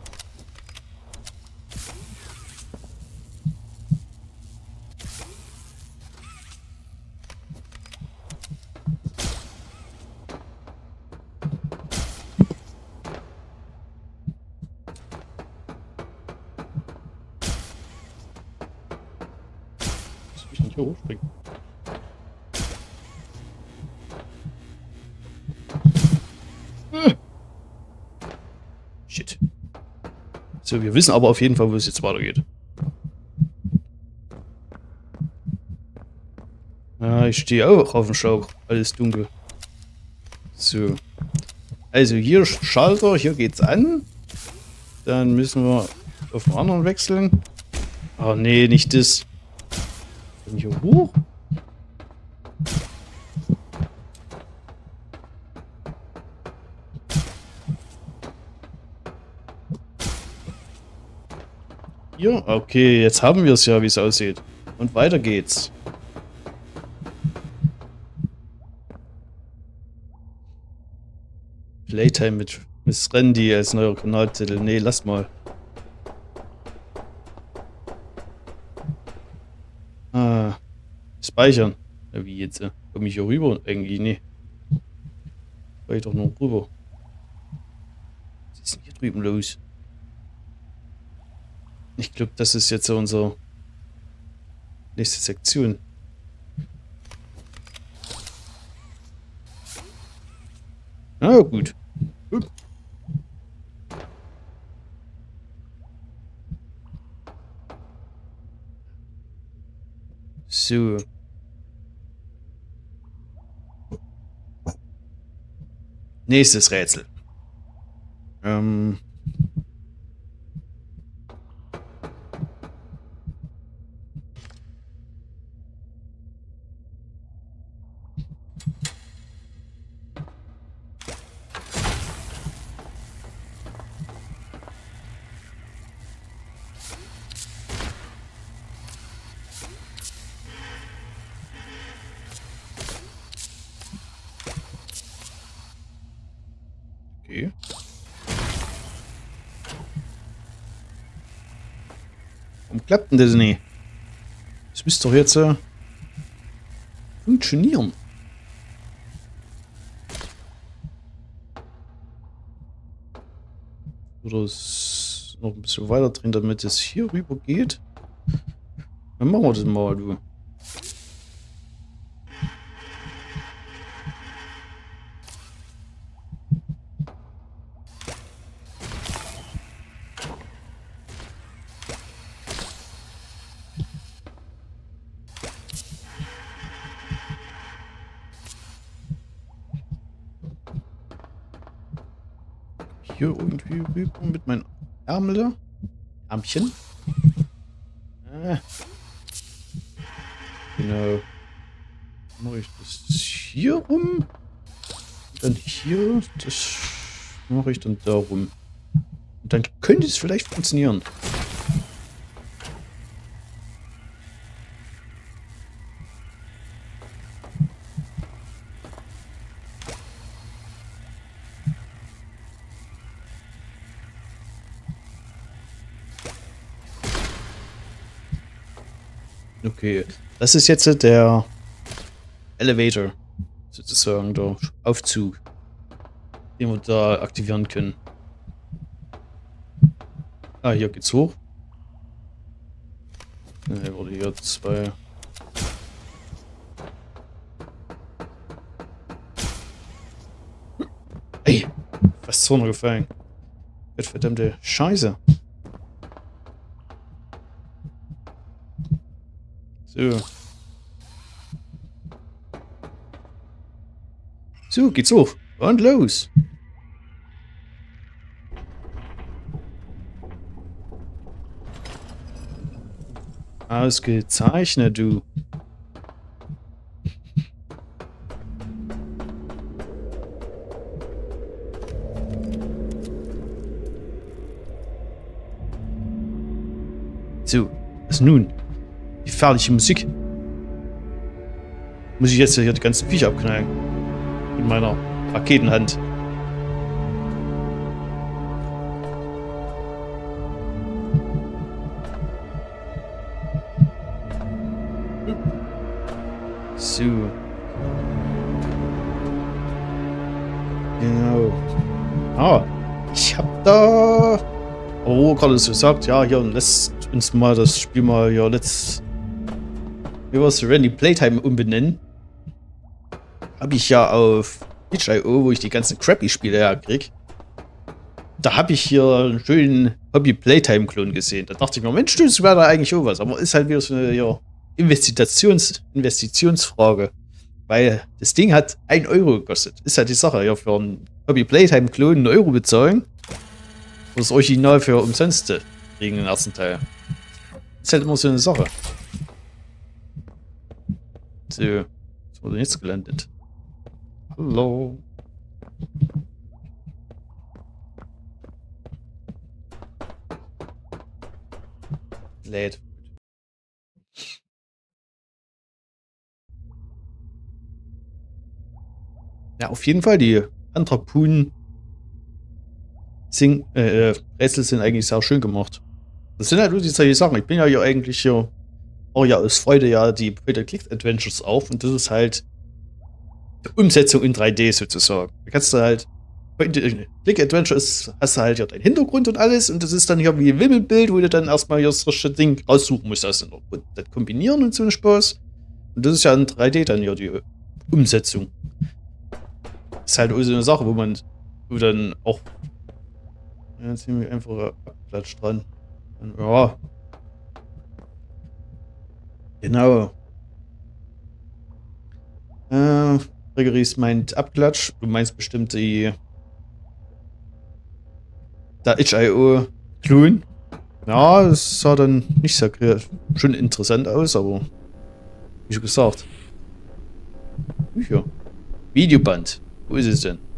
Hier hochspringen. Äh. Shit. So, wir wissen aber auf jeden Fall, wo es jetzt weitergeht. Ja, ich stehe auch auf dem Schlauch. Alles dunkel. So. Also hier Schalter, hier geht's an. Dann müssen wir auf den anderen wechseln. Oh nee, nicht das. Hier hoch? Ja, okay, jetzt haben wir es ja, wie es aussieht. Und weiter geht's. Playtime mit Miss Randy als neuer Kanaltitel. Nee, lass mal. Ah, speichern. Ja, wie jetzt? Äh? Komm ich hier rüber? Eigentlich nee. War ich doch noch rüber. Was ist denn hier drüben los? Ich glaube, das ist jetzt unsere nächste Sektion. Na gut. Hup. So. Nächstes Rätsel. Ähm. Okay. Warum klappt denn das nicht? Das müsste doch jetzt äh, funktionieren. Oder es noch ein bisschen weiter drehen, damit es hier rüber geht. Dann machen wir das mal, du. Hier irgendwie rüber mit meinen Ärmel. Ärmchen. Ah. Genau. Mache ich das hier rum. Und dann hier. Das mache ich dann da rum. Und dann könnte es vielleicht funktionieren. Okay, das ist jetzt der Elevator, sozusagen der Aufzug, den wir da aktivieren können. Ah, hier geht's hoch. Ne, wurde hier zwei. Ey, was ist runtergefallen? Verdammte Scheiße. So. So, geht's hoch. Und los. Ausgezeichnet, du. So. Was nun? Gefährliche Musik. Muss ich jetzt hier die ganzen Viecher abknallen? In meiner Raketenhand. So. Genau. Ah, ich hab da... Oh, gerade so sagt, ja, hier, lässt uns mal das Spiel mal, ja, let's... Wie war's, Randy Playtime umbenennen. Hab ich ja auf itch punkt i o, wo ich die ganzen Crappy-Spiele herkrieg. Da habe ich hier einen schönen Hobby-Playtime-Klon gesehen. Da dachte ich mir, Mensch, das wäre da eigentlich auch was. Aber ist halt wieder so eine ja, Investitions Investitionsfrage. Weil das Ding hat ein Euro gekostet. Ist halt die Sache, ja, für einen Hobby-Playtime-Klon einen Euro bezahlen. Und das Original für umsonst kriegen den ersten Teil. Ist halt immer so eine Sache. So, jetzt wurde nichts gelandet. Hallo. Lädt. Ja, auf jeden Fall, die Anthropun Sing äh, Rätsel sind eigentlich sehr schön gemacht. Das sind halt nur die solche Sachen. Ich bin ja hier eigentlich hier auch ja aus Freude ja die Point-and-Click-Adventures auf und das ist halt die Umsetzung in drei D sozusagen. Da kannst du halt Point-and-Click-Adventure ist, hast du halt ja deinen Hintergrund und alles und das ist dann hier wie ein Wimmelbild, wo du dann erstmal hier das richtige Ding raussuchen musst. Also und das kombinieren und so einen Spaß. Und das ist ja in drei D dann ja die Umsetzung. Das ist halt auch so eine Sache, wo man wo dann auch ja, ziemlich einfacher Abklatsch dran. Und, ja. Genau. Äh, Gregory's meint Abklatsch. Du meinst bestimmt die der itch punkt i o Klon. Ja, das sah dann nicht sehr schon interessant aus, aber wie schon gesagt. Ja. Videoband. Wo ist es denn?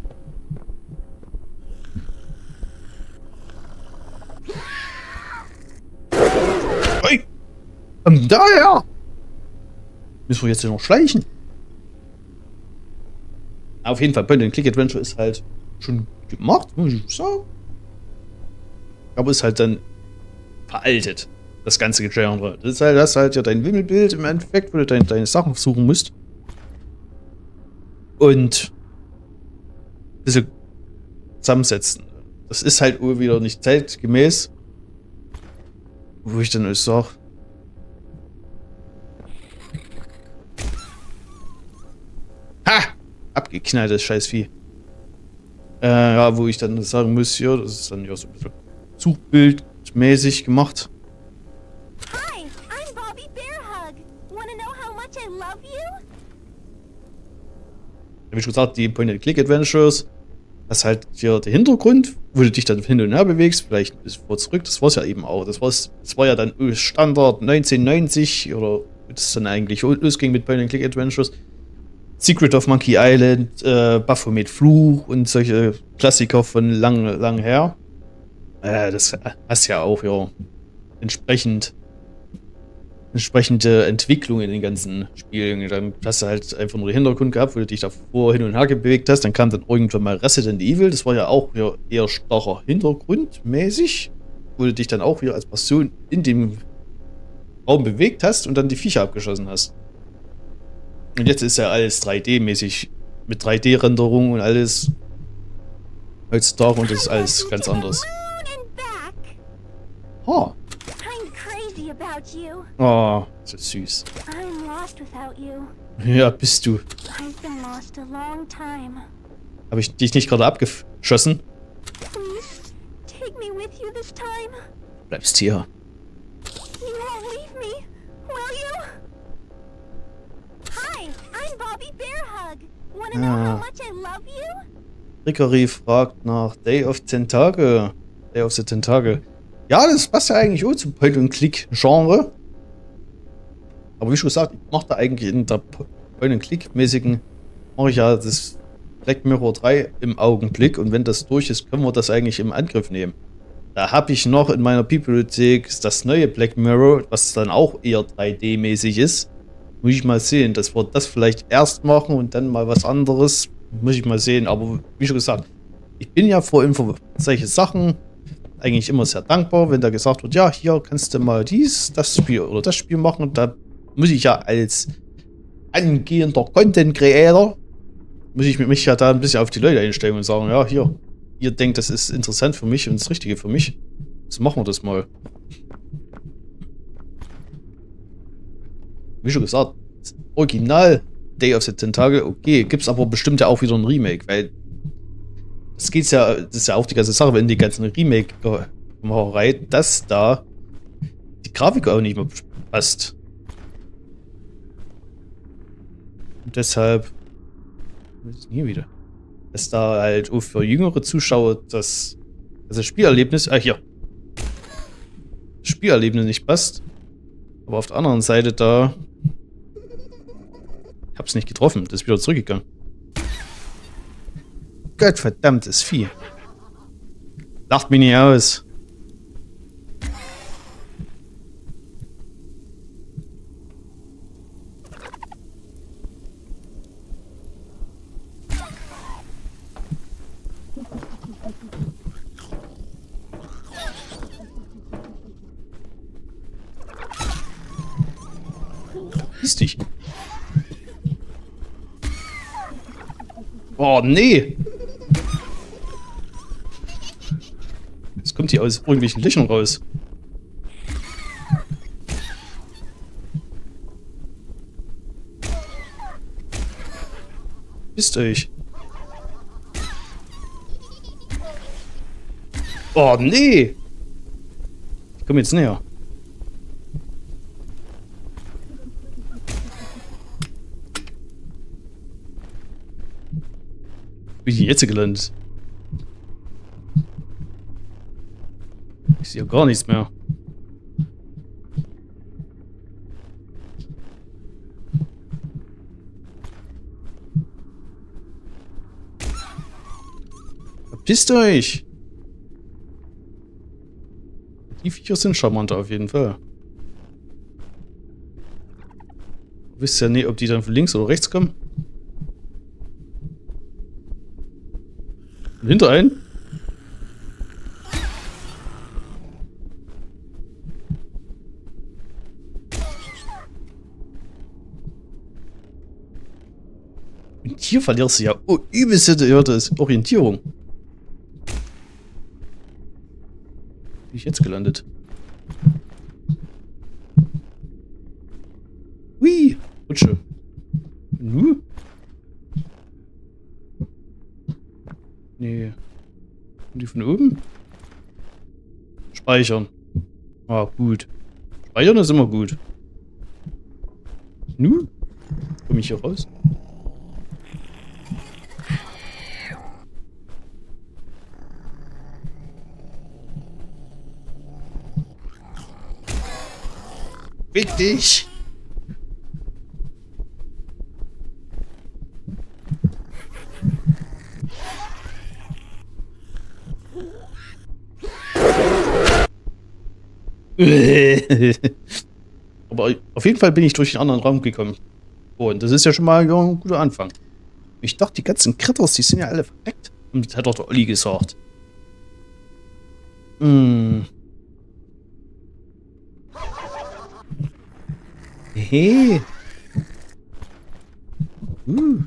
Hey! Ähm, daher! Müssen wir jetzt noch schleichen? Auf jeden Fall, Point-and-Click-Adventure ist halt schon gemacht, muss ich sagen. Aber ist halt dann veraltet, das ganze Genre. Das ist halt, das ist halt ja dein Wimmelbild im Endeffekt, wo du deine, deine Sachen suchen musst. Und diese zusammensetzen. Das ist halt wieder nicht zeitgemäß. Wo ich dann euch sage. Ha! Abgeknalltes Scheißvieh. Äh, ja, wo ich dann sagen muss, ja, das ist dann ja so ein bisschen suchbildmäßig gemacht. Hi, I'm Bobby Bearhug. Wanna know how much I love you? Wie ich gesagt, die Point-and-Click-Adventures, das ist halt hier der Hintergrund, wo du dich dann hin und her bewegst, vielleicht bis vor zurück, das war es ja eben auch. Das, war's, das war ja dann Standard neunzehnhundertneunzig oder das dann eigentlich losging mit Point-and-Click-Adventures. Secret of Monkey Island, äh, Baphomet Fluch und solche Klassiker von lang, lang her. Äh, das hast ja auch ja entsprechend entsprechende Entwicklung in den ganzen Spielen. Dann hast du halt einfach nur den Hintergrund gehabt, wo du dich davor hin und her bewegt hast. Dann kam dann irgendwann mal Resident Evil. Das war ja auch ja eher starrer Hintergrundmäßig, wo du dich dann auch wieder als Person in dem Raum bewegt hast und dann die Viecher abgeschossen hast. Und jetzt ist ja alles drei D-mäßig mit drei D-Renderung und alles heutzutage und das ist alles ganz anders. Oh. Oh, so süß. Ja, bist du. Habe ich dich nicht gerade abgeschossen? Bleibst hier. Ah. Rickery fragt nach Day of Tentacle. Day of the Tentacle. Ja, das passt ja eigentlich auch zum Point-and-Click-Genre. Aber wie schon gesagt, ich mache da eigentlich in der Point-and-Click-mäßigen, mache ich ja das Black Mirror drei im Augenblick. Und wenn das durch ist, können wir das eigentlich im Angriff nehmen. Da habe ich noch in meiner Bibliothek das neue Black Mirror, was dann auch eher drei D-mäßig ist. Muss ich mal sehen, dass wir das vielleicht erst machen und dann mal was anderes. Muss ich mal sehen, aber wie schon gesagt, ich bin ja vor Info solche Sachen eigentlich immer sehr dankbar, wenn da gesagt wird, ja, hier kannst du mal dies, das Spiel oder das Spiel machen. Und da muss ich ja als angehender Content Creator, muss ich mich ja da ein bisschen auf die Leute einstellen und sagen, ja, hier, ihr denkt, das ist interessant für mich und das Richtige für mich. So machen wir das mal. Wie schon gesagt, das Original Day of the Tentacle, okay, gibt es aber bestimmt ja auch wieder ein Remake, weil das geht's ja, das ist ja auch die ganze Sache, wenn die ganzen Remake-Macherei, dass da die Grafik auch nicht mehr passt. Und deshalb, was ist denn hier wieder? Dass da halt auch für jüngere Zuschauer das, das Spielerlebnis, ah hier, das Spielerlebnis nicht passt. Aber auf der anderen Seite da, ich hab's nicht getroffen, das ist wieder zurückgegangen. Gottverdammtes Vieh. Lacht mich nicht aus. Verpiss dich. Oh, nee. Jetzt kommt die aus irgendwelchen Löchern raus. Wisst euch. Oh, nee. Ich komme jetzt näher. Wie bin ich jetzt gelandet? Ich sehe gar nichts mehr. Verpisst euch! Die Viecher sind charmanter auf jeden Fall. Du wisst ja nicht, ob die dann von links oder rechts kommen. Und hinter einen? Und hier verlierst du ja oh, übelste Orientierung. Bin ich jetzt gelandet? Hui! Rutsche. Nu? Nee. Und die von oben? Speichern. Ah, gut. Speichern ist immer gut. Nu? Komme ich hier raus? Fick dich! Aber auf jeden Fall bin ich durch den anderen Raum gekommen. Und das ist ja schon mal ein guter Anfang. Ich dachte, die ganzen Critters, die sind ja alle verreckt. Und das hat doch der Olli gesagt. Hm. Hey. Uh.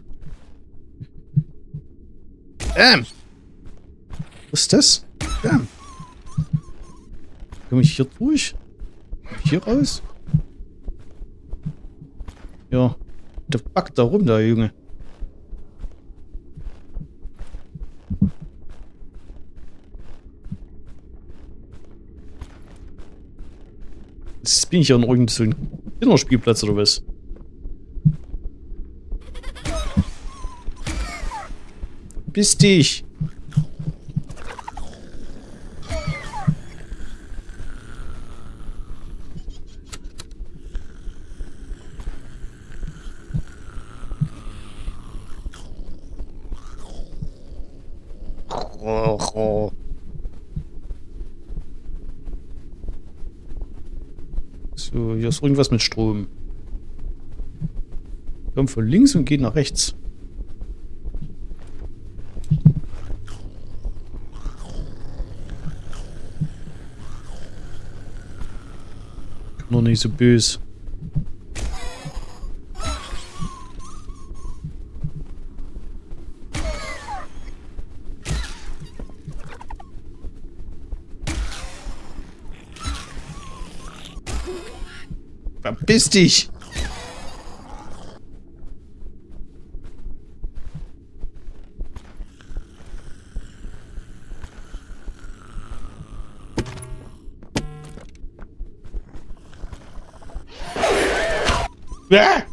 Bam. Was ist das? Bam. Komme ich hier durch? Komm ich hier raus? Ja. Der packt da rum, der Junge. Jetzt bin ich ja in irgendeinem so ein Kinderspielplatz oder was? Verpiss dich! So, hier ist irgendwas mit Strom. Kommt von links und geht nach rechts. Noch nicht so böse. Verpiss dich! Ah!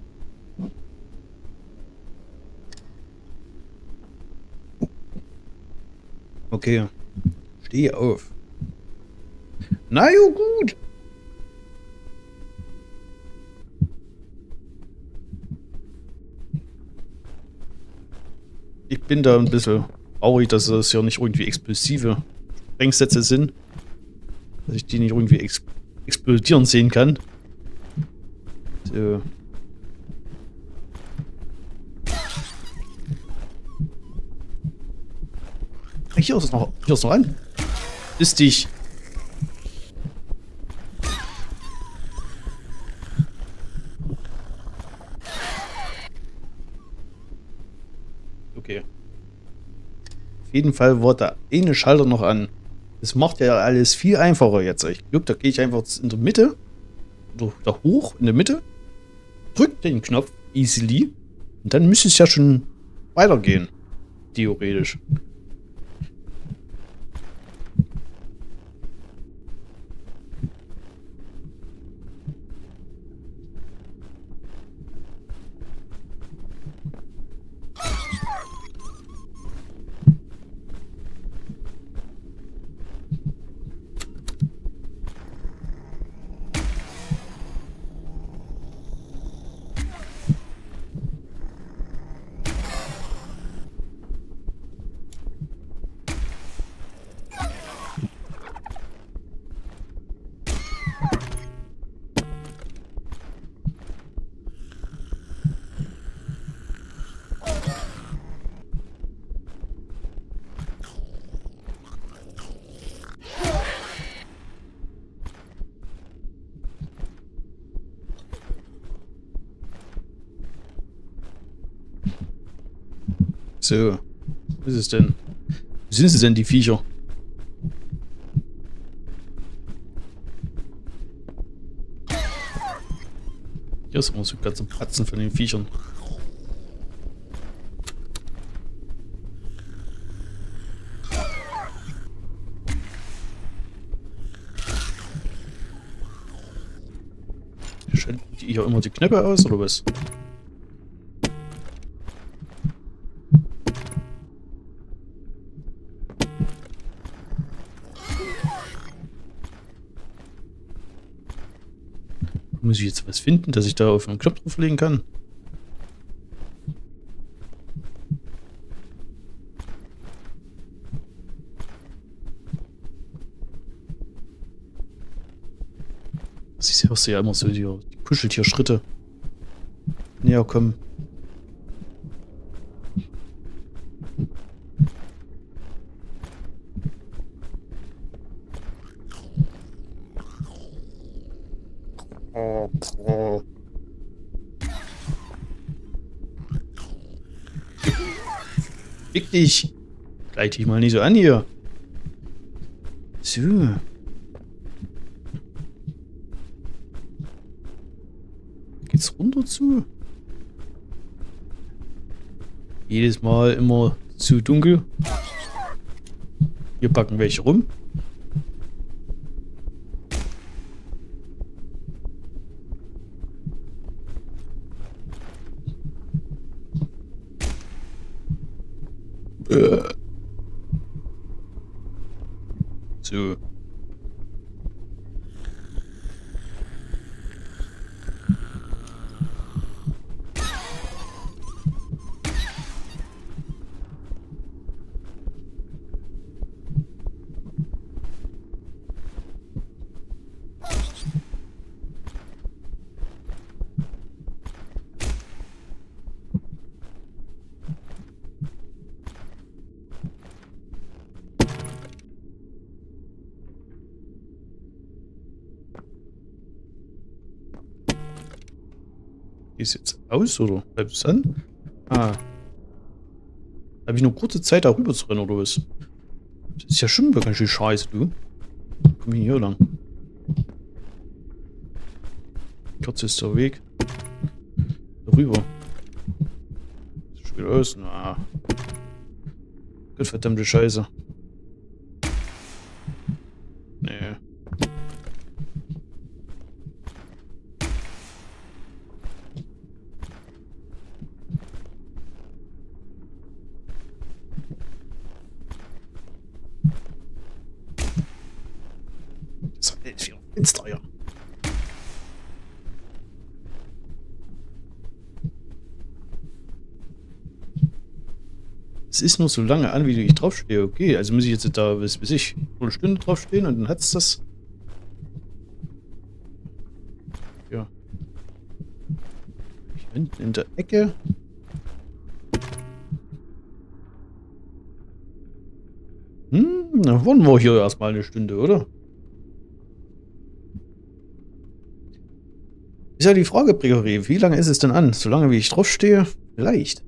Okay. Steh auf. Na jo, gut. Ich bin da ein bisschen traurig, dass das ja nicht irgendwie explosive Sprengsätze sind. Dass ich die nicht irgendwie ex explodieren sehen kann. So. Hier ist es noch, hier ist es noch an. Ist dich. Okay. Auf jeden Fall war der eine Schalter noch an. Das macht ja alles viel einfacher jetzt. Ich glaube, da gehe ich einfach in der Mitte. Oder da hoch in der Mitte. Drück den Knopf easily. Und dann müsste es ja schon weitergehen. Theoretisch. So, was ist es denn? Wo sind sie denn, die Viecher? Hier ist immer so ganz zum Platzen von den Viechern. Schalten die hier immer die Knöpfe aus, oder was? Muss ich jetzt was finden, dass ich da auf einen Knopf drauflegen kann? Ich hörst du ja immer so die, die Kuscheltier-Schritte näher kommen. Fick dich! Gleich dich mal nicht so an hier. So. Geht's runter zu? Jedes Mal immer zu dunkel. Hier packen welche rum. So. Gehst jetzt aus oder bleibst du an? Ah. Habe ich nur kurze Zeit, da rüber zu rennen oder was? Das ist ja schon ganz schön scheiße, du. Komm hier lang. Kürzester Weg. Darüber. Sieht wieder aus. Na. Gottverdammte Scheiße. Nee. Das ist viel Fenster, ja. Es ist nur so lange an, wie ich draufstehe. Okay, also muss ich jetzt da, bis, bis ich eine Stunde draufstehen und dann hat's das. Ja. Hier hinten in der Ecke. Hm, dann wollen wir hier erstmal eine Stunde, oder? Ist ja die Frage, Gregory, wie lange ist es denn an? So lange, wie ich draufstehe? Vielleicht.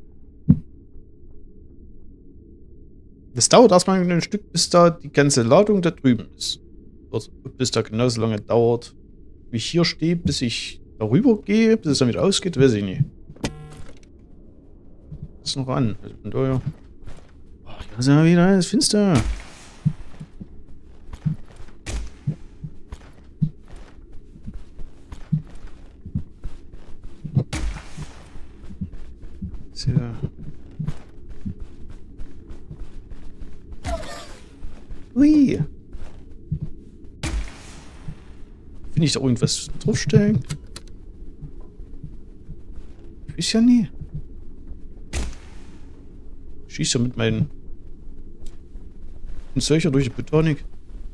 Das dauert erstmal ein Stück, bis da die ganze Ladung da drüben ist. Oder bis da genauso lange dauert, wie ich hier stehe, bis ich darüber gehe, bis es damit ausgeht, weiß ich nicht. Das ist noch an. Also von daher. Ach, hier ist ja wieder alles finster. So. Ui. Finde ich da irgendwas draufstellen? Ich weiß ja nie. Schießt ja mit meinen Solcher durch die Botanik.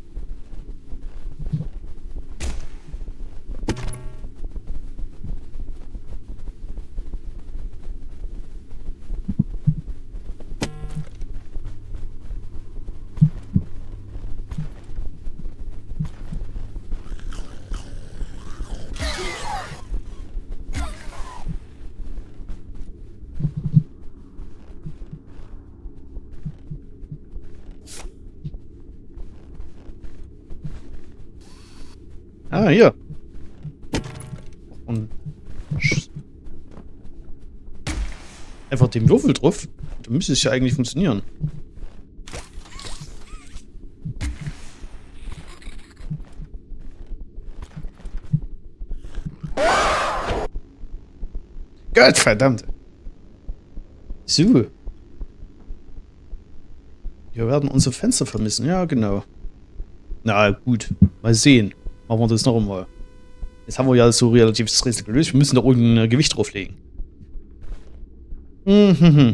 Ah, hier. Und einfach den Würfel drauf. Dann müsste es ja eigentlich funktionieren. Gott verdammt. So. Wir werden unsere Fenster vermissen. Ja, genau. Na gut. Mal sehen. Machen wir das noch einmal. Jetzt haben wir ja so relativ das Rätsel gelöst. Wir müssen da irgendein Gewicht drauflegen. Mhm.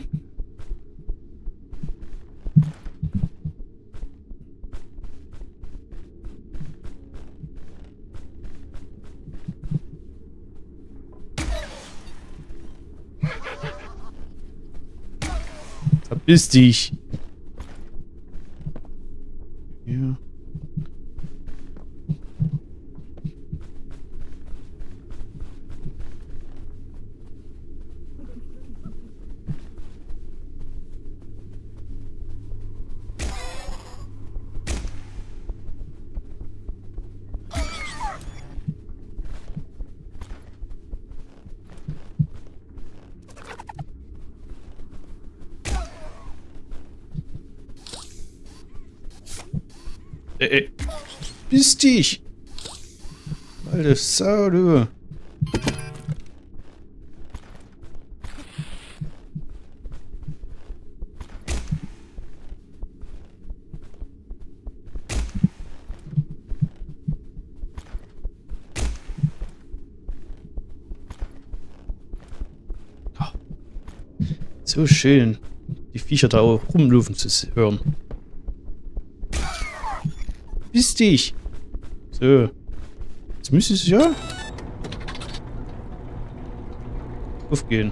Verpiss dich. Ja. Ey, bist dich! Alte Sau, du! So schön, die Viecher da rumlaufen zu hören. Bist dich! So. Jetzt müsste es ja aufgehen.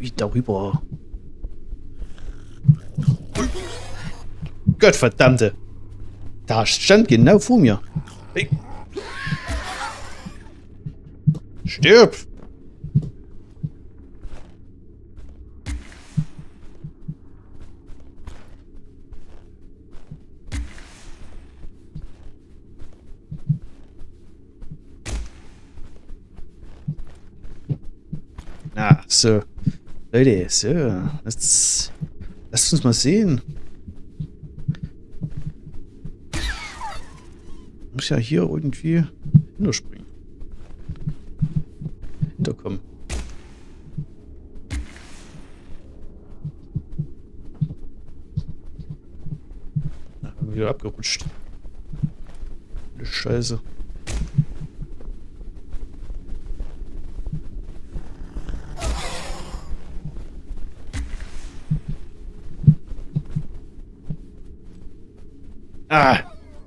Wie darüber. Gottverdammte. Da stand genau vor mir. Hey. Stirb! Na, so. Leute, so. Jetzt, lasst uns mal sehen. Muss ja hier irgendwie hinterspringen. Hinterkommen. Na, wieder abgerutscht. Die Scheiße. Ah!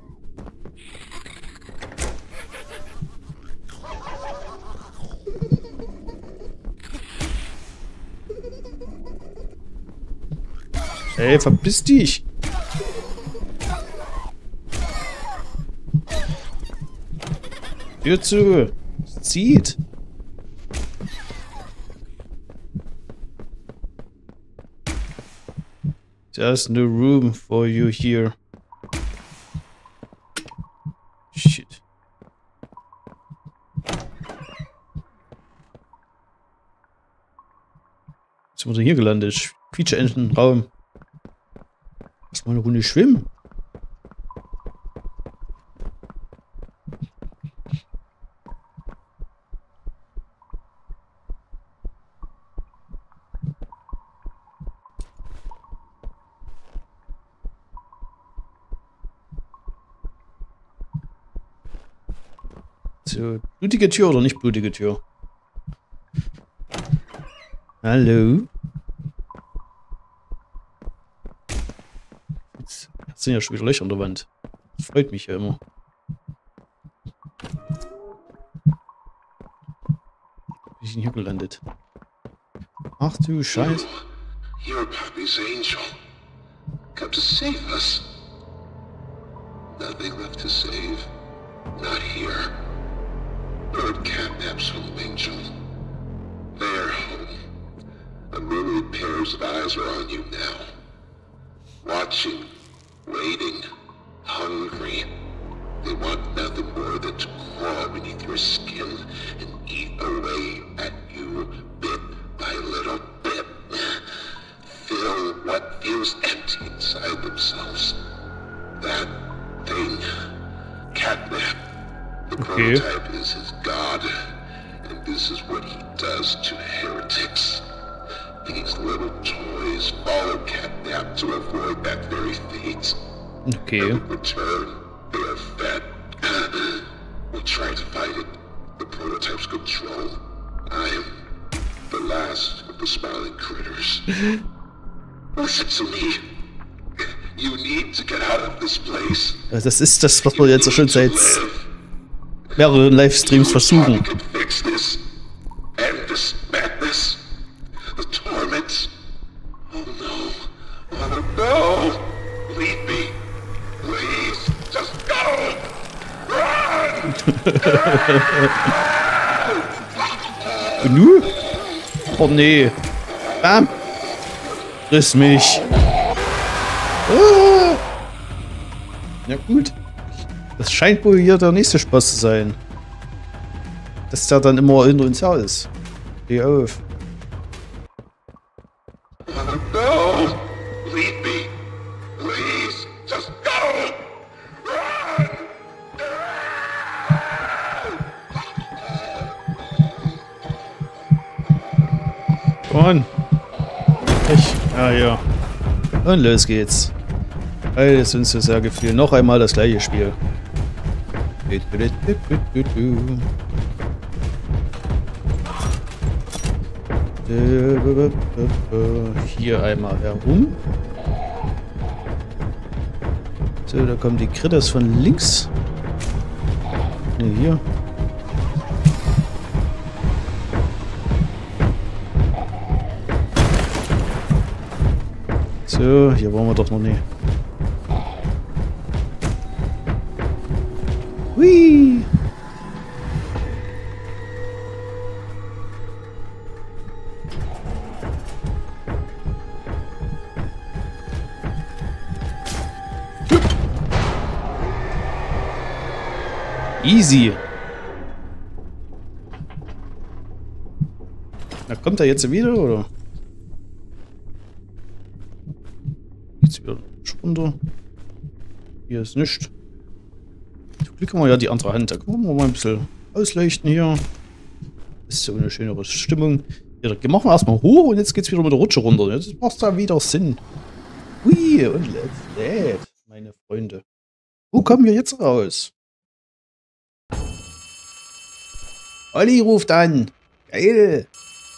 Ey, verpiss dich! Tür zu! Es zieht! There's no room for you here. Shit. Jetzt sind wir hier gelandet. Quietscheenten-Raum. Lass mal eine Runde schwimmen. So, blutige Tür oder nicht blutige Tür? Hallo? Jetzt, jetzt sind ja schon wieder Löcher an der Wand. Das freut mich ja immer. Wie bin ich denn hier gelandet? Ach du Scheiße. You're Pappy's angel. Come to save us. Nothing left to save. Not here. Bird catnaps home angel. Their home. A myriad pairs of eyes are on you now. Watching, waiting, hungry. They want nothing more than to crawl beneath your skin and eat away at you bit by little bit. Fill what feels empty inside themselves. That thing. Catnap. The Okay. prototype is his god, and this is what he does to heretics. These little toys follow Catnap to avoid that very fate. Okay. And in return, they are fed. We try to fight it. The prototype's control. I am the last of the smiling critters. Listen to me. You need to get out of this place. Ja, das ist das, was wir jetzt schon seit mehreren Livestreams versuchen. Fix this. End this madness. The torment. Oh no. Oh no. Leave me. Please. Just go. Run. Genug? Oh nee. Bam. Riss mich. Ah. Ja gut. Das scheint wohl hier der nächste Spaß zu sein. Dass der dann immer hinter uns her ist. Geh auf. No! Leave me! Please! Just go! Run! Komm on. Ich. Ah ja. Und los geht's. Alles uns so sehr gefiel. Noch einmal das gleiche Spiel. Hier einmal herum. So, da kommen die Critters von links. Ne, hier. So, hier waren wir doch noch nicht. Hui! Easy. Na, kommt er jetzt wieder, oder? Geht's wieder runter? Hier ist nichts. Zum Glück haben wir ja die andere Hand. Da können wir mal ein bisschen ausleuchten hier. Ist so eine schönere Stimmung. Ja, dann machen wir erstmal hoch und jetzt geht's wieder mit der Rutsche runter. Jetzt macht da wieder Sinn. Hui, und let's that, meine Freunde. Wo kommen wir jetzt raus? Olli ruft an. Geil.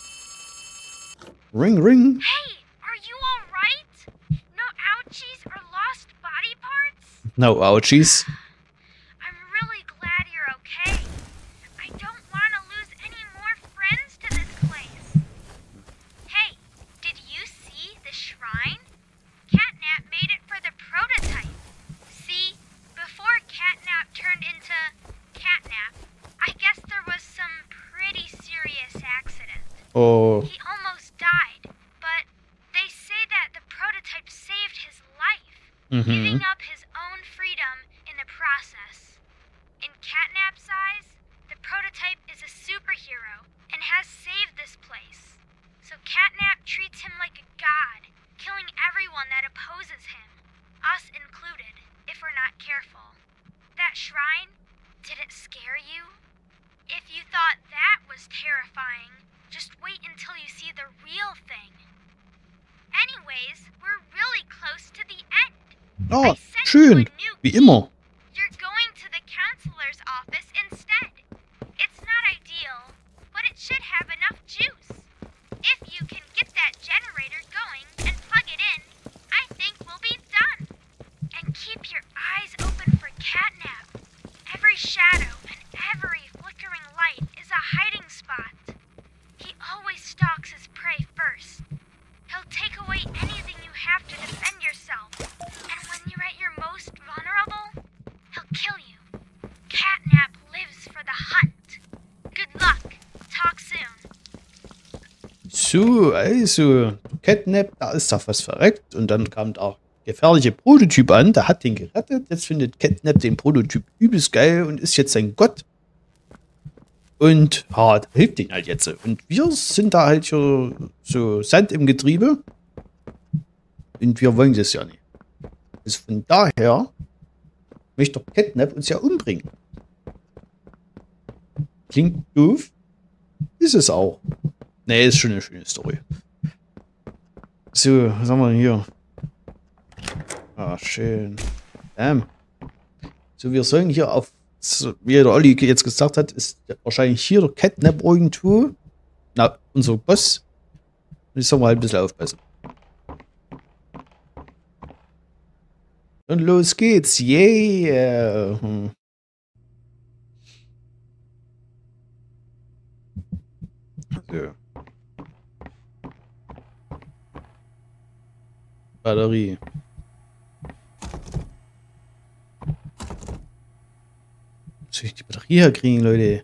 Ring, ring. Hey, are you alright? No ouchies or lost body parts? No ouchies. I'm really glad you're okay. I don't want to lose any more friends to this place. Hey, did you see the shrine? Catnap made it for the prototype. See, before Catnap turned into Catnap, I guess there was some pretty serious accident. Oh. He almost died, but they say that the prototype saved his life, Mhm. giving up his own freedom in the process. In Catnap's eyes, the prototype is a superhero and has saved this place. So Catnap treats him like a god, killing everyone that opposes him, us included, if we're not careful. That shrine, did it scare you? If you thought that was terrifying, just wait until you see the real thing. Anyways, we're really close to the end. Oh, schön. Wie immer. You're going to the counselor's office instead. It's not ideal, but it should have enough juice. If you can get that generator going and plug it in, I think we'll be done. And keep your eyes open for Catnap. Every shadow and every flickering light is a hiding spot. He always stalks his prey first. He'll take away anything you have to defend yourself. And when you're at your most vulnerable, he'll kill you. Catnap lives for the hunt. Good luck. Talk soon. So, also, Catnap, da ist doch was verreckt. Und dann kam der gefährliche Prototyp an, der hat den gerettet. Jetzt findet Catnap den Prototyp übelst geil und ist jetzt sein Gott. Und ja, hilft ihn halt jetzt. Und wir sind da halt so, so Sand im Getriebe. Und wir wollen das ja nicht. Also von daher möchte Catnap uns ja umbringen. Klingt doof. Ist es auch. Nee, ist schon eine schöne Story. So, was haben wir denn hier? Ah, schön. Bam. So, wir sollen hier auf, so, wie der Olli jetzt gesagt hat, ist wahrscheinlich hier der Catnap irgendwo. Na, unser Boss. Und jetzt sollen wir halt ein bisschen aufpassen. Und los geht's. Yeah. Hm. So. Batterie. Soll ich die Batterie herkriegen, Leute?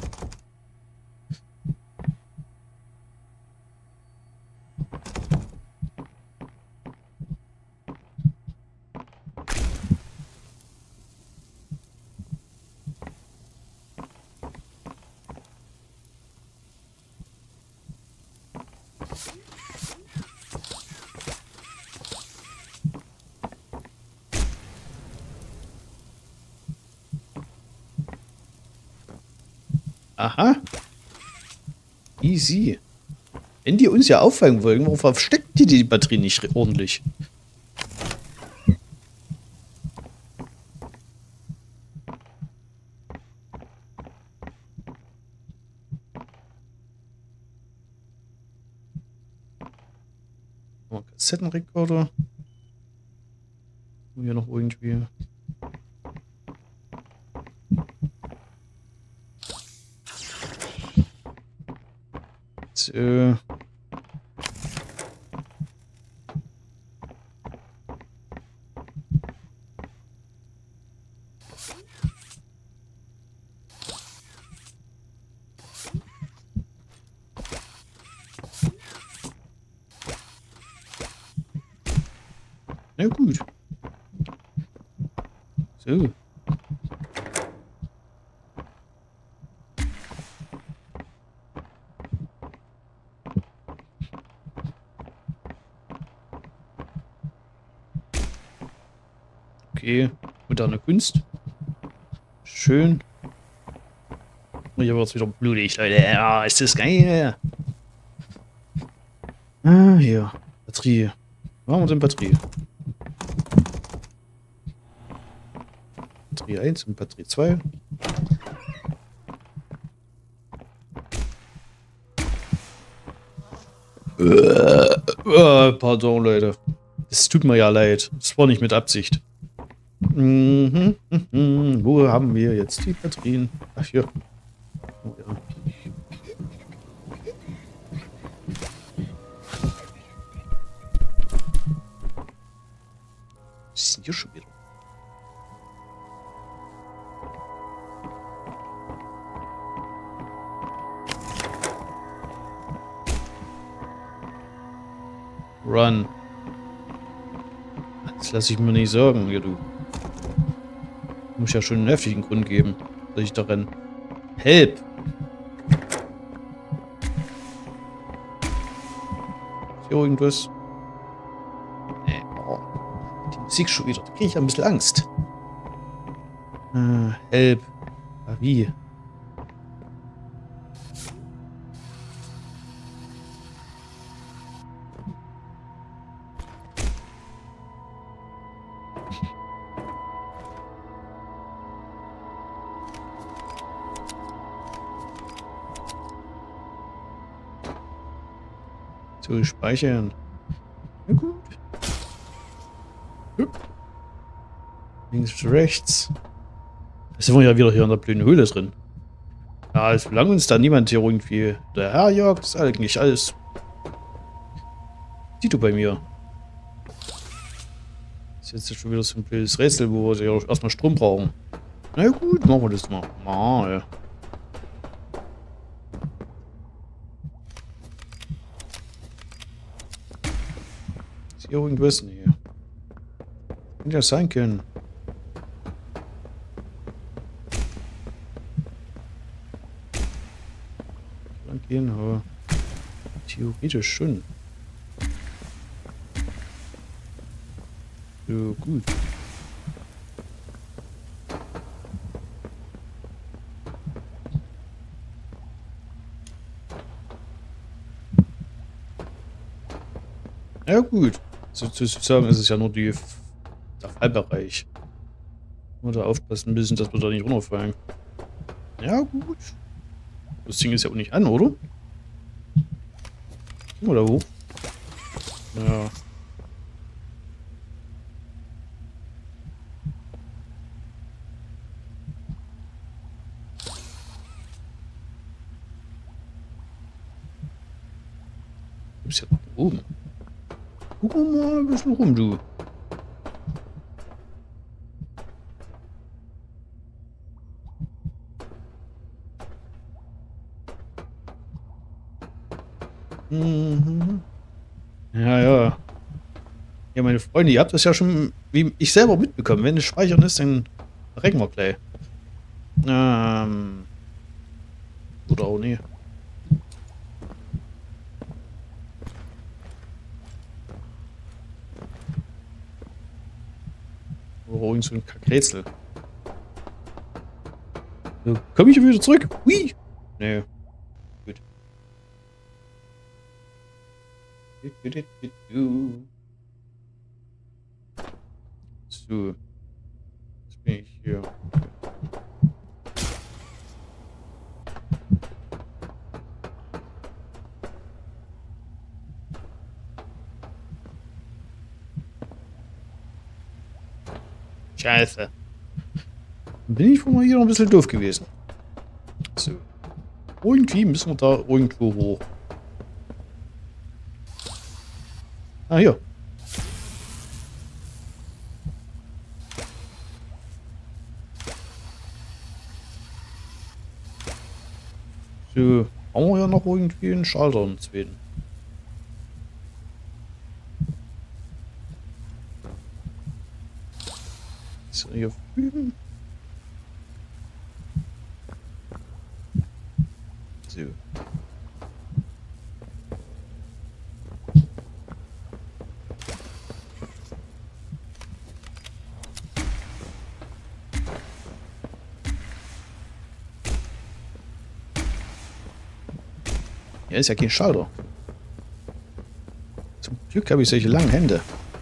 Aha. Easy. Wenn die uns ja auffangen wollen, warum versteckt die die Batterie nicht ordentlich? Kassettenrekorder. Hier noch irgendwie. So. Na gut. So. Okay, moderne Kunst. Schön. Hier wird es wieder blutig, Leute. Ja, ist das geil. Ah, hier. Batterie. Wo haben wir denn Batterie? Batterie eins und Batterie zwei. Uh, pardon, Leute. Es tut mir ja leid. Das war nicht mit Absicht. Mhm, mhm. Wo haben wir jetzt die Batterien? Ach, hier. Oh, ja. Was ist denn hier schon wieder? Run. Das lasse ich mir nicht sagen, hier du. Muss ja schon einen heftigen Grund geben, dass ich da renne. Help! Ist hier irgendwas? Nee, oh. Die Musik schon wieder. Da kriege ich ein bisschen Angst. Äh, help. Ah, wie? So, speichern. Na gut. Hup. Links, rechts. Da sind wir ja wieder hier in der blöden Höhle drin. Ja, solange uns da niemand hier irgendwie daherjagt, ist eigentlich alles. Sieh du bei mir. Das ist jetzt schon wieder so ein blödes Rätsel, wo wir ja erstmal Strom brauchen. Na gut, machen wir das mal. Mal. Ist hier irgendwas? Nee. Hätte ja sein können. Lang gehen, aber theoretisch schon. So, gut. Ja gut. Sozusagen ist es ja nur die, der Fallbereich. Nur da aufpassen müssen, dass wir da nicht runterfallen. Ja gut. Das Ding ist ja auch nicht an, oder? Oder hoch? Ja. Du bist ja nach oben. Guck mal ein bisschen rum, du. Mhm. Ja, ja. Ja, meine Freunde, ihr habt das ja schon, wie ich selber mitbekommen. Wenn es speichern ist, dann recken wir gleich. Ähm. Oder auch nicht. Oder irgend so ein Kackrätsel. So, komm ich wieder zurück? Hui! Nee. Gut. So. Jetzt bin ich hier. Scheiße. Bin ich wohl mal hier noch ein bisschen doof gewesen. So. Irgendwie müssen wir da irgendwo hoch. Ah, hier. So, haben wir ja noch irgendwie einen Schalter im zweiten. So, hier fügen. So. Hier ist ja kein Schalter. Zum Glück habe ich solche langen Hände.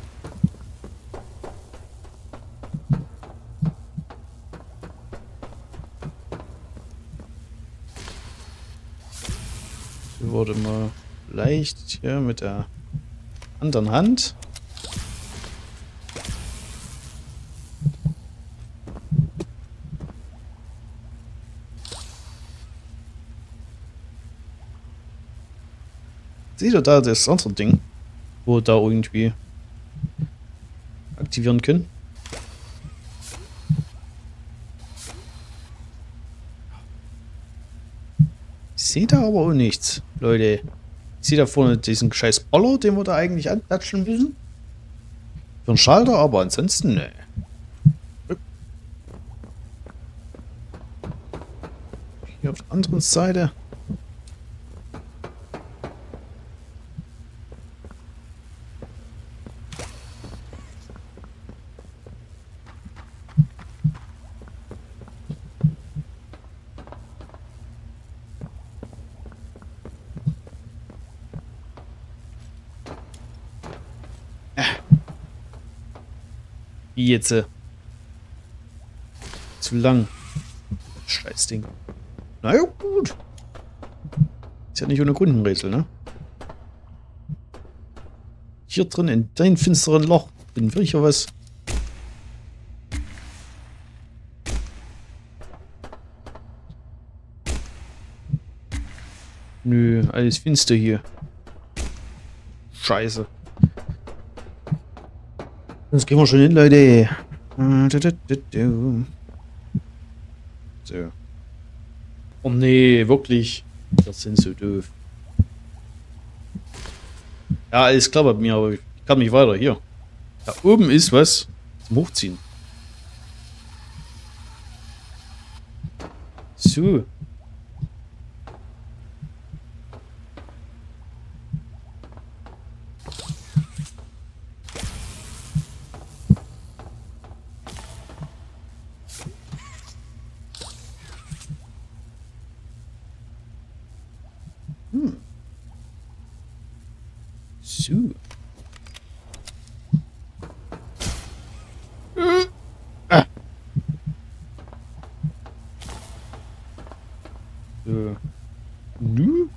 So, wurde mal leicht hier mit der anderen Hand. Seht ihr da das andere Ding, wo wir da irgendwie aktivieren können? Ich sehe da aber auch nichts, Leute. Ich sehe da vorne diesen scheiß Boller, den wir da eigentlich antatschen müssen. Für einen Schalter, aber ansonsten ne. Hier auf der anderen Seite. Wie jetzt? Äh, zu lang. Scheiß Ding. Na ja, gut. Ist ja nicht ohne Grund ein Rätsel, ne? Hier drin in deinem finsteren Loch. Bin ich ja was. Nö, alles finster hier. Scheiße. Das gehen wir schon hin, Leute. So. Oh nee, wirklich. Das sind so doof. Ja, alles klar bei mir, aber ich kann nicht weiter. Hier. Da oben ist was zum Hochziehen. So. Hm. So. Hm. Ah. So. Nö.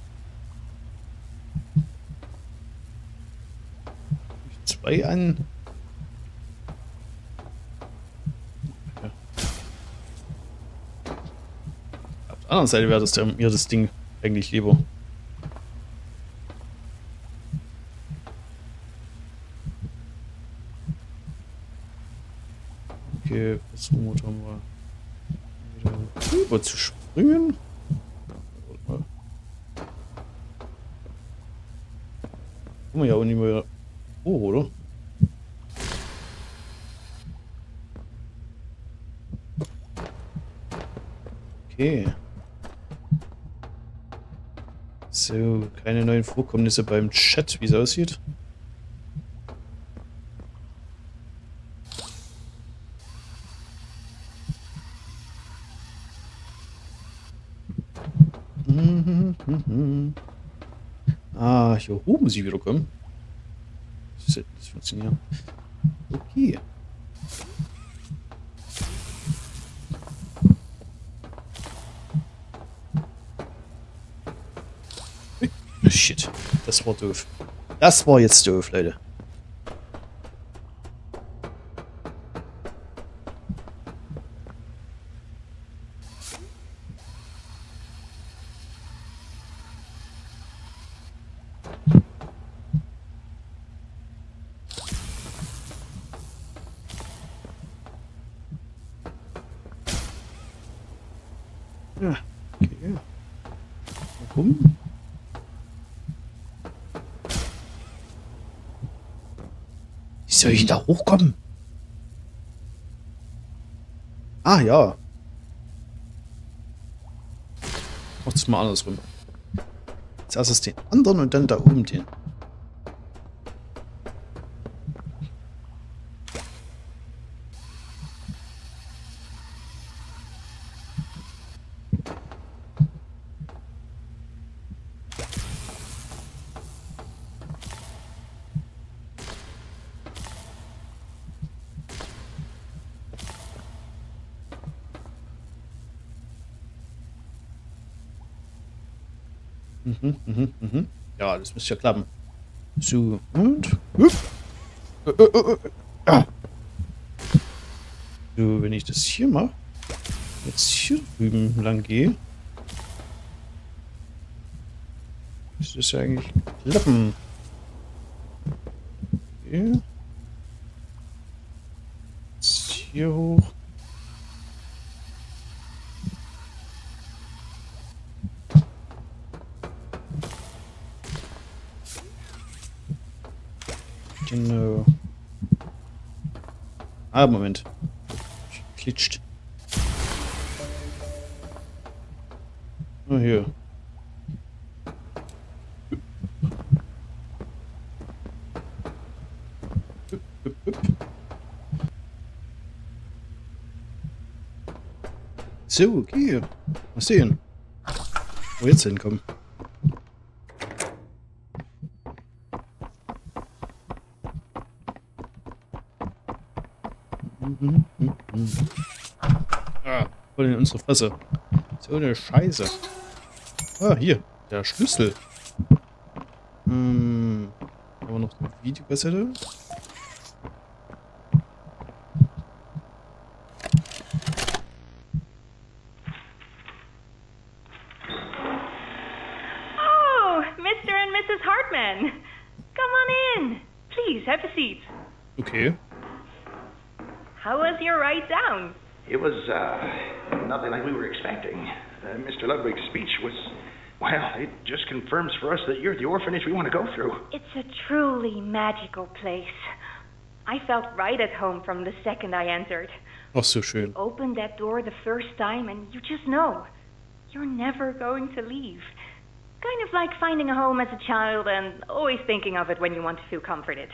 Zwei an. Ja. Auf der anderen Seite wäre das der, mir das Ding eigentlich lieber. Okay, versuchen wir mal wieder rüber zu springen. Kommen wir ja auch nicht mehr hoch, oder? Okay. So, keine neuen Vorkommnisse beim Chat, wie es aussieht. Ah, hier oben muss ich wieder kommen. Das sollte nicht funktionieren. Okay. Shit, das war doof. Das war jetzt doof, Leute. Ja, okay. Warum? Wie soll ich da hochkommen? Ah, ja. Mach's mal andersrum. Als erstes den anderen und dann da oben den. Mhm, mhm, mhm. Ja, das müsste ja klappen. So, und... Hup. Äh, äh, äh, äh. Ah. So, wenn ich das hier mache, jetzt hier drüben lang gehe, ist das ja eigentlich klappen. Okay. Jetzt hier hoch. Genau. Ah, Moment. Klitscht. Ah, hier. Hup, hup, hup. So, okay. Mal sehen. Wo jetzt hinkommen. Ah, voll in unsere Fresse. So eine Scheiße. Ah, hier. Der Schlüssel. Hm. Haben wir noch eine Videokassette? Oh, Mister and Missus Hartman. Come on in. Please, have a seat. Okay. How was your ride down? It was, uh, nothing like we were expecting. Uh, Mister Ludwig's speech was, well, it just confirms for us that you're the orphanage we want to go through. It's a truly magical place. I felt right at home from the second I entered. Ach, so schön. You opened that door the first time and you just know. You're never going to leave. Kind of like finding a home as a child and always thinking of it when you want to feel comforted.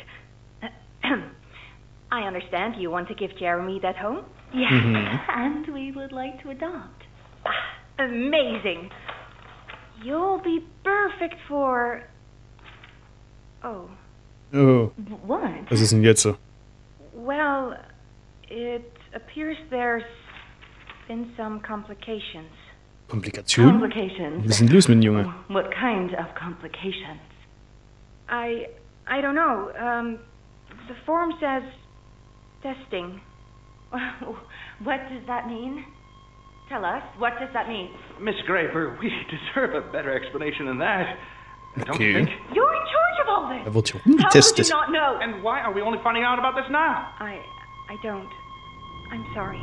I understand you want to give Jeremy that home. Yes, mm-hmm. And we would like to adopt. Ah, amazing. You'll be perfect for... Oh. Oh. What? Was ist denn jetzt so? Well, it appears there's been some complications. Komplikationen? Complications. Was ist denn los mit dem Junge? What kind of complications? I... I don't know. Um, the form says... testing. What does that mean? Tell us, what does that mean? Miss Graper, we deserve a better explanation than that. Don't Okay. you think? You're in charge of all this! Er wird hier How would rumgetestet. you not know? And why are we only finding out about this now? I... I don't. I'm sorry.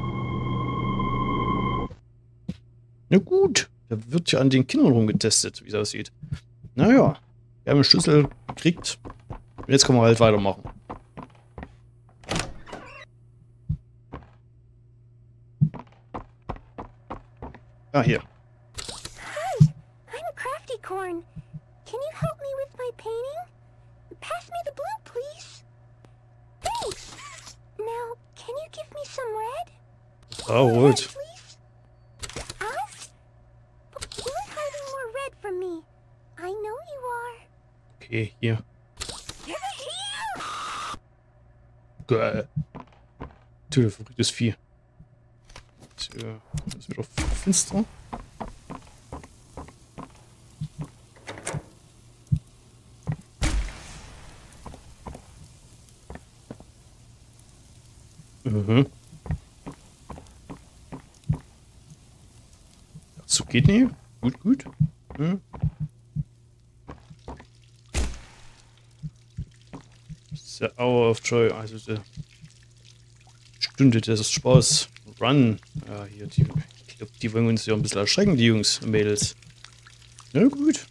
Na gut, da wird ja an den Kindern rumgetestet, wie es aussieht. Naja, wir haben den Schlüssel gekriegt. Und jetzt können wir halt weitermachen. Ah, hier. Hi, I'm Crafty Corn. Can you help me with my painting? Pass me the blue, please. Thanks. Now, can you give me some red? Oh, Red, gut. please. Us? But you're hiding more red from me. I know you are. Okay, hier. Give it here! Geil. Du, verrücktes Vieh. So, das wird auch finster. Mhm. So geht nicht. Gut, gut. Hm. The Hour of Joy, also die Stunde des Spaß. Run. Ja, hier, die, ich glaube, die wollen uns ja ein bisschen erschrecken, die Jungs und Mädels. Na gut.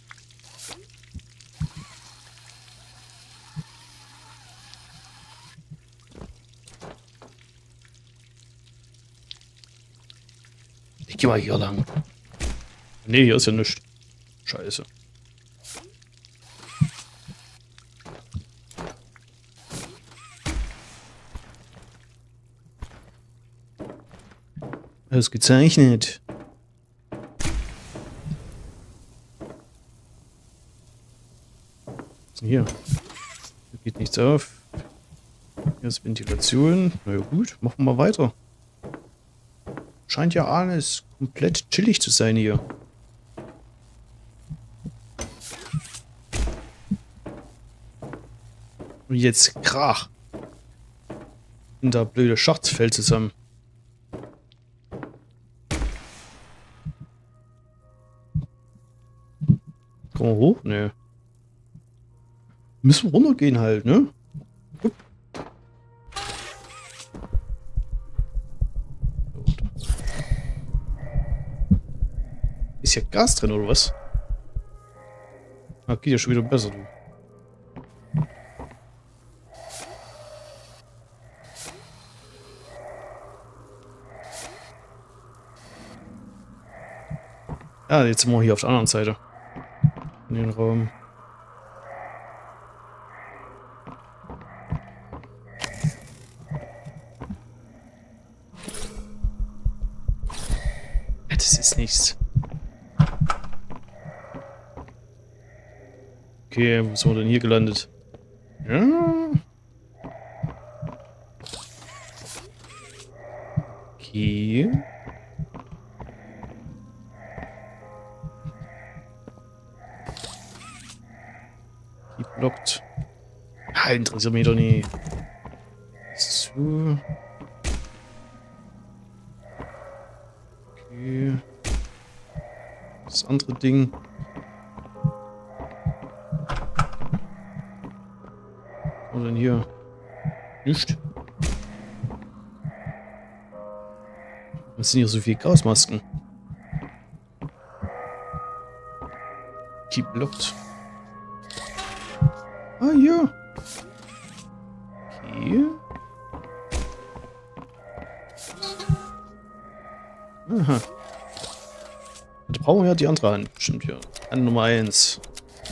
Ich geh mal hier lang. Nee, hier ist ja nichts. Scheiße. Ausgezeichnet. Was ist denn hier? Hier geht nichts auf. Hier ist Ventilation. Na ja, gut, machen wir mal weiter. Scheint ja alles komplett chillig zu sein hier. Und jetzt krach. Und der blöde Schacht fällt zusammen. Kommen wir hoch? Nö. Müssen wir runtergehen halt, ne? Upp. Ist ja Gas drin, oder was? Ah, geht ja schon wieder besser, du. Ja, jetzt sind wir hier auf der anderen Seite. In den Raum. Ja, das ist nichts. Okay, wo sind wir denn hier gelandet? Ja. Okay. Blockt. Ah, interessiert mich doch nie. So. Okay. Das andere Ding. Was denn hier? Nicht. Was sind hier so viele Gasmasken? Keep blocked. Ah, ja. Okay. Aha. Da brauchen wir ja die andere Hand. Bestimmt hier. Hand Nummer eins.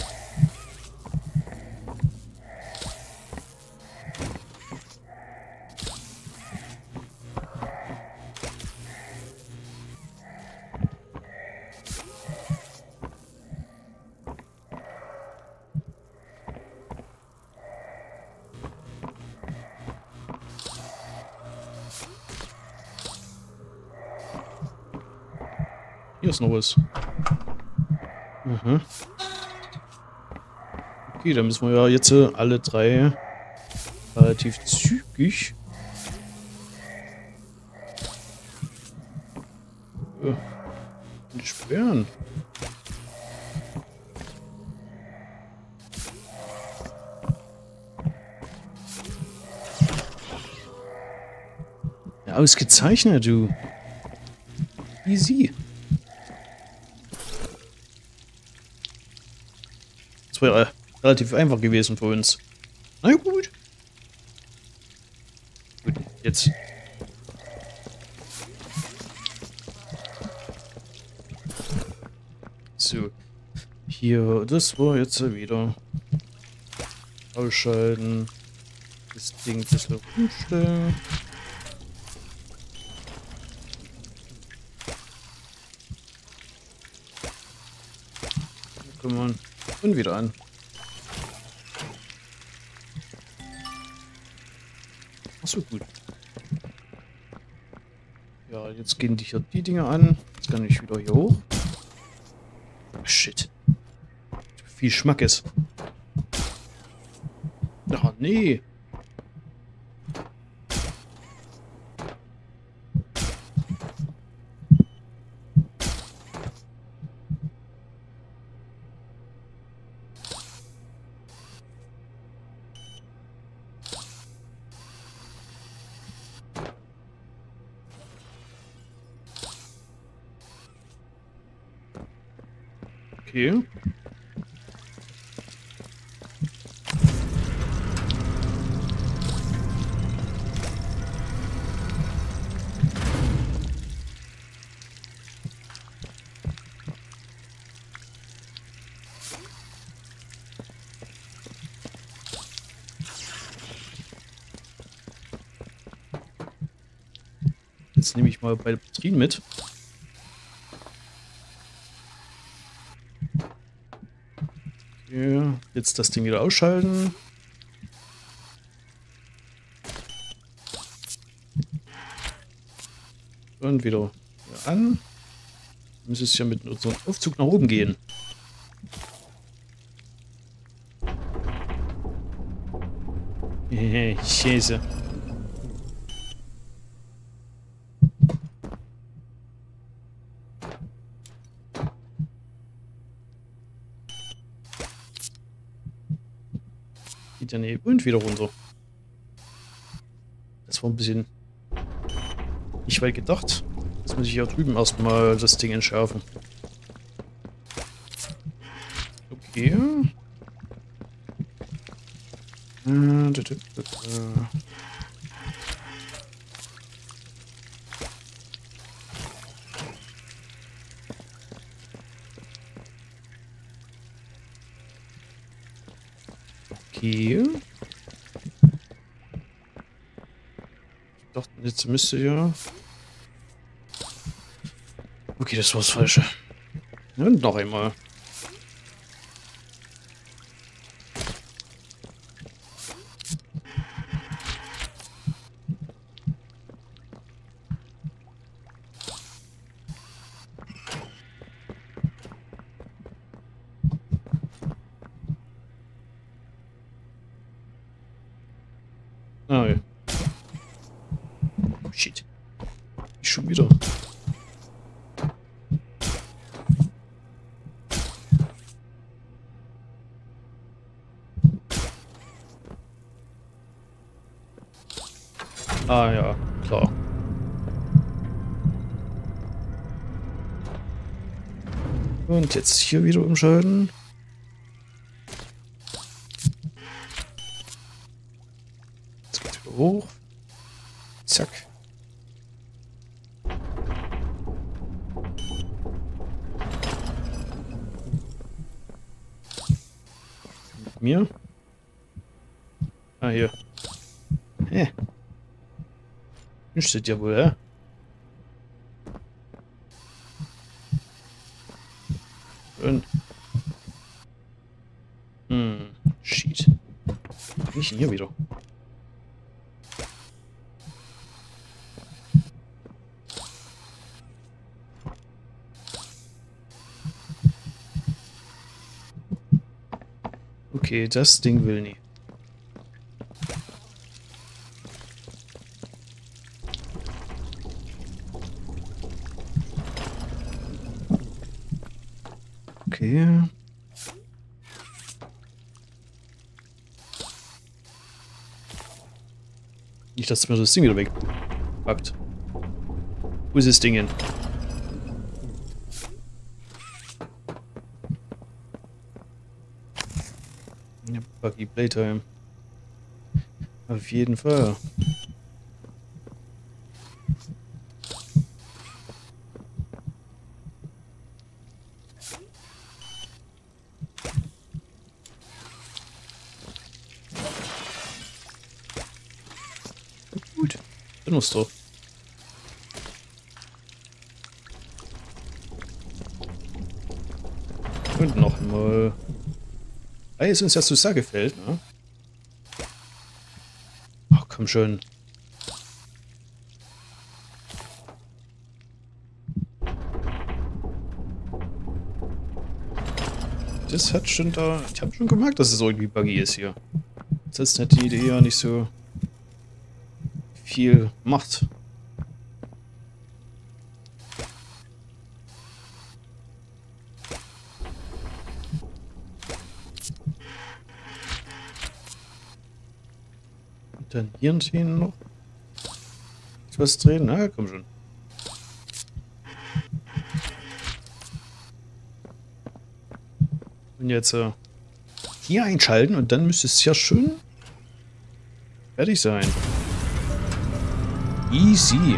Hier ist noch was. Mhm. Okay, dann müssen wir ja jetzt äh, alle drei relativ zügig äh, entsperren. Ja, ausgezeichnet, du. Easy. Das wäre relativ einfach gewesen für uns. Na gut. Gut, jetzt. So. Hier, das war jetzt wieder. Ausschalten. Das Ding ein bisschen umstellen. Komm on. Und wieder an. Achso, gut. Ja, jetzt gehen die hier die Dinge an. Jetzt kann ich wieder hier hoch. Oh, shit. Viel Schmackes. Ach, nee. Okay. Jetzt nehme ich mal beide Batterien mit. Okay, jetzt das Ding wieder ausschalten. Und wieder an. Müsste es ja mit unserem Aufzug nach oben gehen. Scheiße. Geht ja nicht. Und wieder runter. Das war ein bisschen nicht weit gedacht. Jetzt muss ich ja drüben erstmal das Ding entschärfen. Okay. Äh, da, da, da, da. Okay. Ich dachte, jetzt müsste ja... Okay, das war das Falsche. Und noch einmal. Ah, ja. Shit. Ich schon wieder. Ah ja, klar. Und jetzt hier wieder umschalten. Jetzt geht's wieder hoch. Zack. Mit mir. Ah, hier. Hä? Steht ja wohl, ja? Und. Hm, shit. Was bin ich denn hier wieder? Okay, das Ding will nie. Okay. Nicht, dass mir das Ding wieder wegpackt. Wo ist das Ding hin? Ja, Buggy Playtime. Auf jeden Fall. Gut, benutzt doch. Und noch mal. Ey, ist uns ja zu sehr gefällt, ne? Ach, komm schon. Das hat schon da... Ich habe schon gemerkt, dass es irgendwie buggy ist hier. Sonst hätte die Idee ja nicht so viel macht. Und dann hier und hier noch was drehen. Na, komm schon. Und jetzt äh, hier einschalten und dann müsste es ja schon fertig sein. Easy.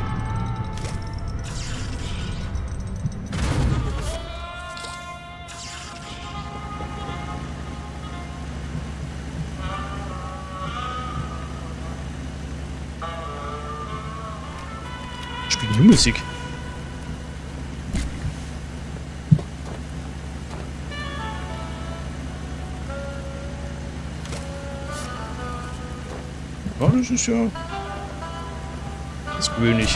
Spielen die Musik. Ja, das ist ja... Das ist gewöhnlich.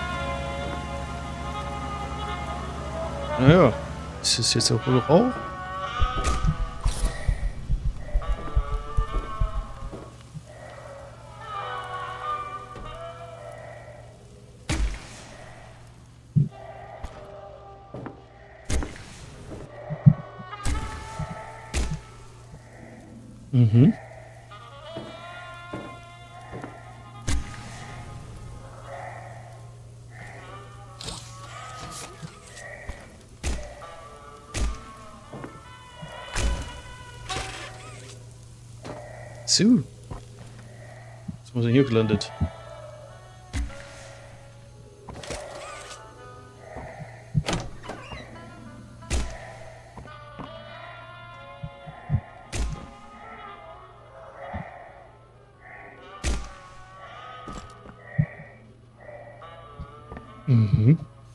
Naja, ist das jetzt auch wohl Rauch? Mhm. So. Jetzt muss er hier gelandet. Mhm.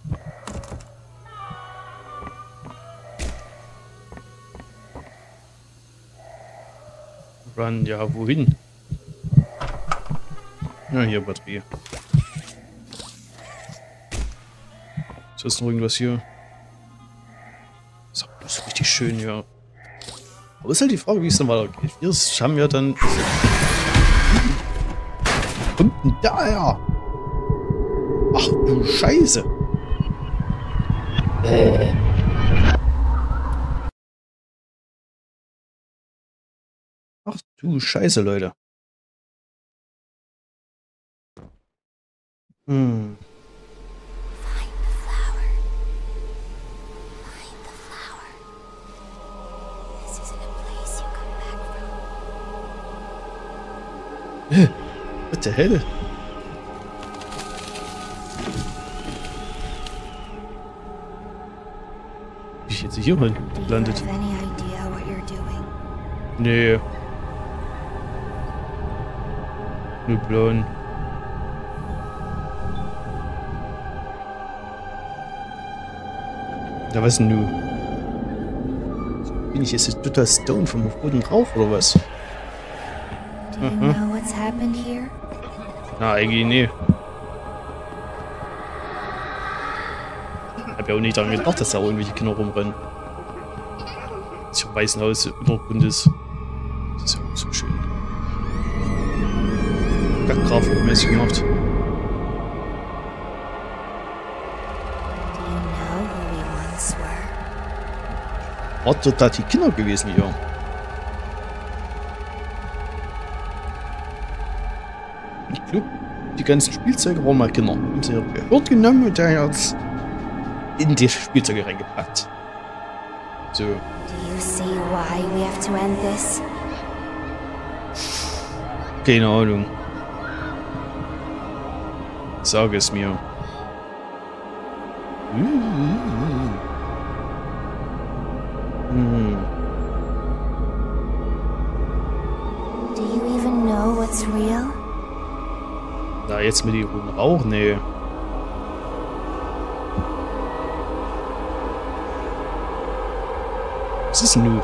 Run, ja, wohin? Ja, hier, Batterie. Ist das noch irgendwas hier? So, das ist richtig schön, ja. Aber ist halt die Frage, wie es dann weitergeht. Wir haben ja dann... Kommt denn daher? Ach du Scheiße. Äh. Ach du Scheiße, Leute. Hm. Äh, what the hell? Wie ich jetzt hier hin landet? Nee. Nur blauen. Ja, was denn nu? Bin ich jetzt total stoned vom roten Rauch oder was? Do you know what's happened here? Na, eigentlich nee. Ich hab ja auch nicht daran gedacht, dass da irgendwelche Kinder rumrennen. Das ist ja Weißen Haus Untergrund ist. Das ist ja auch so schön. Grafik-mäßig gemacht. War dort da die Kinder gewesen hier? Ich glaube, die ganzen Spielzeuge waren mal Kinder. Haben sie ihre Behörde genommen und der jetzt in die Spielzeuge reingepackt. So. Do you see why we have to end this? Keine Ahnung. Sag es mir. Mm-hmm. Mm. Do you even know what's real? Na, jetzt mit dem roten Rauch? Nee. Was ist denn nun?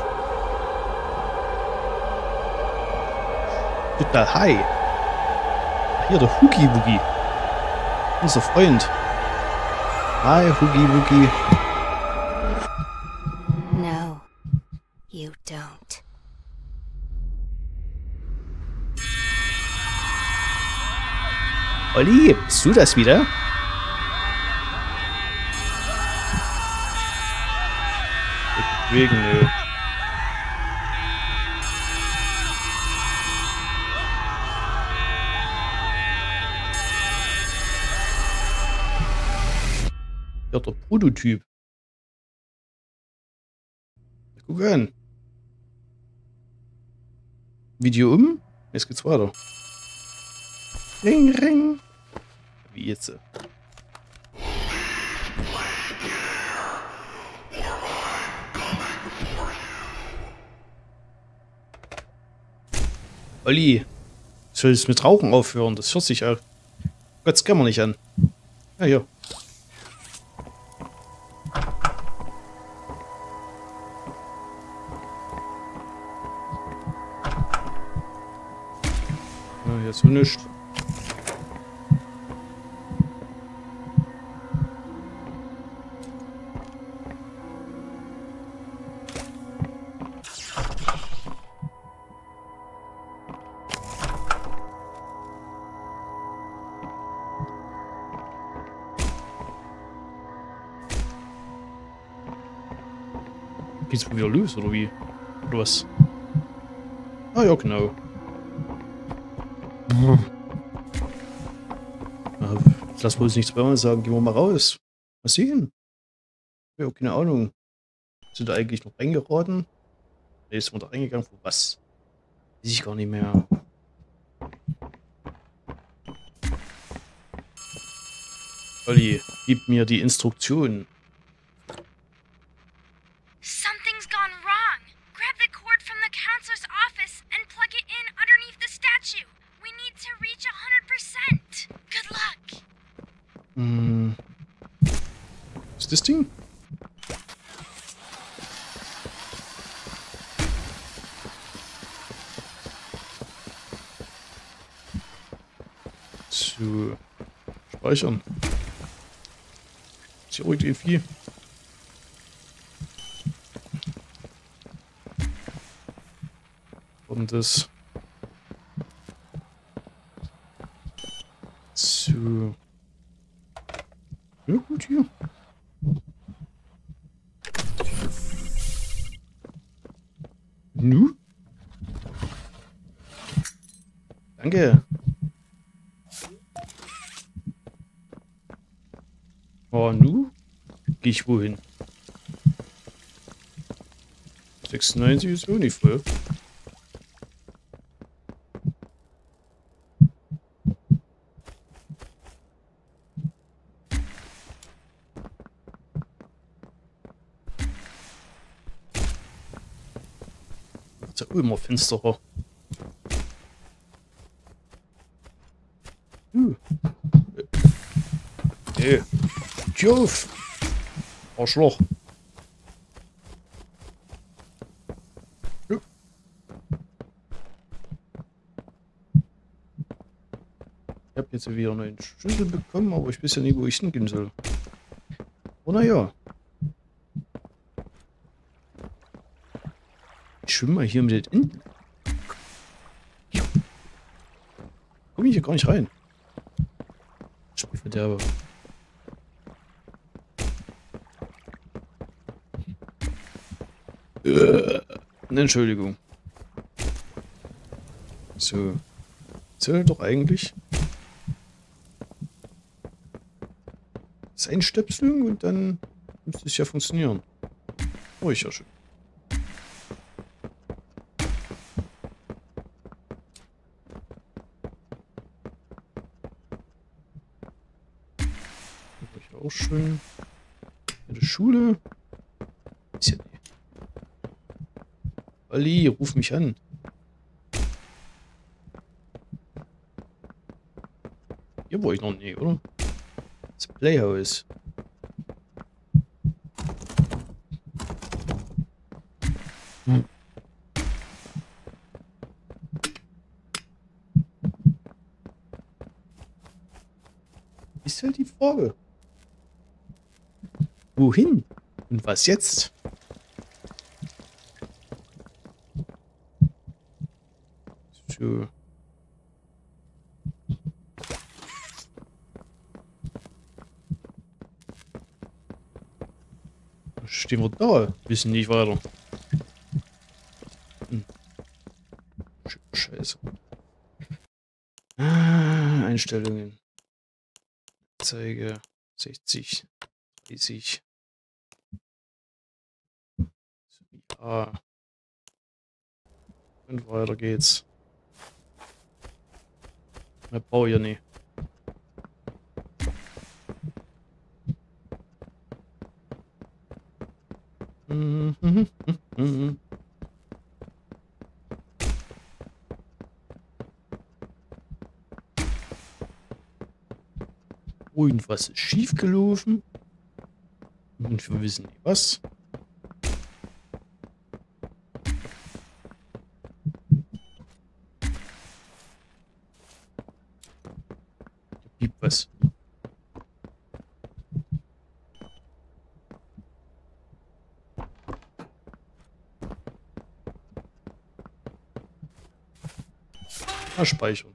Total high. Hier, der Hoogie Woogie. Unser Freund. Hi, Hoogie Woogie. No, you don't. Olli, bist du das wieder? Wegen, nö. Ja, der Prototyp. Guck an. Video um. Jetzt geht's weiter. Ring, ring. Wie jetzt? Olli, soll es mit Rauchen aufhören? Das hört sich auch. Gott, das kann man nicht an. Ja, ja. Ja, jetzt so nichts. Geht's wieder los, oder wie? Oder was? Ah ja, genau. Ja, lass wohl nichts bei uns sagen. Gehen wir mal raus. Mal sehen. Ja, keine Ahnung. Sind da eigentlich noch reingeraten? Ne, ist man da reingegangen? Für was? Weiß ich gar nicht mehr. Olli, gib mir die Instruktion. Something's gone wrong. Grab the cord from the counselor's office and plug it in underneath the statue. We need to reach one hundred percent. Good luck. Hm. Was ist das Ding? Zu speichern. Ist hier irgendwie. Und das zu. Ja, gut hier. Nu? Danke. Oh, nu? Geh ich wohin? sechsundneunzig ist auch nicht voll. Ist ja immer finsterer. Hm. Hey. Tür auf! Arschloch! Ja. Ich habe jetzt wieder einen Schlüssel bekommen, aber ich weiß ja nicht, wo ich hingehen soll. Oh, naja. Ich schwimme mal hier mit den. Komm ich hier gar nicht rein. Spielverderber. Äh, Entschuldigung. So. Soll doch eigentlich sein Stöpselung und dann müsste es ja funktionieren. Oh, ich ja schon. Ich auch schön. In der Schule. Ist ja nicht. Olli, ruf mich an. Hier war ich noch nie, oder? Das Playhouse. Hm. Ist halt die Frage. Wohin? Und was jetzt? So. Stehen wir da? Wissen nicht weiter. Hm. Scheiße. Ah, Einstellungen. Zeige sechzig, dreißig. Ja. Und weiter geht's. Mehr brauche ich ja nicht. Irgendwas ist schief gelaufen. Und wir wissen nicht was. Da blieb was. Ah, speichern.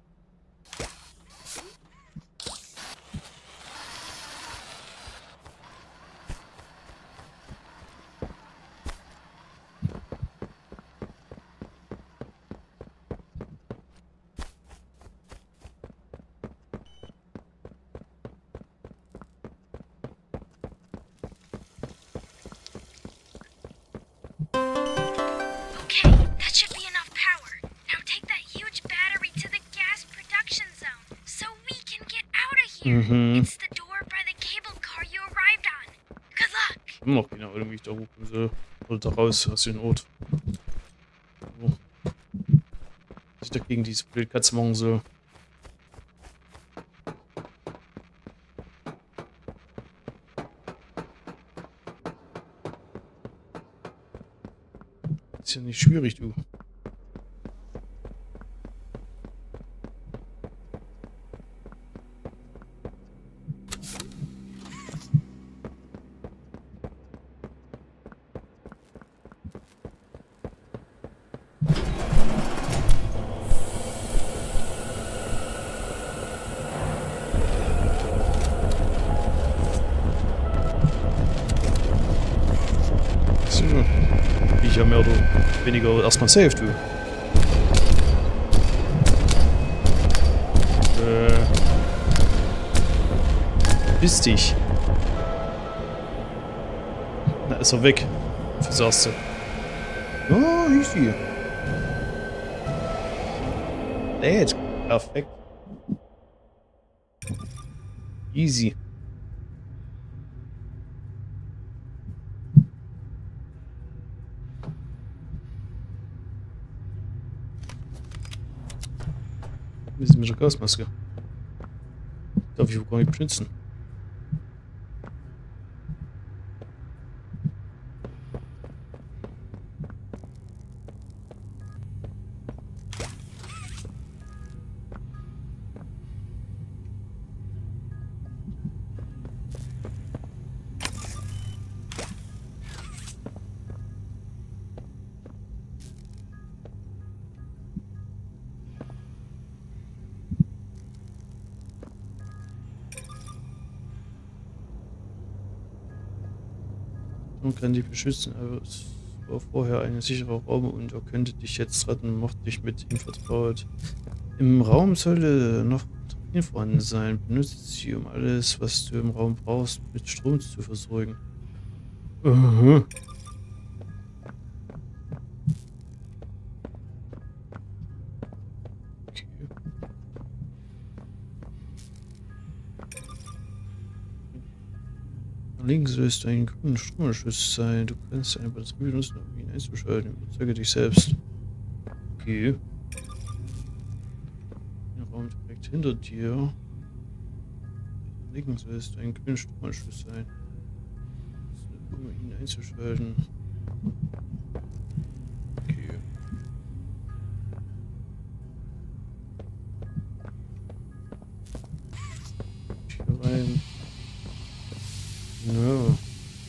Mhm. Ich noch keine Ahnung, wie ich da hochkommen soll. Oder da raus aus dem Ort. Oh. Was ich dagegen diese blöde Katze machen soll. Ist ja nicht schwierig, du. Ja, mehr oder weniger erstmal safe, du. Äh. Bist dich. Na, ist er weg. Fürs Erste. Oh, easy. Lädt. Perfekt. Easy. Wie ist mit der Gasmaske? Darf ich wohl gar nicht benutzen. Kann dich beschützen, aber es war vorher ein sicherer Raum und er könnte dich jetzt retten, macht dich mit ihm vertraut. Im Raum sollte noch Batterien vorhanden sein. Benutze sie, um alles, was du im Raum brauchst, mit Strom zu versorgen. Uh-huh. Links sollst du einen grünen Stromanschluss sein. Du kannst eine Batterie benutzen, um ihn einzuschalten. Überzeuge dich selbst. Okay. Der Raum direkt hinter dir. Links sollst du einen grünen Stromanschluss sein. Um ihn einzuschalten. Okay. Hier rein. No.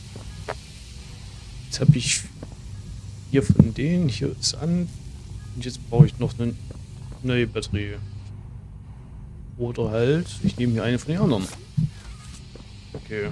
Jetzt habe ich hier von denen, hier ist an und jetzt brauche ich noch eine neue Batterie. Oder halt, ich nehme hier eine von den anderen. Okay.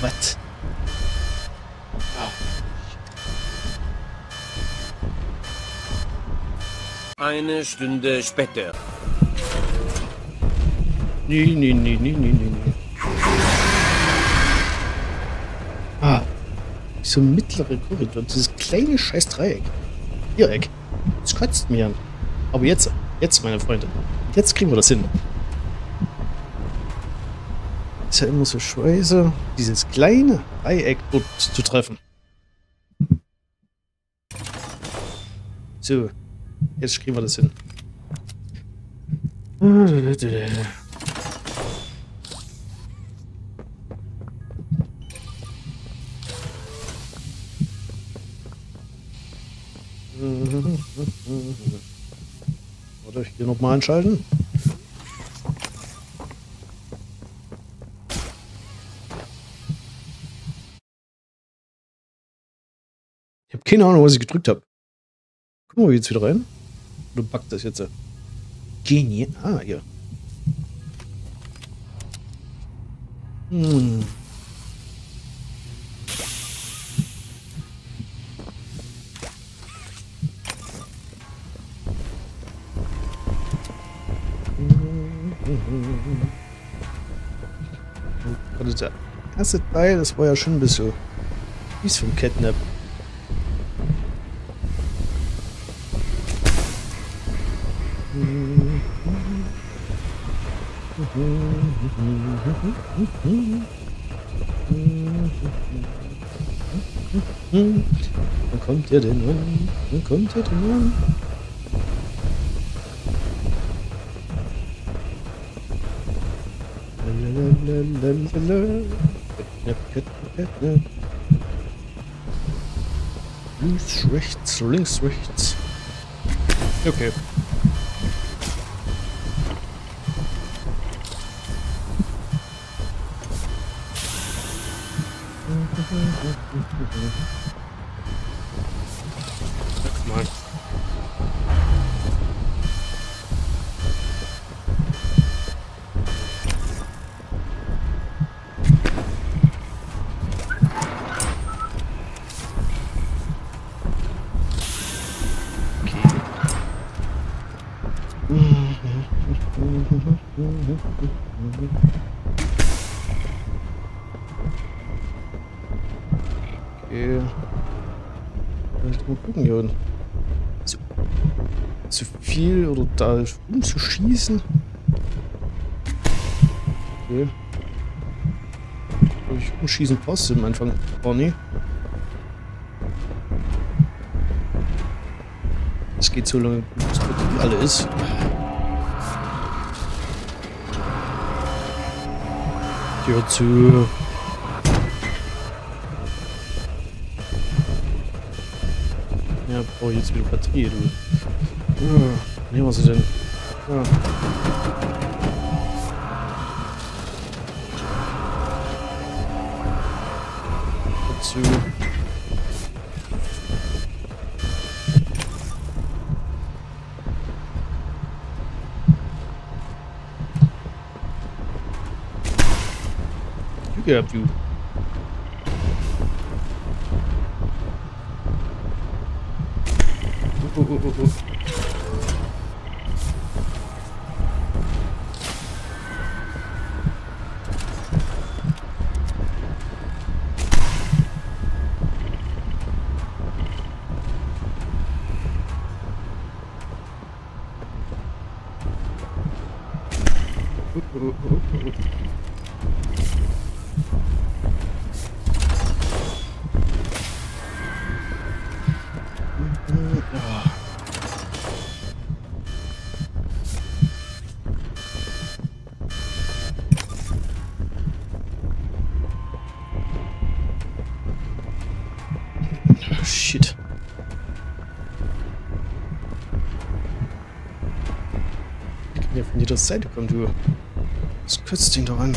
Was? Eine Stunde später. Nee, nee, nee, nee, nee, nee. Ah. So ein mittlerer Korridor. Dieses kleine scheiß Dreieck. Viereck. Das kotzt mir an. Aber jetzt, jetzt, meine Freunde. Jetzt kriegen wir das hin. Ist ja immer so scheiße, dieses kleine Dreieck dort zu treffen. So. Jetzt kriegen wir das hin. Warte, hier nochmal einschalten. Ich habe keine Ahnung, was ich gedrückt habe. Gucken wir jetzt wieder rein. Oder packt das jetzt? Genie. Ah, hier. Hm. Gerade der erste Teil, das war ja schon ein bisschen fies vom Catnap. Wann kommt ihr denn an? Wann kommt ihr denn an? Lalalala. Catnap, Catnap, Catnap. Links, rechts, links, rechts. Okay. Come on. Okay. Mal gucken hier unten. So, zu viel oder da umzuschießen. Okay. Ich umschießen passt am Anfang gar nicht. Es geht so lange, bis die alle ist. Tür zu. Ja, brauche ich jetzt wieder Batterie, du. Ja, nehmen wir sie denn? Ja. Dazu. You gehabt, du. Oh, oh, oh, oh. Oh, oh, oh, oh, oh. Shit. Ich kann ja von jeder Seite kommen, du. Was kotzt ihn doch an?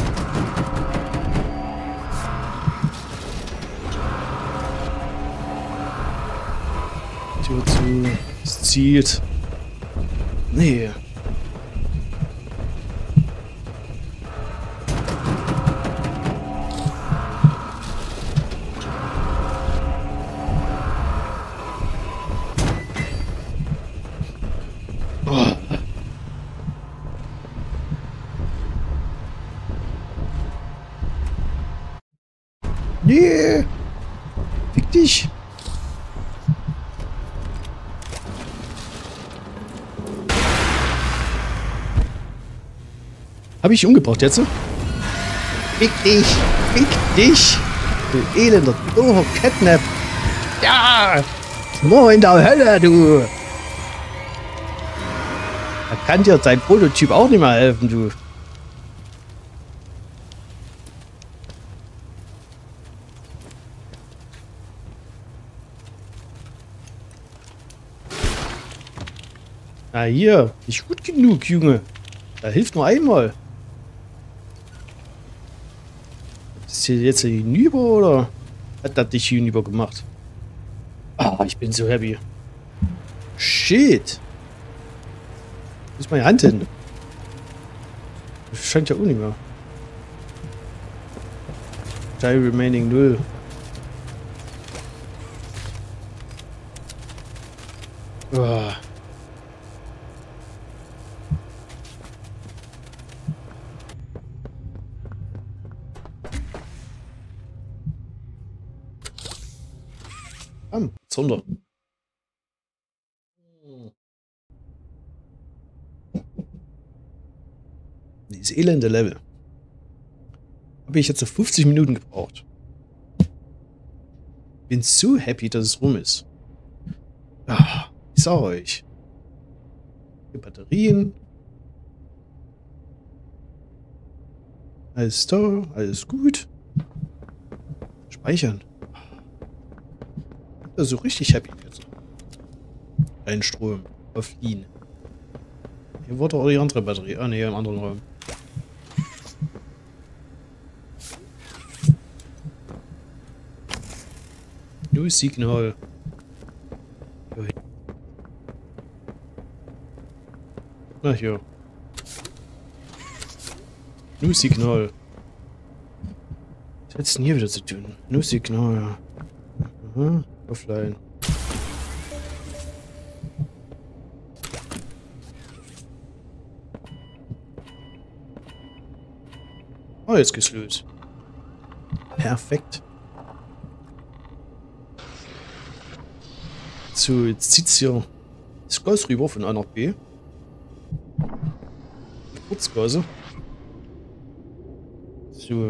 Tür zu. Es zieht. Nee. Nee. Fick dich. Hab ich umgebracht jetzt? Fick dich. Fick dich. Du elender, doofer Catnap. Ja. Mo in der Hölle, du. Da kann dir dein Prototyp auch nicht mehr helfen, du. Na hier, nicht gut genug, Junge. Da hilft nur einmal. Ist hier jetzt hinüber oder hat das dich hinüber gemacht? Ah, ich bin so happy. Shit. Wo ist meine Hand hin? Das scheint ja auch nicht mehr. Die remaining null. Oh. Am, Zunder. Dieses elende Level. Habe ich jetzt so fünfzig Minuten gebraucht. Bin so happy, dass es rum ist. Ah, ich sag euch. Die Batterien. Alles da, alles gut. Speichern. Also richtig happy jetzt. Ein Strom. Auf ihn. Hier wurde auch die andere Batterie. Ah ne, im anderen Raum. New Signal. Ach ja. New Signal. Was hat es denn hier wieder zu tun? New Signal. Aha. Offline. Oh, jetzt geht's los. Perfekt. So, jetzt zieht's hier das Gas rüber von A nach B. Kurzgase. So.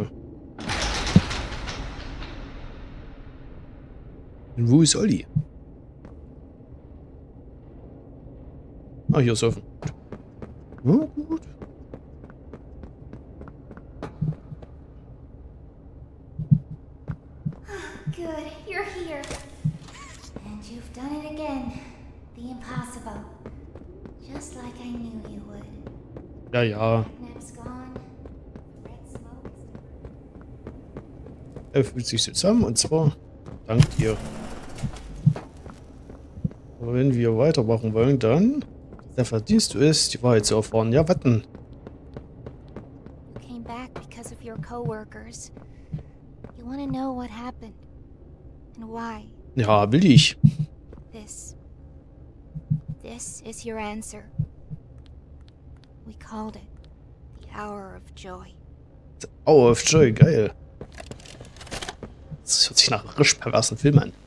Und wo ist Olli? Ah, hier ist offen. Ja, gut. Good, you're here. And you've done it again. The impossible. Just like I knew you would. Ja, ja. Nap's gone. Red smoke is Er fühlt sich zusammen und zwar dank dir. Aber wenn wir weitermachen wollen, dann der Verdienst du es, die Wahrheit zu erfahren. Ja, wetten. You came back because of your coworkers. You want to know what happened and why. Ja, will ich. This. This is your answer. We called it the Hour of Joy. Hour of Joy, geil. Das hört sich nach einem richtig perversen Film an.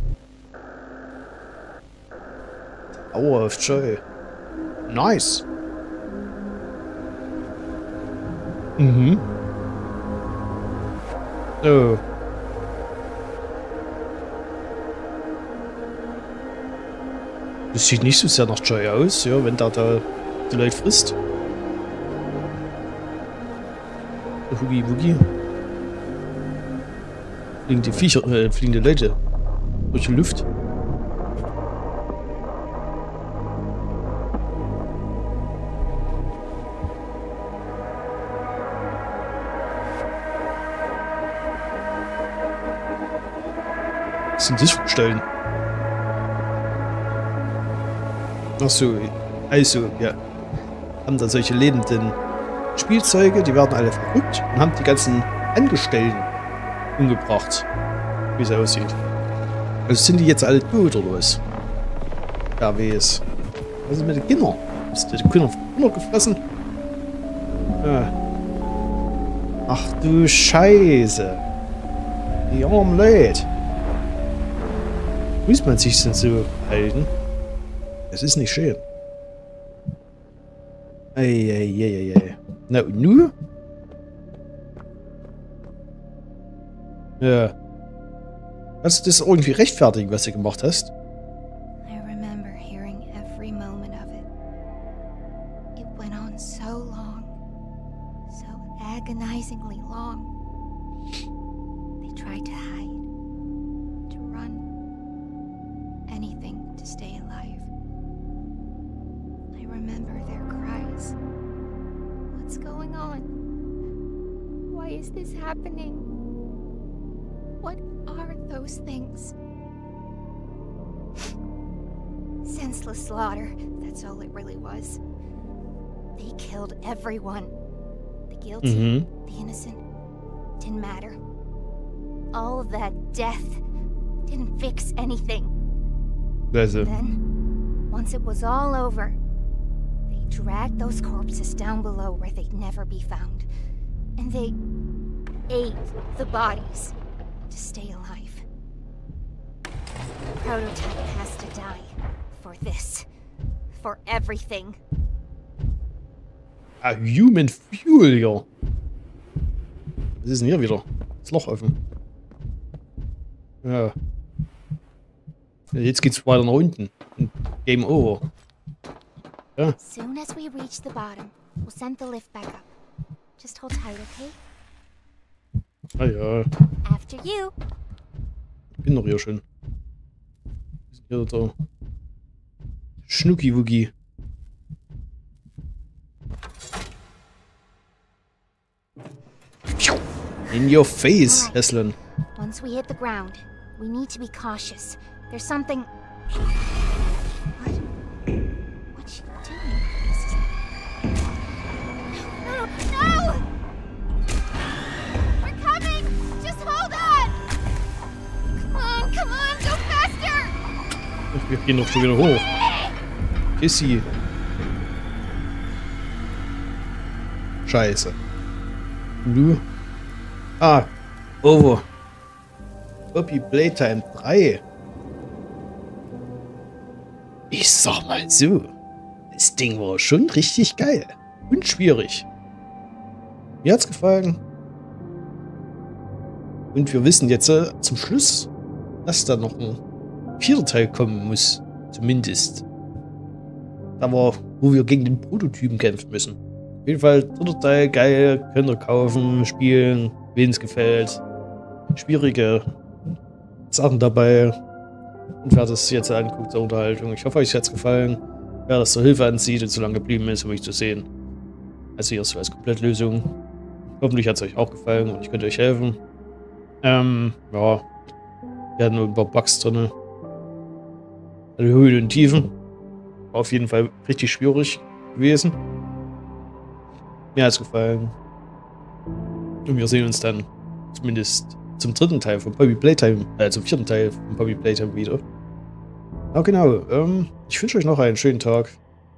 Hour of Joy. Nice. Mhm. So. Das sieht nicht so sehr nach Joy aus, ja, wenn da da die Leute frisst. Huggy Wuggy. Fliegen die Viecher, äh, fliegen die Leute durch die Luft. Was sind das für Stellen? Ach so, also, ja. Haben da solche lebenden Spielzeuge, die werden alle verrückt und haben die ganzen Angestellten umgebracht, wie es aussieht. Also sind die jetzt alle tot oder was? Ja, wie es. Was ist mit den Kindern? Ist die Kinder von Kinder gefressen? Ja. Ach du Scheiße. Die armen Leute. Muss man sich denn so halten? Es ist nicht schön. Eieieiei. Na und nu? Ja. Kannst du das irgendwie rechtfertigen, was du gemacht hast? I remember hearing every moment of it. It went on so long. So agonizingly long. They tried to hide. To run. Anything to stay alive. I remember their cries. What's going on? Why is this happening? What are those things? Senseless slaughter, that's all it really was. They killed everyone. The guilty, Mhm. the innocent, didn't matter. All of that death didn't fix anything. Also. Then, once it was all over, they dragged those corpses down below where they'd never be found. And they ate the bodies to stay alive. The prototype has to die. For this. For everything. Ah, Human Fuel, ja. Was ist denn hier wieder? Das Loch offen. Ja. Jetzt geht's weiter nach unten. Game over. Ja. Soon as we reach the bottom, we'll send the lift back up. Just hold tight, okay? Ah ja. After you. Ich bin doch hier schon. Hier ist der Schnucki-Wuggi. In your face, Heslin. Once we hit the ground, we need to be cautious. There's something. What? What's she doing? This is... No! No! We're coming! Just hold on! Come on, come on, go faster! Wir gehen doch schon wieder hoch. Kissy. Scheiße. Du? Ah, over. Poppy Playtime drei. Ich sag mal so, das Ding war schon richtig geil. Und schwierig. Mir hat's gefallen. Und wir wissen jetzt äh, zum Schluss, dass da noch ein vierter Teil kommen muss. Zumindest. Da war, wo wir gegen den Prototypen kämpfen müssen. Auf jeden Fall, dritter Teil, geil, könnt ihr kaufen, spielen, wen es gefällt. Schwierige Sachen dabei. Und wer das jetzt anguckt zur Unterhaltung. Ich hoffe, euch hat es gefallen. Wer das zur Hilfe ansieht und so lange geblieben ist, um mich zu sehen. Also hier so als Komplettlösung. Hoffentlich hat es euch auch gefallen und ich könnte euch helfen. Ähm, ja. Wir hatten nur ein paar Bugs drin. Also Höhen und Tiefen. War auf jeden Fall richtig schwierig gewesen. Mir hat es gefallen. Und wir sehen uns dann zumindest zum dritten Teil von Poppy Playtime, äh, zum vierten Teil von Poppy Playtime wieder. Ja, genau. Ähm, ich wünsche euch noch einen schönen Tag.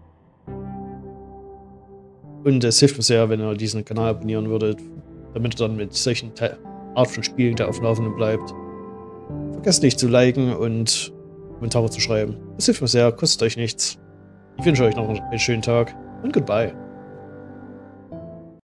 Und es hilft mir sehr, wenn ihr diesen Kanal abonnieren würdet, damit ihr dann mit solchen Te Art von Spielen da auf dem Laufenden bleibt. Vergesst nicht zu liken und Kommentare zu schreiben. Das hilft mir sehr, kostet euch nichts. Ich wünsche euch noch einen schönen Tag und goodbye.